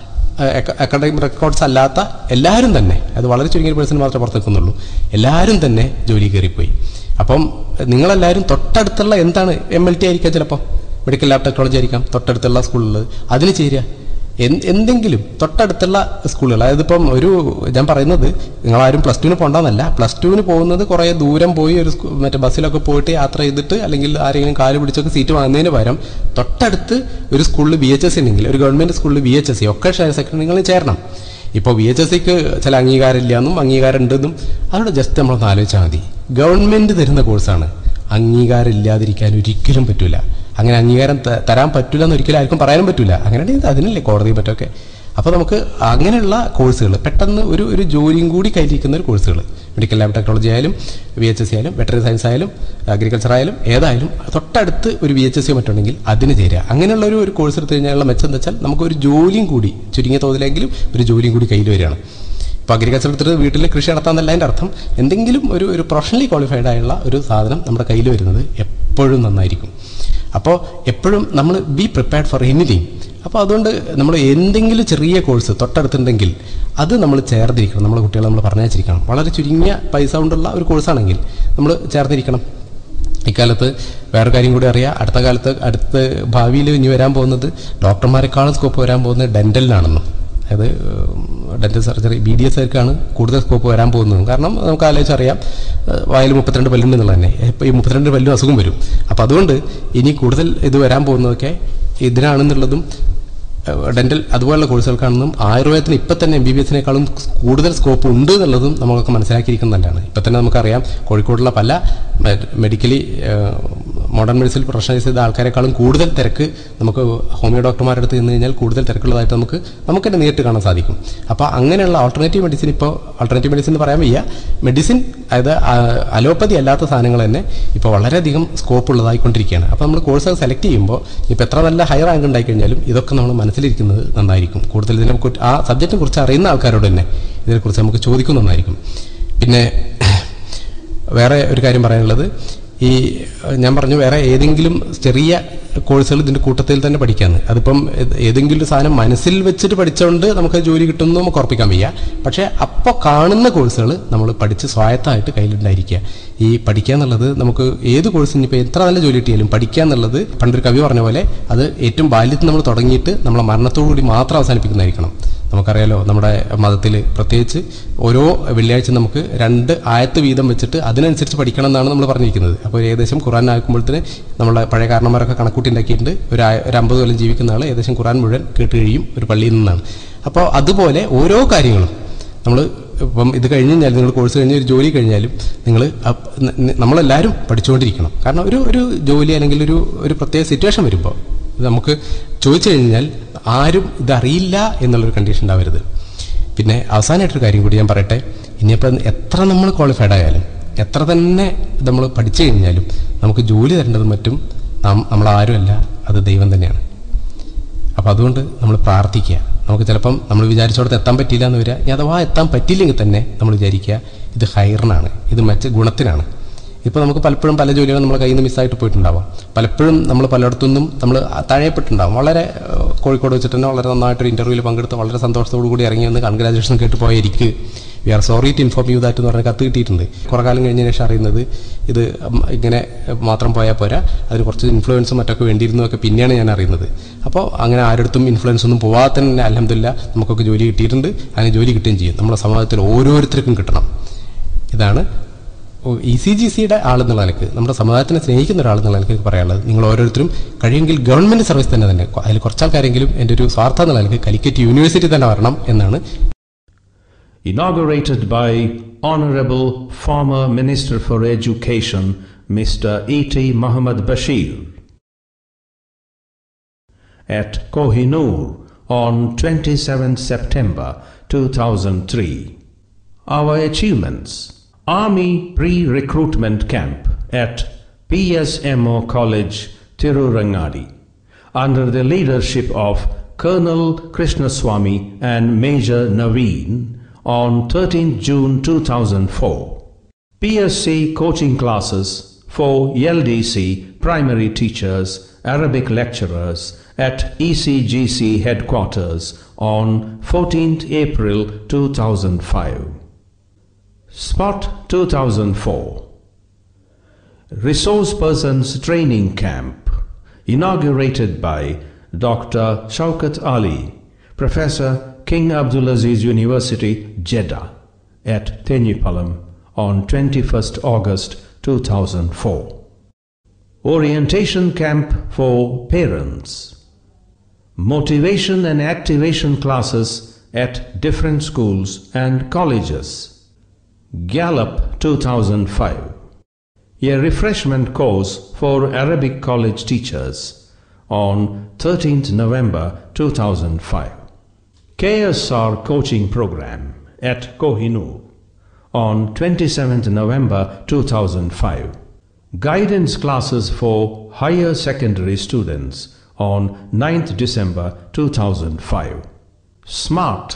അക്കാഡമിക് റെക്കോർഡ്സ് അല്ലാത്ത എല്ലാവരും തന്നെ, അത് വളരെ ചുരുങ്ങിയ പേഴ്സൺ മാത്രമേ പുറത്ത് നിൽക്കുന്നുള്ളൂ, എല്ലാവരും തന്നെ ജോലി കയറിപ്പോയി. അപ്പം നിങ്ങളെല്ലാവരും തൊട്ടടുത്തുള്ള എന്താണ് എം എൽ ടി ആയിരിക്കാം, ചിലപ്പോൾ മെഡിക്കൽ ലാബ് ടെക്നോളജി ആയിരിക്കാം തൊട്ടടുത്തുള്ള സ്കൂളിൽ, അതിന് ചേരുക. എന്തെങ്കിലും തൊട്ടടുത്തുള്ള സ്കൂളുകൾ, അതായത് ഇപ്പം ഒരു ഞാൻ പറയുന്നത് നിങ്ങളാരും പ്ലസ് ടുവിന് പോകണ്ടെന്നല്ല, പ്ലസ് ടുവിന് പോകുന്നത് കുറേ ദൂരം പോയി ഒരു മറ്റേ ബസ്സിലൊക്കെ പോയിട്ട് യാത്ര ചെയ്തിട്ട് അല്ലെങ്കിൽ ആരെങ്കിലും കാല് പിടിച്ചൊക്കെ സീറ്റ് വാങ്ങുന്നതിന് പകരം തൊട്ടടുത്ത് ഒരു സ്കൂളിൽ ബി എച്ച് എസ് സി ഉണ്ടെങ്കിൽ, ഒരു ഗവൺമെന്റ് സ്കൂളിൽ ബി എച്ച് എസ് സി ഒക്കെ സെക്ടർ നിങ്ങൾ ചേരണം. ഇപ്പോൾ ബി എച്ച് എസ് സിക്ക് ചില അംഗീകാരം ഇല്ലയെന്നും അംഗീകാരം ഉണ്ടെന്നും അതോടെ ജസ്റ്റ് നമ്മളൊന്ന് ആലോചിച്ചാൽ മതി. ഗവൺമെന്റ് തരുന്ന കോഴ്സാണ്, അംഗീകാരം ഇല്ലാതിരിക്കാൻ ഒരിക്കലും പറ്റൂല. അങ്ങനെ അംഗീകാരം തരാൻ പറ്റില്ല എന്ന് ഒരിക്കലും ആർക്കും പറയാനും പറ്റില്ല. അങ്ങനെയാണെങ്കിൽ അതിനല്ലേ കോടതി പറ്റൊക്കെ. അപ്പോൾ നമുക്ക് അങ്ങനെയുള്ള കോഴ്സുകൾ പെട്ടെന്ന് ഒരു ഒരു ജോലിയും കൂടി കയ്യിലിരിക്കുന്ന ഒരു കോഴ്സുകൾ, മെഡിക്കൽ ലാബ് ടെക്നോളജി ആയാലും വി എച്ച് എസ് സി ആയാലും വെറ്ററിനറി സയൻസ് ആയാലും അഗ്രികൾച്ചർ ആയാലും ഏതായാലും തൊട്ടടുത്ത് ഒരു വി എച്ച് എസ് സി മറ്റുണ്ടെങ്കിൽ അതിന് ചേരുക. അങ്ങനെയുള്ള ഒരു ഒരു കോഴ്സ് എടുത്തു കഴിഞ്ഞാലുള്ള മെച്ചം എന്താ വെച്ചാൽ നമുക്കൊരു ജോലിയും കൂടി ചുരുങ്ങിയ തോതിലെങ്കിലും ഒരു ജോലിയും കൂടി കയ്യിൽ വരികയാണ്. ഇപ്പോൾ അഗ്രികൾച്ചർ എടുത്തിട്ട് വീട്ടിൽ കൃഷി നടത്താമെന്നല്ല അതിൻ്റെ അർത്ഥം. എന്തെങ്കിലും ഒരു ഒരു പ്രൊഫഷണലി ക്വാളിഫൈഡ് ആയുള്ള ഒരു സാധനം നമ്മുടെ കയ്യിൽ വരുന്നത് എപ്പോഴും നന്നായിരിക്കും. അപ്പോൾ എപ്പോഴും നമ്മൾ ബി പ്രിപ്പയർഡ് ഫോർ എനിത്തിങ്. അപ്പോൾ അതുകൊണ്ട് നമ്മൾ എന്തെങ്കിലും ചെറിയ കോഴ്സ് തൊട്ടടുത്തുണ്ടെങ്കിൽ അത് നമ്മൾ ചേർന്നിരിക്കണം. നമ്മുടെ കുട്ടികളെ നമ്മൾ പറഞ്ഞയച്ചിരിക്കണം. വളരെ ചുരുങ്ങിയ പൈസ കൊണ്ടുള്ള ഒരു കോഴ്സാണെങ്കിൽ നമ്മൾ ചേർന്നിരിക്കണം. ഇക്കാലത്ത് വേറെ കാര്യം കൂടി അറിയാം, അടുത്ത കാലത്ത് അടുത്ത ഭാവിയിൽ ഇനി വരാൻ പോകുന്നത് ഡോക്ടർമാരെക്കാളും സ്കോപ്പ് വരാൻ പോകുന്നത് ഡെന്റലിനാണെന്നും, അതായത് dental surgery B D S ആർക്കാണ് കൂടുതൽ സ്കോപ്പ് വരാൻ പോകുന്നത്. കാരണം നമുക്ക് ആലോചിച്ചറിയാം വായിൽ മുപ്പത്തിരണ്ട് പല്ലുണ്ടെന്നുള്ളത് തന്നെ, ഇപ്പോൾ ഈ മുപ്പത്തിരണ്ട് പല്ലും അസുഖം വരും. അപ്പോൾ അതുകൊണ്ട് ഇനി കൂടുതൽ ഇത് വരാൻ പോകുന്നതൊക്കെ ഇതിനാണെന്നുള്ളതും ഡെന്റൽ അതുപോലുള്ള കോഴ്സുകൾക്കാണെന്നും ആയുർവേദത്തിന് ഇപ്പം തന്നെ എം ബി ബി എസിനേക്കാളും കൂടുതൽ സ്കോപ്പ് ഉണ്ട് എന്നുള്ളതും നമ്മളൊക്കെ മനസ്സിലാക്കിയിരിക്കുന്നതല്ലാണ്. ഇപ്പം തന്നെ നമുക്കറിയാം കോഴിക്കോടുള്ള പല മെഡിക്കലി മോഡേൺ മെഡിസിൻ പ്രൊഫഷണലൈസ് ചെയ്ത ആൾക്കാരെക്കാളും കൂടുതൽ തിരക്ക് നമുക്ക് ഹോമിയോ ഡോക്ടർമാരുടെ അടുത്ത് ചെന്ന് കഴിഞ്ഞാൽ കൂടുതൽ തിരക്കുള്ളതായിട്ട് നമുക്ക് നമുക്ക് തന്നെ നേരിട്ട് കാണാൻ സാധിക്കും. അപ്പോൾ അങ്ങനെയുള്ള ആൾട്ടർനേറ്റീവ് മെഡിസിൻ, ഇപ്പോൾ ആൾട്ടർനേറ്റീവ് മെഡിസിൻ എന്ന് പറയാൻ വയ്യ, മെഡിസിൻ അതായത് അലോപ്പതി അല്ലാത്ത സാധനങ്ങൾ തന്നെ ഇപ്പോൾ വളരെയധികം സ്കോപ്പ് ഉള്ളതായിക്കൊണ്ടിരിക്കുകയാണ്. അപ്പോൾ നമ്മൾ കോഴ്സുകൾ സെലക്ട് ചെയ്യുമ്പോൾ ഇപ്പോൾ എത്ര നല്ല ഹൈ റാങ്ക് ഉണ്ടായിക്കഴിഞ്ഞാലും ഇതൊക്കെ നമ്മൾ മനസ്സിലിരിക്കുന്നത് നന്നായിരിക്കും. കൂടുതൽ ഇതിനെ ആ സബ്ജക്റ്റിനെ കുറിച്ച് അറിയുന്ന ആൾക്കാരോട് തന്നെ ഇതിനെക്കുറിച്ച് നമുക്ക് ചോദിക്കുന്നത് നന്നായിരിക്കും. പിന്നെ വേറെ ഒരു കാര്യം പറയാനുള്ളത്, ഈ ഞാൻ പറഞ്ഞു വേറെ ഏതെങ്കിലും ചെറിയ കോഴ്സുകൾ ഇതിൻ്റെ കൂട്ടത്തിൽ തന്നെ പഠിക്കാമെന്ന്. അതിപ്പം ഏതെങ്കിലും ഒരു സാധനം മനസ്സിൽ വെച്ചിട്ട് പഠിച്ചുകൊണ്ട് നമുക്ക് ജോലി കിട്ടുമെന്ന് നമുക്ക് ഉറപ്പിക്കാൻ വയ്യ. പക്ഷേ അപ്പോൾ കാണുന്ന കോഴ്സുകൾ നമ്മൾ പഠിച്ച് സ്വായത്തമായിട്ട് കയ്യിലുണ്ടായിരിക്കുക. ഈ പഠിക്കുക എന്നുള്ളത് നമുക്ക് ഏത് കോഴ്സിന് ഇപ്പോൾ എത്ര നല്ല ജോലി കിട്ടിയാലും പഠിക്കുക എന്നുള്ളത് പണ്ടൊരു കവി പറഞ്ഞ പോലെ അത് ഏറ്റവും ബാല്യത്തിൽ നമ്മൾ തുടങ്ങിയിട്ട് നമ്മളെ മരണത്തോടു കൂടി മാത്രം അവസാനിപ്പിക്കുന്നതായിരിക്കണം. നമുക്കറിയാലോ നമ്മുടെ മതത്തിൽ പ്രത്യേകിച്ച് ഓരോ വെള്ളിയാഴ്ച നമുക്ക് രണ്ട് ആയത്ത് വീതം വെച്ചിട്ട് അതിനനുസരിച്ച് പഠിക്കണം എന്നാണ് നമ്മൾ പറഞ്ഞിരിക്കുന്നത്. അപ്പോൾ ഏകദേശം ഖുർആൻ ആക്കുമ്പോഴത്തേന് നമ്മളെ പഴയ കാരണന്മാരൊക്കെ കണക്കൂട്ടി ഉണ്ടാക്കിയിട്ടുണ്ട്. ഒരു ഒരു അമ്പത് കൊല്ലം ജീവിക്കുന്ന ആൾ ഏകദേശം ഖുർആൻ മുഴുവൻ കേട്ട് കഴിയും ഒരു പള്ളിയിൽ നിന്നാണ്. അപ്പോൾ അതുപോലെ ഓരോ കാര്യങ്ങളും നമ്മൾ ഇപ്പം ഇത് കഴിഞ്ഞ് കഴിഞ്ഞാൽ നിങ്ങൾ കോഴ്സ് കഴിഞ്ഞ് ഒരു ജോലി കഴിഞ്ഞാലും നിങ്ങൾ നമ്മളെല്ലാവരും പഠിച്ചുകൊണ്ടിരിക്കണം. കാരണം ഒരു ഒരു ജോലി അല്ലെങ്കിൽ ഒരു ഒരു പ്രത്യേക സിറ്റുവേഷൻ വരുമ്പോൾ നമുക്ക് ചോദിച്ചു കഴിഞ്ഞാൽ ആരും ഇതറിയില്ല എന്നുള്ളൊരു കണ്ടീഷൻ ഉണ്ടാവരുത്. പിന്നെ അവസാനമായിട്ടൊരു കാര്യം കൂടി ഞാൻ പറയട്ടെ, ഇനിയിപ്പോൾ എത്ര നമ്മൾ ക്വാളിഫൈഡ് ആയാലും എത്ര തന്നെ നമ്മൾ പഠിച്ചു കഴിഞ്ഞാലും നമുക്ക് ജോലി തരേണ്ടതും മറ്റും നമ്മളാരുമല്ല, അത് ദൈവം തന്നെയാണ്. അപ്പോൾ അതുകൊണ്ട് നമ്മൾ പ്രാർത്ഥിക്കുക. നമുക്ക് ചിലപ്പം നമ്മൾ വിചാരിച്ചോടത്ത് എത്താൻ പറ്റിയില്ല എന്ന് വരിക. ഇനി അഥവാ എത്താൻ പറ്റിയില്ലെങ്കിൽ തന്നെ നമ്മൾ വിചാരിക്കുക ഇത് ഹൈറിനാണ്, ഇത് മറ്റ് ഗുണത്തിനാണ്. ഇപ്പോൾ നമുക്ക് പലപ്പോഴും പല ജോലികളും നമ്മുടെ കയ്യിൽ നിന്ന് മിസ്സായിട്ട് പോയിട്ടുണ്ടാവാം. പലപ്പോഴും നമ്മൾ പലയിടത്തുനിന്നും നമ്മൾ താഴെപ്പെട്ടുണ്ടാവും. വളരെ കോഴിക്കോട് വെച്ചിട്ട് തന്നെ വളരെ നന്നായിട്ടൊരു ഇൻ്റർവ്യൂവിൽ പങ്കെടുത്ത് വളരെ സന്തോഷത്തോടു കൂടി ഇറങ്ങി വന്ന് കൺഗ്രാജുലേഷൻ കേട്ട് പോയിരിക്ക് we are sorry to inform you that എന്ന് പറഞ്ഞ കത്ത് കിട്ടിയിട്ടുണ്ട്. കുറേ കാലം കഴിഞ്ഞതിന് ശേഷം അറിയുന്നത് ഇത് ഇങ്ങനെ മാത്രം പോയാൽ പോരാ, അതിന് കുറച്ച് ഇൻഫ്ലുവൻസും മറ്റൊക്കെ വേണ്ടിയിരുന്നതൊക്കെ പിന്നെയാണ് ഞാൻ അറിയുന്നത്. അപ്പോൾ അങ്ങനെ ആരുടെടുത്തും ഇൻഫ്ലുവൻസ് ഒന്നും പോവാതെ തന്നെ അൽഹംദുലില്ലാ നമുക്കൊക്കെ ജോലി കിട്ടിയിട്ടുണ്ട്. അങ്ങനെ ജോലി കിട്ടുകയും ചെയ്യും. നമ്മുടെ സമാജത്തിൽ ഓരോരുത്തർക്കും കിട്ടണം. ഇതാണ് ഇ സി ജി സിയുടെ ആളെന്നുള്ള നിലക്ക്, നമ്മുടെ സമുദായത്തിനെ സ്നേഹിക്കുന്ന ഒരാളെന്നുള്ള നിലക്ക് പറയാനുള്ളത്. നിങ്ങൾ ഓരോരുത്തരും കഴിയുമെങ്കിൽ ഗവൺമെൻറ് സർവീസ് തന്നെ തന്നെ അതിൽ കുറച്ചാൾക്കാരെങ്കിലും എൻ്റെ ഒരു സ്വാർത്ഥം എന്നുള്ള നിലക്ക് കാലിക്കറ്റ് യൂണിവേഴ്സിറ്റി തന്നെ വരണം എന്നാണ്. Inaugurated by Honorable former Minister for Education Mister E T Muhammad Bashir at Kohinoor on twenty-seventh September two thousand three. Our achievements: Army Pre-Recruitment Camp at P S M O College, Tirurangadi, under the leadership of Colonel Krishnaswamy and Major Naveen on thirteenth June two thousand four. P S C coaching classes for L D C primary teachers, Arabic lecturers at E C G C headquarters on fourteenth April two thousand five. Spot two thousand four. Resource Persons Training Camp, inaugurated by Doctor Shaukat Ali, Professor, King Abdulaziz University, Jeddah, at Tenjipalam on twenty-first August two thousand four. Orientation Camp for Parents. Motivation and activation classes at different schools and colleges. Gallup two thousand five. A refreshment course for Arabic college teachers on thirteenth November two thousand five. K S R coaching program at Kohinoor on twenty-seventh November two thousand five. Guidance classes for higher secondary students on ninth December two thousand five. SMART,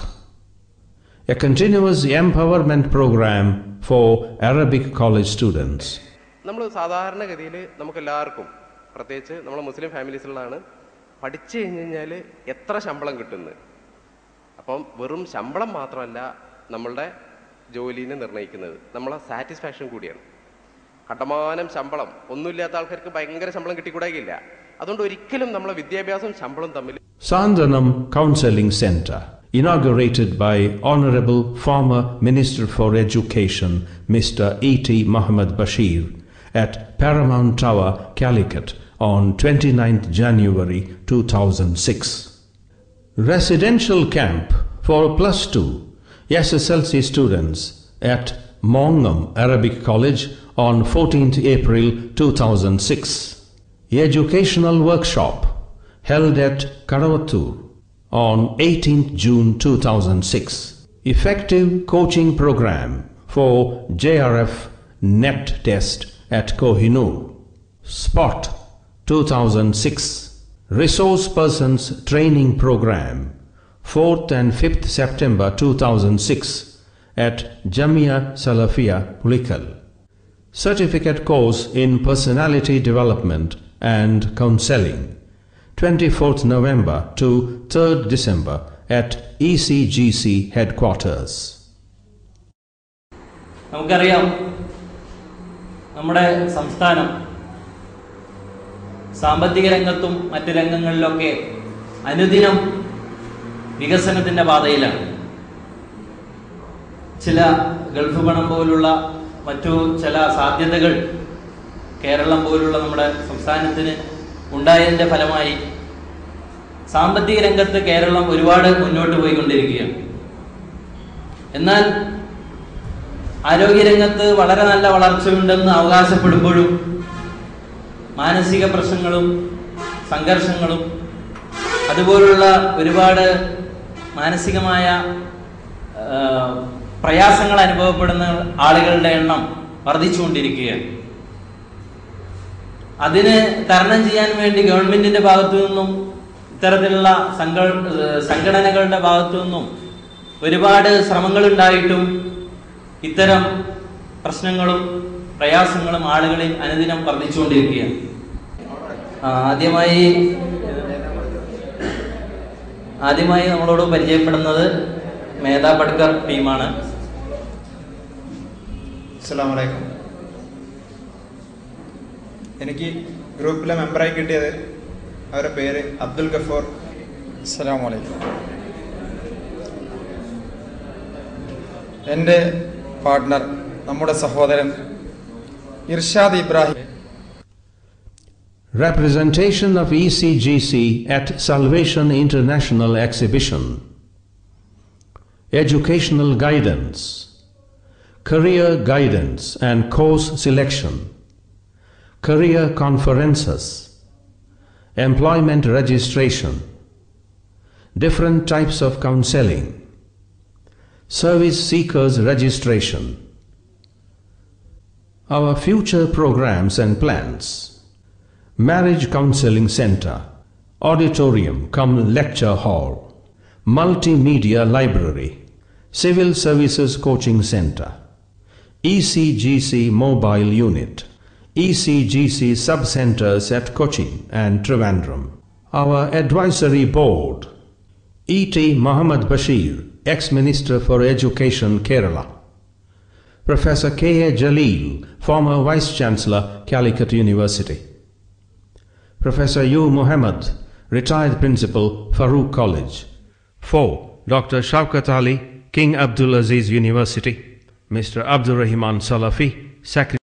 a continuous empowerment program for Arabic college students. നമ്മൾ സാധാരണഗതിയിൽ നമുക്കെല്ലാവർക്കും, പ്രത്യേകിച്ച് നമ്മൾ മുസ്ലിം ഫാമിലീസിലാണ്, പഠിച്ചു കഴിഞ്ഞ് കഴിഞ്ഞാൽ എത്ര ശമ്പളം കിട്ടുന്നത്. അപ്പം വെറും ശമ്പളം മാത്രമല്ല നമ്മളുടെ ജോലിനെ നിർണ്ണയിക്കുന്നത്, നമ്മളെ സാറ്റിസ്ഫാക്ഷൻ കൂടിയാണ്. കടമാനം ശമ്പളം ഒന്നുമില്ലാത്ത ആൾക്കാർക്ക് ഭയങ്കര ശമ്പളം കിട്ടിക്കൂടാകില്ല. അതുകൊണ്ട് ഒരിക്കലും നമ്മളെ വിദ്യാഭ്യാസവും ശമ്പളം തമ്മിൽ. Sandhanam Counseling Center, inaugurated by Honorable former Minister for Education Mister E T Muhammad Bashir at Paramount Tower, Calicut on twenty-ninth January two thousand six. Residential camp for plus two S S L C students at Mongam Arabic College on fourteenth April two thousand six. Educational workshop held at Karavattur on eighteenth June two thousand six. Effective coaching program for J R F NET test at Kohinoor. Spot two thousand six. Resource Persons Training Program fourth and fifth September two thousand six at Jamia Salafia, Pulikal. Certificate course in Personality Development and Counseling, twenty-fourth November to third December at E C G C headquarters. നമുക്കറിയാം, നമ്മുടെ സംസ്ഥാനം സാമ്പത്തിക രംഗത്തും മറ്റ് രംഗങ്ങളിലൊക്കെ അനുദിനം വികസനത്തിൻ്റെ പാതയിലാണ്. ചില ഗൾഫ് പണം പോലുള്ള മറ്റു ചില സാധ്യതകൾ കേരളം പോലുള്ള നമ്മുടെ സംസ്ഥാനത്തിന് ഉണ്ടായതിൻ്റെ ഫലമായി സാമ്പത്തിക രംഗത്ത് കേരളം ഒരുപാട് മുന്നോട്ട് പോയിക്കൊണ്ടിരിക്കുകയാണ്. എന്നാൽ ആരോഗ്യരംഗത്ത് വളരെ നല്ല വളർച്ചയുണ്ടെന്ന് അവകാശപ്പെടുമ്പോഴും മാനസിക പ്രശ്നങ്ങളും സംഘർഷങ്ങളും അതുപോലുള്ള ഒരുപാട് മാനസികമായ പ്രയാസങ്ങൾ അനുഭവപ്പെടുന്ന ആളുകളുടെ എണ്ണം വർദ്ധിച്ചുകൊണ്ടിരിക്കുകയാണ്. അതിന് തരണം ചെയ്യാൻ വേണ്ടി ഗവൺമെന്റിന്റെ ഭാഗത്തു നിന്നും ഇത്തരത്തിലുള്ള സംഘ സംഘടനകളുടെ ഭാഗത്തു നിന്നും ഒരുപാട് ശ്രമങ്ങൾ ഉണ്ടായിട്ടും ഇത്തരം പ്രശ്നങ്ങളും പ്രയാസങ്ങളും ആളുകളിൽ അനുദിനം വർദ്ധിച്ചുകൊണ്ടിരിക്കുകയാണ്. ആദ്യമായി ആദ്യമായി നമ്മളോട് പരിചയപ്പെടുന്നത് മേധാ പട്കർ ടീമാണ്. അസ്സലാമു അലൈക്കും. എനിക്ക് ഗ്രൂപ്പിലെ മെമ്പറായി കിട്ടിയത് അവരുടെ പേര് അബ്ദുൽ ഗഫൂർ. അസ്സലാമു അലൈക്കും. എൻ്റെ പാർട്ട്ണർ, നമ്മുടെ സഹോദരൻ Irshad Ibrahim. Representation of E C G C at Salvation International Exhibition. Educational guidance, career guidance and course selection, career conferences, employment registration, different types of counseling, service seekers registration, our future programs and plans, marriage counseling center, auditorium cum lecture hall, multimedia library, civil services coaching center, E C G C mobile unit, E C G C sub-centers at Cochin and Trivandrum, our advisory board, E T Muhammad Bashir, ex-Minister for Education, Kerala, Professor K A Jalil, former Vice-Chancellor, Calicut University, Professor U. Muhammad, retired Principal, Farooq College. four. Doctor Shaukat Ali, King Abdul Aziz University, Mister Abdur Rahman Salafi, Secretary